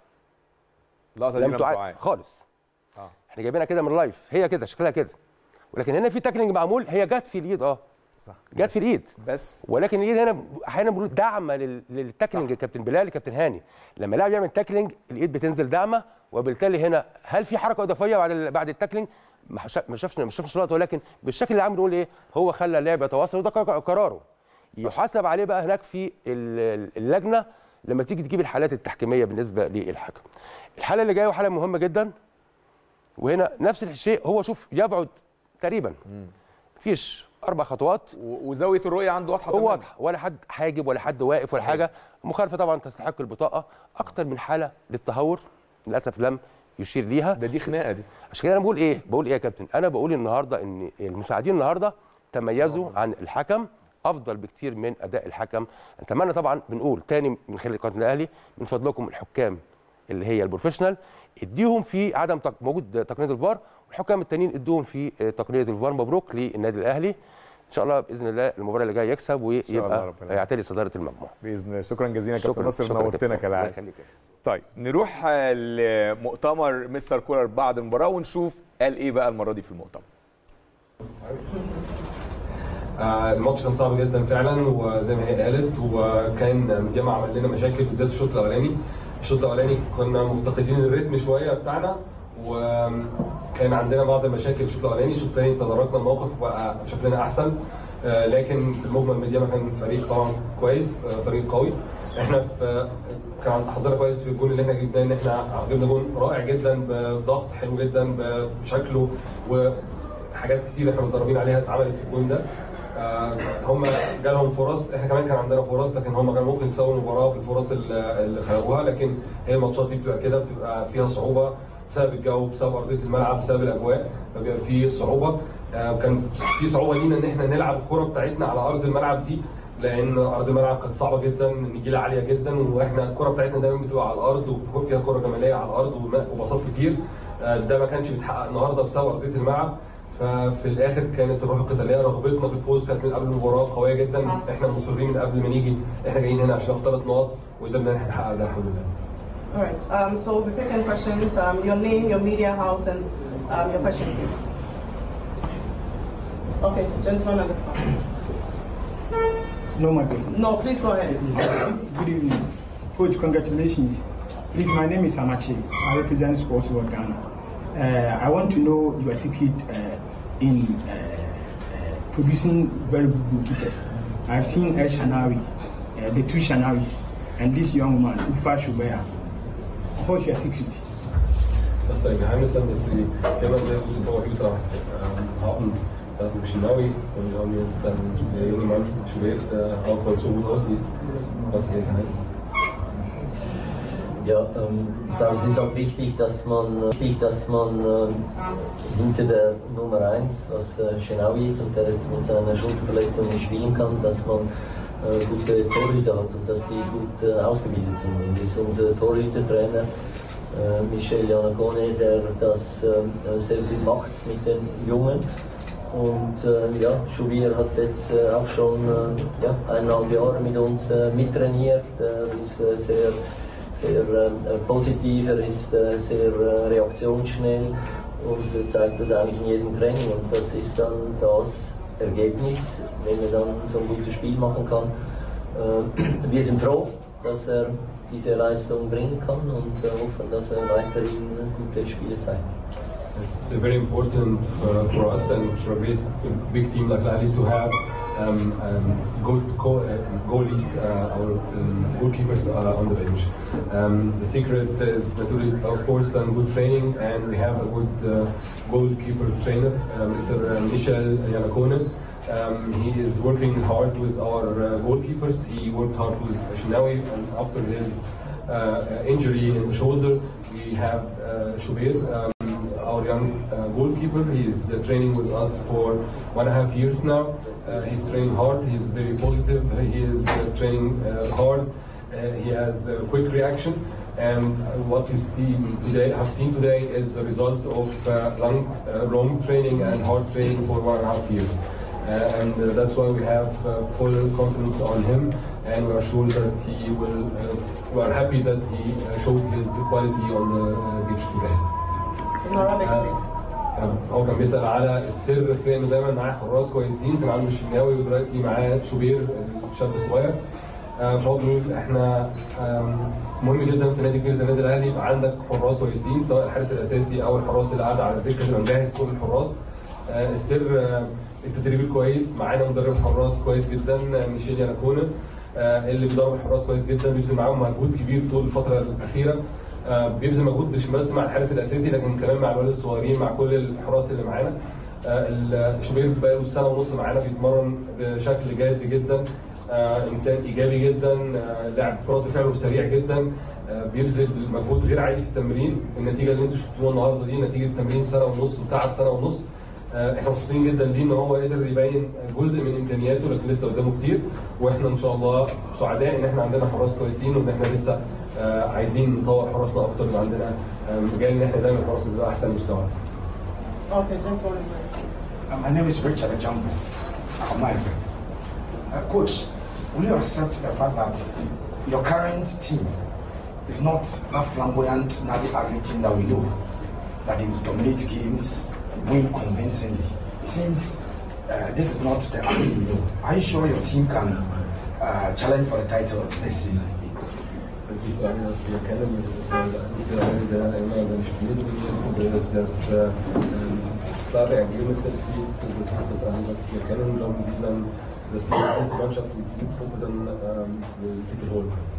لم تعاد خالص. احنا جايبينها كده من اللايف، هي كده شكلها كده. ولكن هنا في تاكلينج معمول، هي جت في اليد. صح، جت في الايد بس. ولكن الايد هنا احيانا بنقول دعمه للتاكلينج. كابتن بلال كابتن هاني لما لاعب يعمل تاكلينج الايد بتنزل دعمه، وبالتالي هنا هل في حركه اضافيه بعد التاكلينج؟ ما شافش اللقطه، ولكن بالشكل اللي عم نقول ايه، هو خلى اللاعب يتواصل، وده قراره يحاسب عليه بقى هناك في اللجنه لما تيجي تجيب الحالات التحكيميه بالنسبه للحكم. الحاله اللي جايه وحاله مهمه جدا. وهنا نفس الشيء. هو شوف يبعد تقريبا مفيش 4 خطوات وزاويه الرؤيه عنده واضحه تماما، واضحه، ولا حد حاجب ولا حد واقف ولا حاجه. مخالفه طبعا تستحق البطاقه. اكتر من حاله للتهور للاسف لم يشير ليها. دي خناقه دي. عشان كده انا بقول ايه يا كابتن؟ انا بقول النهارده ان المساعدين النهارده تميزوا عن الحكم افضل بكتير من اداء الحكم. اتمنى طبعا بنقول تاني من خلال قناه الاهلي من فضلكم الحكام اللي هي البروفيشنال اديهم في عدم وجود تقنيه الفار، والحكام التانيين ادوهم في تقنيه الفار. مبروك للنادي الاهلي، ان شاء الله باذن الله المباراه اللي جايه يكسب ويبقى يعتلي صداره المجموعه باذن الله. شكرا جزيلا يا كابتن ناصر، نورتنا كالعاده. طيب نروح لمؤتمر مستر كولر بعد المباراه ونشوف قال ايه بقى المره دي في المؤتمر. الماتش كان صعب جدا فعلا، وزي ما هي قالت، وكان مديما عمل لنا مشاكل بالذات في الشوط الاولاني. الشوط الاولاني كنا مفتقدين الريتم شويه بتاعنا، وكان عندنا بعض المشاكل في الشوط الاولاني. الشوط الثاني تداركنا الموقف وبقى شكلنا احسن، لكن في المجمل مديما كان فريق طبعا كويس، فريق قوي. احنا كان حظنا كويس في الجون اللي احنا جبناه، ان احنا جبنا جون رائع جدا بضغط حلو جدا بشكله، وحاجات كتير احنا متدربين عليها اتعملت في الجون ده. هم جالهم فرص، احنا كمان كان عندنا فرص، لكن هم كانوا ممكن يكسبوا المباراه بالفرص اللي خلقوها. لكن هي الماتشات دي بتبقى كده، بتبقى فيها صعوبه بسبب الجو، بسبب ارضيه الملعب، بسبب الاجواء، فبيبقى في صعوبه. كان في صعوبه لينا ان احنا نلعب الكره بتاعتنا على ارض الملعب دي، لان ارض الملعب كانت صعبه جدا، نجيله عاليه جدا، واحنا الكره بتاعتنا دايما بتبقى على الارض، وبيكون فيها كره جماليه على الارض وباصات كتير. ده ما كانش بيتحقق النهارده بسبب ارضيه الملعب. ففي الاخر كانت الروح القتاليه، رغبتنا في الفوز كانت من قبل المباراه قويه جدا. احنا مصرين من قبل ما نيجي، احنا جايين هنا عشان ناخد 3 نقط، وقدرنا نحقق ده الحمد لله. Alright, so we'll be picking questions. Your name, your media house, and your question, please. Okay, gentleman at the front. No microphone. No, please go ahead. Good evening. Coach, congratulations. Please, my name is Samachi. I represent Sports World Ghana. I want to know your secret in producing very good goalkeepers. I've seen El Shanawi, the 2 Shanawis, and this young man, Ufa Shubaya. What's your secret? Das der Geheimnis dann, dass wir jemanden, der uns Torhüter haben, Shinawi, und wir haben jetzt dann der junge Mann Schwert, der auch so gut aussieht. Was ist das Geheimnis? Ja, ich glaube, es ist auch wichtig, dass man hinter der Nummer 1, was Shinawi ist und der jetzt mit seiner Schulterverletzung nicht spielen kann, dass man gute Torhüter hat und dass die gut ausgebildet sind. Und das ist unser Torhütertrainer Michel Janacone, der das sehr gut macht mit den Jungen. Und ja, Shubir hat jetzt auch schon 1,5 Jahre mit uns mittrainiert, ist sehr positiv, er ist sehr reaktionsschnell und zeigt das eigentlich in jedem Training, und das ist dann das Ergebnis, wenn er dann so ein gutes Spiel machen kann. Wir sind froh, dass er diese Leistung bringen kann und hoffen, dass er weiterhin gute Spiele zeigt. It's very important for us and for a big team like Al Ahly to have good goalies, our goalkeepers on the bench. The secret is naturally, of course, then good training, and we have a good goalkeeper trainer, Mr. Michel Janacone. He is working hard with our goalkeepers. He worked hard with Shinawi, and after his injury in the shoulder, we have Shubir, our young goalkeeper. He's training with us for 1.5 years now. He's training hard. He's very positive. He is training hard. He has a quick reaction. And what you have seen today is a result of long training and hard training for 1.5 years. And that's why we have full confidence on him, and we are sure that he will. We are happy that he showed his quality on the pitch today. هو كان بيسأل على السر في انه دايما معاه حراس كويسين، كان عنده الشناوي ودلوقتي معاه شوبير الشاب الصغير. فهو بيقول احنا مهم جدا في نادي كبير زي النادي الاهلي يبقى عندك حراس كويسين، سواء الحارس الاساسي او الحراس اللي قاعده على الدكه تبقى مجهز كل الحراس. السر التدريب الكويس، معانا مدرب حراس كويس جدا ميشيل ياناكونا اللي بيدرب الحراس كويس جدا، بيبذل معاهم مجهود كبير طول الفتره الاخيره. بيبذل مجهود مش بس مع الحارس الاساسي لكن كمان مع الولاد الصغيرين، مع كل الحراس اللي معانا. شوبير بقاله سنه ونص معانا بيتمرن بشكل جاد جدا، انسان ايجابي جدا، لاعب رد فعله سريع جدا، بيبذل مجهود غير عادي في التمرين. النتيجه اللي انتم شفتوها النهارده دي نتيجه تمرين سنه ونص وتعب سنه ونص. احنا مبسوطين جدا ليه ان هو قدر يبين جزء من امكانياته، لكن لسه قدامه كتير، واحنا ان شاء الله سعداء ان احنا عندنا حراس كويسين وان احنا لسه عايزين نطور حراسنا اكتر، من عندنا مجال ان احنا دايما حراسنا تبقى احسن مستوى. Okay, that's all. My name is Richard Jambo. I'm my friend. Coach, will you accept the fact that your current team is not that flamboyant, not the ugly team that we know, that they dominate games, win convincingly? It seems this is not the ugly we know. Are you sure your team can challenge for the title this season? Das liegt daran, dass wir kennen, der immer seine Spiele dominiert, das klare Ergebnisse erzielt. Das ist das an, was wir kennen. Glauben Sie dann, dass diese Mannschaft mit dieser Truppe dann den Titel holen kann?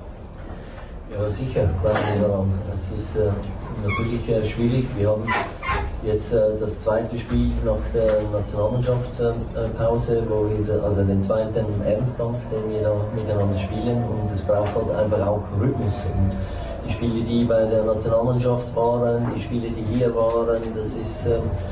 Ja, sicher, glauben wir daran. Es ist natürlich schwierig. Wir haben jetzt das zweite Spiel nach der Nationalmannschaftspause, wo wir also den zweiten Ernstkampf, den wir da miteinander spielen, und es braucht halt einfach auch Rhythmus. Und die Spiele, die bei der Nationalmannschaft waren, die Spiele, die hier waren, das ist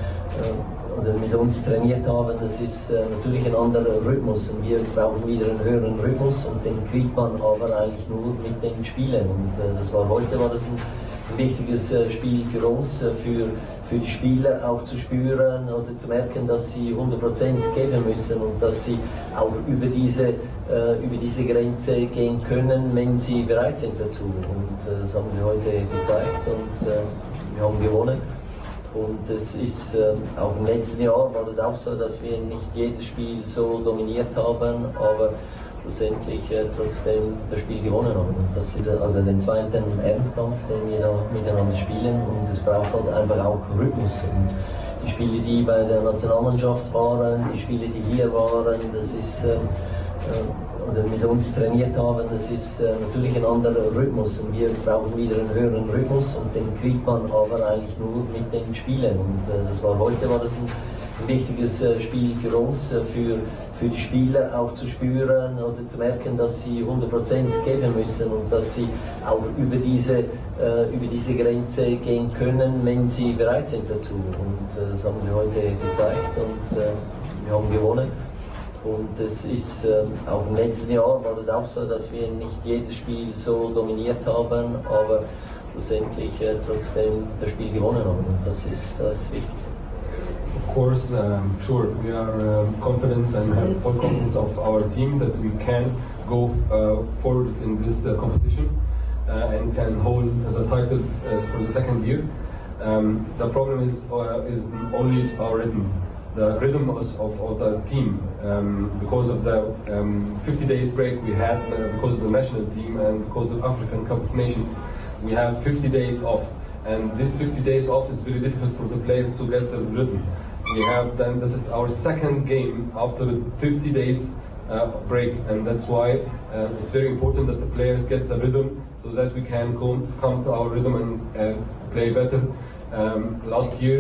oder mit uns trainiert haben, das ist natürlich ein anderer Rhythmus, und wir brauchen wieder einen höheren Rhythmus, und den kriegt man aber eigentlich nur mit den Spielen. Und das war heute war das ein wichtiges Spiel für uns, für die Spieler auch zu spüren oder zu merken, dass sie 100% geben müssen und dass sie auch über diese Grenze gehen können, wenn sie bereit sind dazu. Und das haben sie heute gezeigt, und wir haben gewonnen. Und es ist auch im letzten Jahr war das auch so, dass wir nicht jedes Spiel so dominiert haben, aber schlussendlich trotzdem das Spiel gewonnen haben. Und das ist also den zweiten Ernstkampf, den wir da miteinander spielen, und es braucht halt einfach auch Rhythmus. Und die Spiele, die bei der Nationalmannschaft waren, die Spiele, die hier waren, das ist oder mit uns trainiert haben, das ist natürlich ein anderer Rhythmus, und wir brauchen wieder einen höheren Rhythmus, und den kriegt man aber eigentlich nur mit den Spielen. Und das war heute war das ein wichtiges Spiel für uns, für die Spieler auch zu spüren oder zu merken, dass sie 100% geben müssen und dass sie auch über diese Grenze gehen können, wenn sie bereit sind dazu. Und das haben sie heute gezeigt, und wir haben gewonnen. Und es ist auch im letzten Jahr war das auch so, dass wir nicht jedes Spiel so dominiert haben, aber schlussendlich trotzdem das Spiel gewonnen haben. Und das ist das Wichtigste. Of course, sure, we are confident and have full confidence of our team that we can go forward in this competition and can hold the title for the second year. The problem is only our rhythm. The rhythm of the team, because of the 50 days break we had, because of the national team and because of African Cup of Nations, we have 50 days off, and this 50 days off is very difficult for the players to get the rhythm. We have then, this is our second game after the 50 days break, and that's why it's very important that the players get the rhythm so that we can come to our rhythm and play better. Last year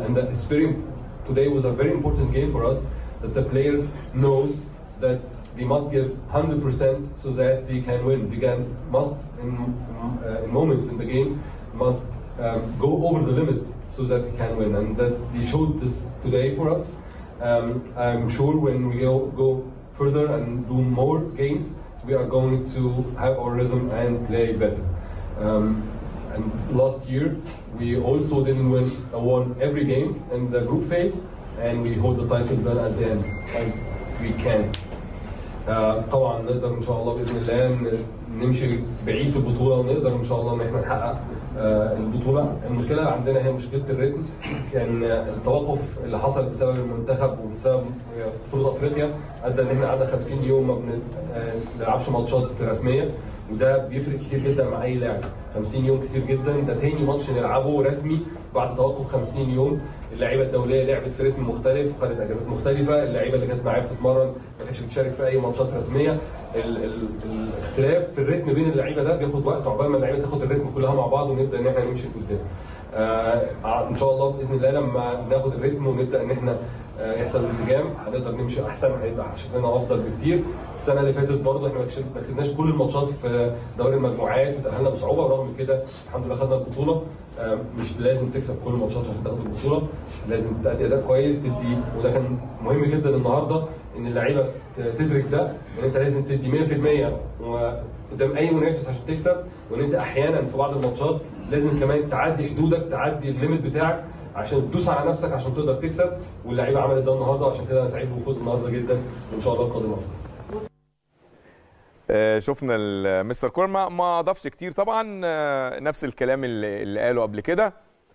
today was a very important game for us, that the player knows that they must give 100% so that they can win. They must in moments in the game must go over the limit so that they can win, and that they showed this today for us. I'm sure when we go further and do more games, we are going to have our rhythm and play better. And last year, we also didn't won every game in the group phase, and we hold the title then at the end, and we can. طبعا نقدر ان شاء الله باذن الله نمشي بعيد في البطوله، ونقدر ان شاء الله ان احنا نحقق البطوله. المشكله اللي عندنا هي مشكله الريتم، كان التوقف اللي حصل بسبب المنتخب وبسبب بطوله افريقيا ادى ان احنا قعدنا 50 يوم ما بنلعبش ماتشات رسميه، وده بيفرق كتير جدا مع اي لاعب. 50 يوم كتير جدا، ده تاني ماتش نلعبه رسمي بعد توقف 50 يوم. اللعيبه الدوليه لعبت في رتم مختلف وخدت اجازات مختلفه، اللعيبه اللي كانت معايا بتتمرن ما كانتش بتشارك في اي ماتشات رسميه. الاختلاف في الريتم بين اللعيبه ده بياخد وقت عقبال ما اللعيبه تاخد الريتم كلها مع بعض ونبدا ان احنا نمشي لقدام. ان شاء الله باذن الله لما ناخد الريتم ونبدا ان احنا يحصل انسجام هنقدر نمشي احسن، هيبقى شكلنا افضل بكتير. السنه اللي فاتت برضه احنا ما كسبناش كل الماتشات في دوري المجموعات وتاهلنا بصعوبه، ورغم كده الحمد لله خدنا البطوله. مش لازم تكسب كل الماتشات عشان تاخد البطوله، لازم تأدي اداء كويس تدي، وده كان مهم جدا النهارده ان اللعيبه تدرك ده، ان انت لازم تدي 100% قدام اي منافس عشان تكسب، وان انت احيانا في بعض الماتشات لازم كمان تعدي حدودك، تعدي الليميت بتاعك عشان تدوس على نفسك عشان تقدر تكسب. واللعيبه عملت ده النهارده، عشان كده انا سعيد بالفوز النهارده جدا، وان شاء الله القادم افضل. شفنا مستر كولر ما اضافش كتير طبعا، نفس الكلام اللي قاله قبل كده،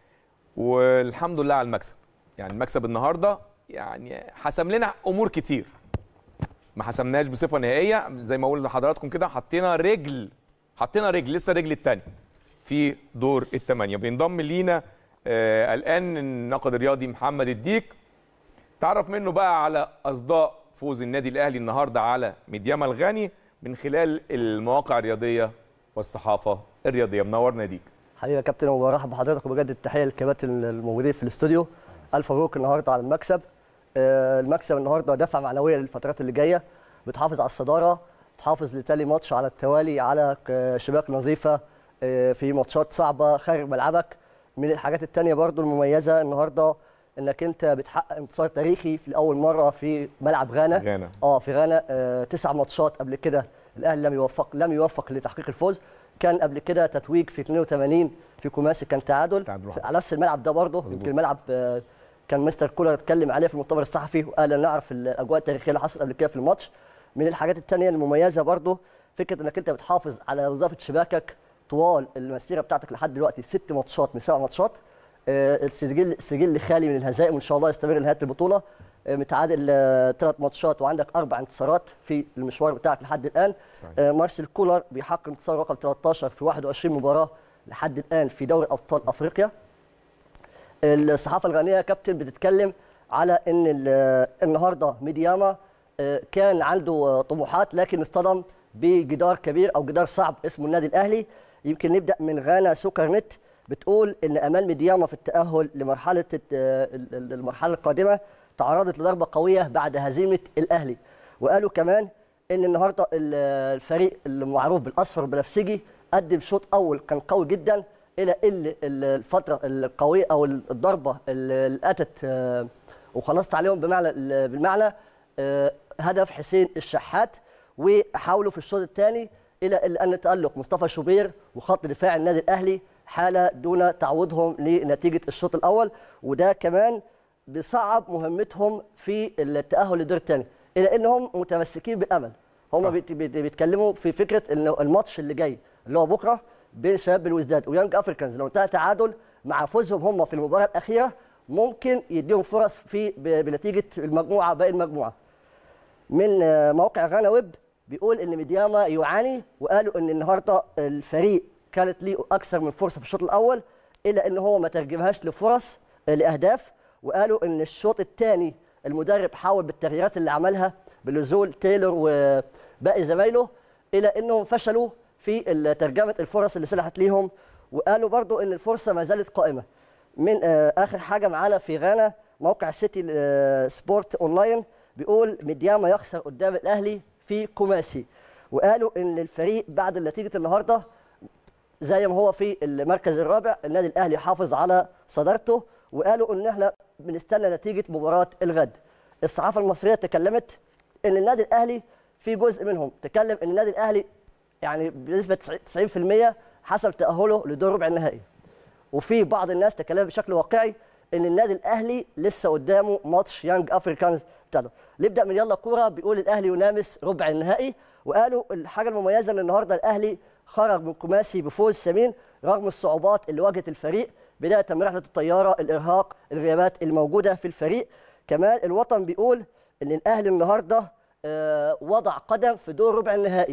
والحمد لله على المكسب. يعني المكسب النهارده يعني حسم لنا امور كتير، ما حسمناش بصفه نهائيه زي ما اقول لحضراتكم كده، حطينا رجل لسه الرجل الثانيه في دور الثمانيه. بينضم لينا الان الناقد الرياضي محمد الديك، تعرف منه بقى على اصداء فوز النادي الاهلي النهارده على ميدياما الغاني من خلال المواقع الرياضيه والصحافه الرياضيه. منورنا ديك. حبيبي يا كابتن، وبرحب بحضرتك وبجد التحيه للكباتن الموجودين في الاستوديو. الف مبروك النهارده على المكسب. المكسب النهارده دفع معنويه للفترات اللي جايه، بتحافظ على الصداره، بتحافظ لتالي ماتش على التوالي على شباك نظيفه في ماتشات صعبه خارج ملعبك. من الحاجات الثانيه برضو المميزه النهارده انك انت بتحقق انتصار تاريخي في اول مره في ملعب غانا. في غانا 9 ماتشات قبل كده الاهلي لم يوفق لتحقيق الفوز. كان قبل كده تتويج في 82 في كوماسي، كان تعادل على نفس الملعب ده برضه. يمكن الملعب كان مستر كولر اتكلم عليه في المؤتمر الصحفي وقال نعرف الاجواء التاريخيه اللي حصلت قبل كده في الماتش. من الحاجات الثانيه المميزه برضه فكره انك انت بتحافظ على نظافه شباكك طوال المسيره بتاعتك لحد دلوقتي 6 ماتشات من 7 ماتشات. السجل خالي من الهزائم وان شاء الله يستمر لنهايه البطوله. متعادل 3 ماتشات وعندك 4 انتصارات في المشوار بتاعك لحد الان. مارسيل كولر بيحقق انتصار رقم 13 في 21 مباراه لحد الان في دوري ابطال افريقيا. الصحافه الغانيه يا كابتن بتتكلم على ان النهارده ميدياما كان عنده طموحات لكن اصطدم بجدار كبير او جدار صعب اسمه النادي الاهلي. يمكن نبدا من غانا سوكر نت بتقول ان امال ميدياما في التاهل لمرحله المرحله القادمه تعرضت لضربه قويه بعد هزيمه الاهلي. وقالوا كمان ان النهارده الفريق المعروف بالاصفر البنفسجي قدم شوط اول كان قوي جدا، الى ان الفتره القويه او الضربه اللي اتت وخلصت عليهم بالمعنى هدف حسين الشحات. وحاولوا في الشوط الثاني الى ان تالق مصطفى شوبير وخط دفاع النادي الاهلي حاله دون تعويضهم لنتيجه الشوط الاول، وده كمان بيصعب مهمتهم في التاهل للدور الثاني، الى انهم متمسكين بالامل. هم بيتكلموا في فكره ان الماتش اللي جاي اللي هو بكره بين شباب الوزداد ويانج افريكانز لو انتهى تعادل مع فوزهم هم في المباراه الاخيره ممكن يديهم فرص بنتيجه المجموعه باقي المجموعه. من موقع غانا ويب بيقول ان ميدياما يعاني، وقالوا ان النهارده الفريق كانت ليه اكثر من فرصه في الشوط الاول الا ان هو ما ترجمهاش لفرص لاهداف. وقالوا ان الشوط الثاني المدرب حاول بالتغييرات اللي عملها بنزول تايلور وباقي زمايله الى انهم فشلوا في ترجمه الفرص اللي سلحت ليهم. وقالوا برضو ان الفرصه ما زالت قائمه. من اخر حاجه معانا في غانا موقع سيتي سبورت اونلاين بيقول ميدياما يخسر قدام الاهلي في كوماسي. وقالوا ان الفريق بعد نتيجه النهارده زي ما هو في المركز الرابع، النادي الاهلي حافظ على صدارته. وقالوا ان احنا بنستنى نتيجه مباراه الغد. الصحافه المصريه تكلمت ان النادي الاهلي في جزء منهم تكلم ان النادي الاهلي يعني بنسبه 90% حسب تاهله لدور ربع النهائي. وفي بعض الناس تكلم بشكل واقعي ان النادي الاهلي لسه قدامه ماتش يانج افريكانز بتاعه. نبدا من يلا كوره بيقول الاهلي ينافس ربع النهائي. وقالوا الحاجه المميزه ان النهارده الاهلي خرج من كوماسي بفوز ثمين رغم الصعوبات اللي واجهت الفريق، بدايه من رحله الطياره، الارهاق، الغيابات الموجوده في الفريق. كمان الوطن بيقول ان الاهلي النهارده وضع قدم في دور ربع النهائي،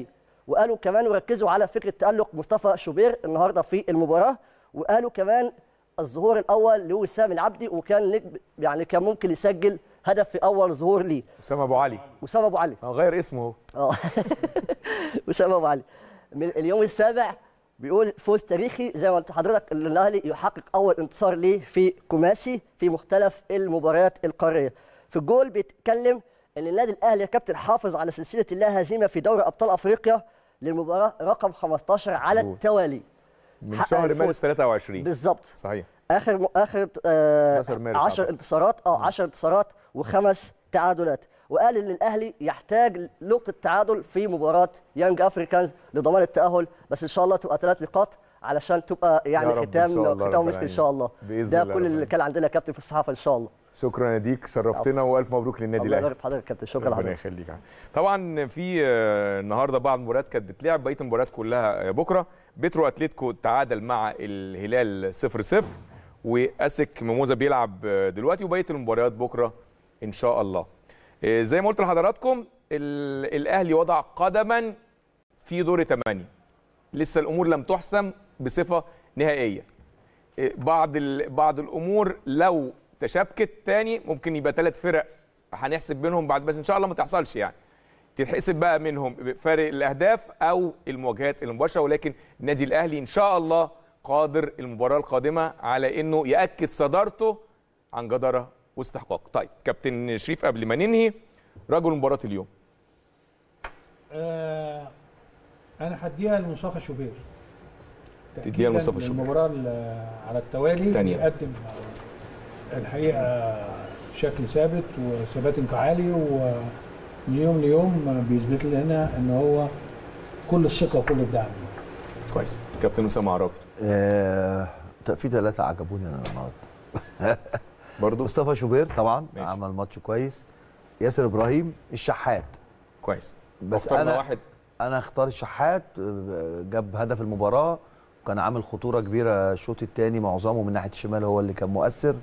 وقالوا كمان وركزوا على فكره تالق مصطفى شوبير النهارده في المباراه، وقالوا كمان الظهور الاول لوسام العبدي، وكان يعني كان ممكن يسجل هدف في اول ظهور ليه. وسام ابو علي. وسام ابو علي. غير اسمه اهو. وسام ابو علي. من اليوم السابع بيقول فوز تاريخي زي ما قلت لحضرتك، الاهلي يحقق اول انتصار ليه في كوماسي في مختلف المباريات القاريه. في الجول بيتكلم ان النادي الاهلي يا كابتن حافظ على سلسله اللا هزيمه في دوري ابطال افريقيا للمباراه رقم 15 على التوالي من شهر مارس 23 بالظبط. صحيح. اخر 10 انتصارات 10 انتصارات و5 تعادلات، وقال ان الاهلي يحتاج نقطه تعادل في مباراه يانج افريكانز لضمان التاهل، بس ان شاء الله تبقى 3 نقاط علشان تبقى يعني ختام مسك ان شاء الله. ده كل اللي كان عندنا يا كابتن في الصحافه ان شاء الله. شكرا يا ديك، شرفتنا والف مبروك للنادي الاهلي. الله يبارك في حضرتك يا كابتن، شكرا لحضرتك. ربنا يخليك. طبعا في النهارده بعض المباريات كانت بتلعب، بقيه المباريات كلها بكره. بيترو اتلتيكو تعادل مع الهلال 0-0، واسك ميموزا بيلعب دلوقتي، وبقيه المباريات بكره ان شاء الله. زي ما قلت لحضراتكم الاهلي وضع قدما في دور 8، لسه الامور لم تحسم بصفه نهائيه. بعض الامور لو تشابكت تاني ممكن يبقى 3 فرق هنحسب بينهم بعد، بس ان شاء الله ما تحصلش يعني، تتحسب بقى منهم فارق الاهداف او المواجهات المباشره. ولكن النادي الاهلي ان شاء الله قادر المباراه القادمه على انه ياكد صدارته عن جداره واستحقاق. طيب كابتن شريف، قبل ما ننهي رجل مباراه اليوم. انا هديها لمصطفى شوبير. تديها لمصطفى شوبير. المباراه على التوالي بيقدم الحقيقه شكل ثابت وثبات انفعالي، ومن يوم ليوم بيثبت لنا ان هو كل الثقه وكل الدعم. كويس. كابتن اسامه عرابي. في 3 عجبوني انا النهارده. برضه مصطفى شوبير طبعا ماشي. عمل ماتش كويس. ياسر ابراهيم، الشحات كويس. بس انا اختار الشحات، جاب هدف المباراه وكان عامل خطوره كبيره الشوط الثاني، معظمه من ناحيه الشمال هو اللي كان مؤثر،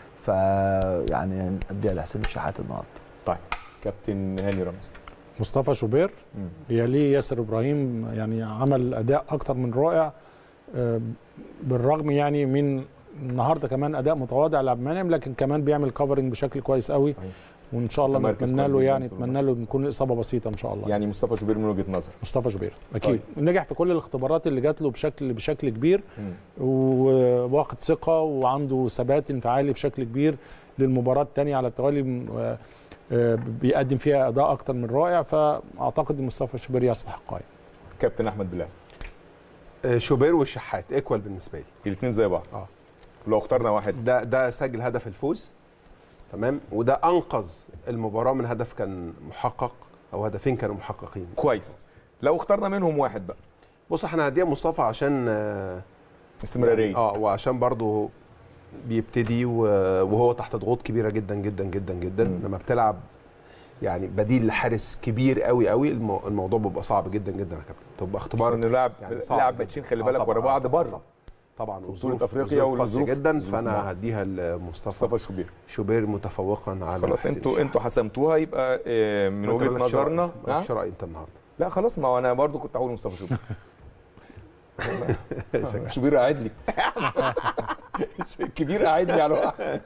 فيعني اديها لحسين الشحات النهارده. طيب كابتن هاني رمزي. مصطفى شوبير يليه ياسر ابراهيم، يعني عمل اداء اكتر من رائع، بالرغم يعني من النهارده كمان اداء متواضع لعبد المنعم، لكن كمان بيعمل كفرنج بشكل كويس قوي. صحيح. وان شاء الله نتمنى له نتمنى له تكون الاصابه بسيطه ان شاء الله. يعني مصطفى شوبير من وجهه نظر. مصطفى شوبير اكيد طيب. نجح في كل الاختبارات اللي جات له بشكل كبير، وواخد ثقه وعنده ثبات انفعالي بشكل كبير للمباراه الثانيه على التوالي، بيقدم فيها اداء اكتر من رائع، فاعتقد مصطفى شوبير يستحقها. كابتن احمد بلال. شوبير والشحات ايكوال بالنسبه لي، الاثنين زي بعض. لو اخترنا واحد، ده سجل هدف الفوز تمام، وده انقذ المباراه من هدف كان محقق او هدفين كانوا محققين. كويس. لو اخترنا منهم واحد بقى، بص احنا هنديها مصطفى عشان استمراريه، يعني وعشان برضه بيبتدي وهو تحت ضغوط كبيره جدا جدا جدا جدا. لما بتلعب يعني بديل لحارس كبير قوي قوي، الموضوع بيبقى صعب جدا جدا يا كابتن، تبقى اختبار انه لاعب ماتشين خلي بالك ورا بعض بره طبعا، بطولة افريقيا والظروف جدا، فانا هديها لمصطفى شوبير متفوقا على خلاص. انتوا حسمتوها، يبقى من وجهه نظرنا مالكش راي انت النهارده. لا خلاص، ما انا برضو كنت هقول مصطفى شوبير. شوبير قاعد لي الكبير قاعد لي على واحد.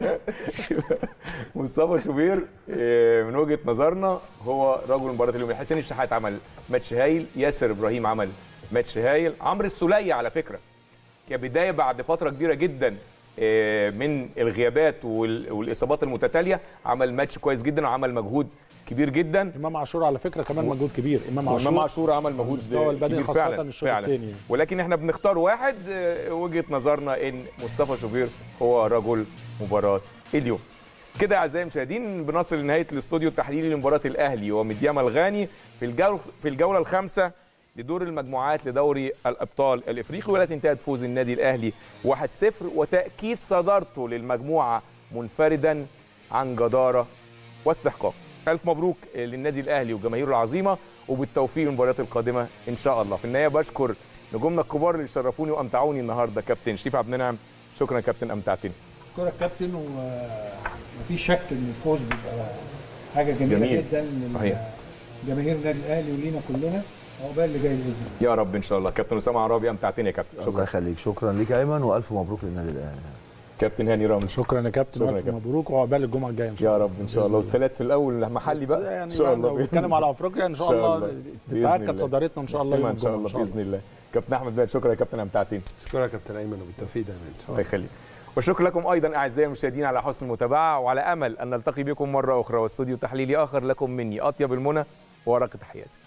مصطفى شوبير من وجهه نظرنا هو رجل مباراه اليوم. حسين الشحات عمل ماتش هايل، ياسر ابراهيم عمل ماتش هايل، عمرو السولية على فكره كبدايه بعد فتره كبيره جدا من الغيابات والاصابات المتتاليه عمل ماتش كويس جدا وعمل مجهود كبير جدا. امام عاشور على فكره كمان مجهود كبير. امام عاشور عمل مجهود كبير خاصه الشوط الثاني، ولكن احنا بنختار واحد وجهه نظرنا ان مصطفى شوبير هو رجل مباراه اليوم. كده اعزائي المشاهدين بنصل لنهايه الاستوديو التحليلي لمباراه الاهلي وميدياما الغاني في الجوله الخامسه لدور المجموعات لدوري الابطال الافريقي، والتي انتهت فوز النادي الاهلي 1-0 وتاكيد صدارته للمجموعه منفردا عن جداره واستحقاق. الف مبروك للنادي الاهلي وجماهيره العظيمه، وبالتوفيق المباريات القادمه ان شاء الله. في النهايه بشكر نجومنا الكبار اللي شرفوني وامتعوني النهارده. كابتن شريف عبد المنعم، شكرا يا كابتن، امتعتني. اشكرك كابتن، ومفيش شك ان الفوز بيبقى حاجه جميله جدا صحيح. جماهير النادي الاهلي ولينا كلنا، عقبال اللي جاي باذن الله يا رب ان شاء الله. كابتن اسامه عرابي امتعتني يا كابتن. الله يخليك، شكرا ليك ايمن، والف مبروك للنادي الاهلي. كابتن هاني رامز شكرا يا كابتن، الف مبروك وعقبال الجمعه الجايه ان شاء الله يا رب ان شاء الله. والثلاث في الاول محلي بقى يعني ان شاء الله. بنتكلم على افريقيا ان شاء الله تتاكد صدارتنا ان شاء الله يوم ان شاء الله باذن الله. كابتن احمد بن شكرا يا كابتن امتعتني. شكرا يا كابتن ايمن وبالتوفيق دايما ان شاء الله. الله يخليك. وشكرا لكم ايضا اعزائي المشاهدين على حسن المتابعه، وعلى امل ان نلتقي بكم مره اخرى واستوديو تحليلي اخر. لكم مني اطيب المنى وارق تحياتي.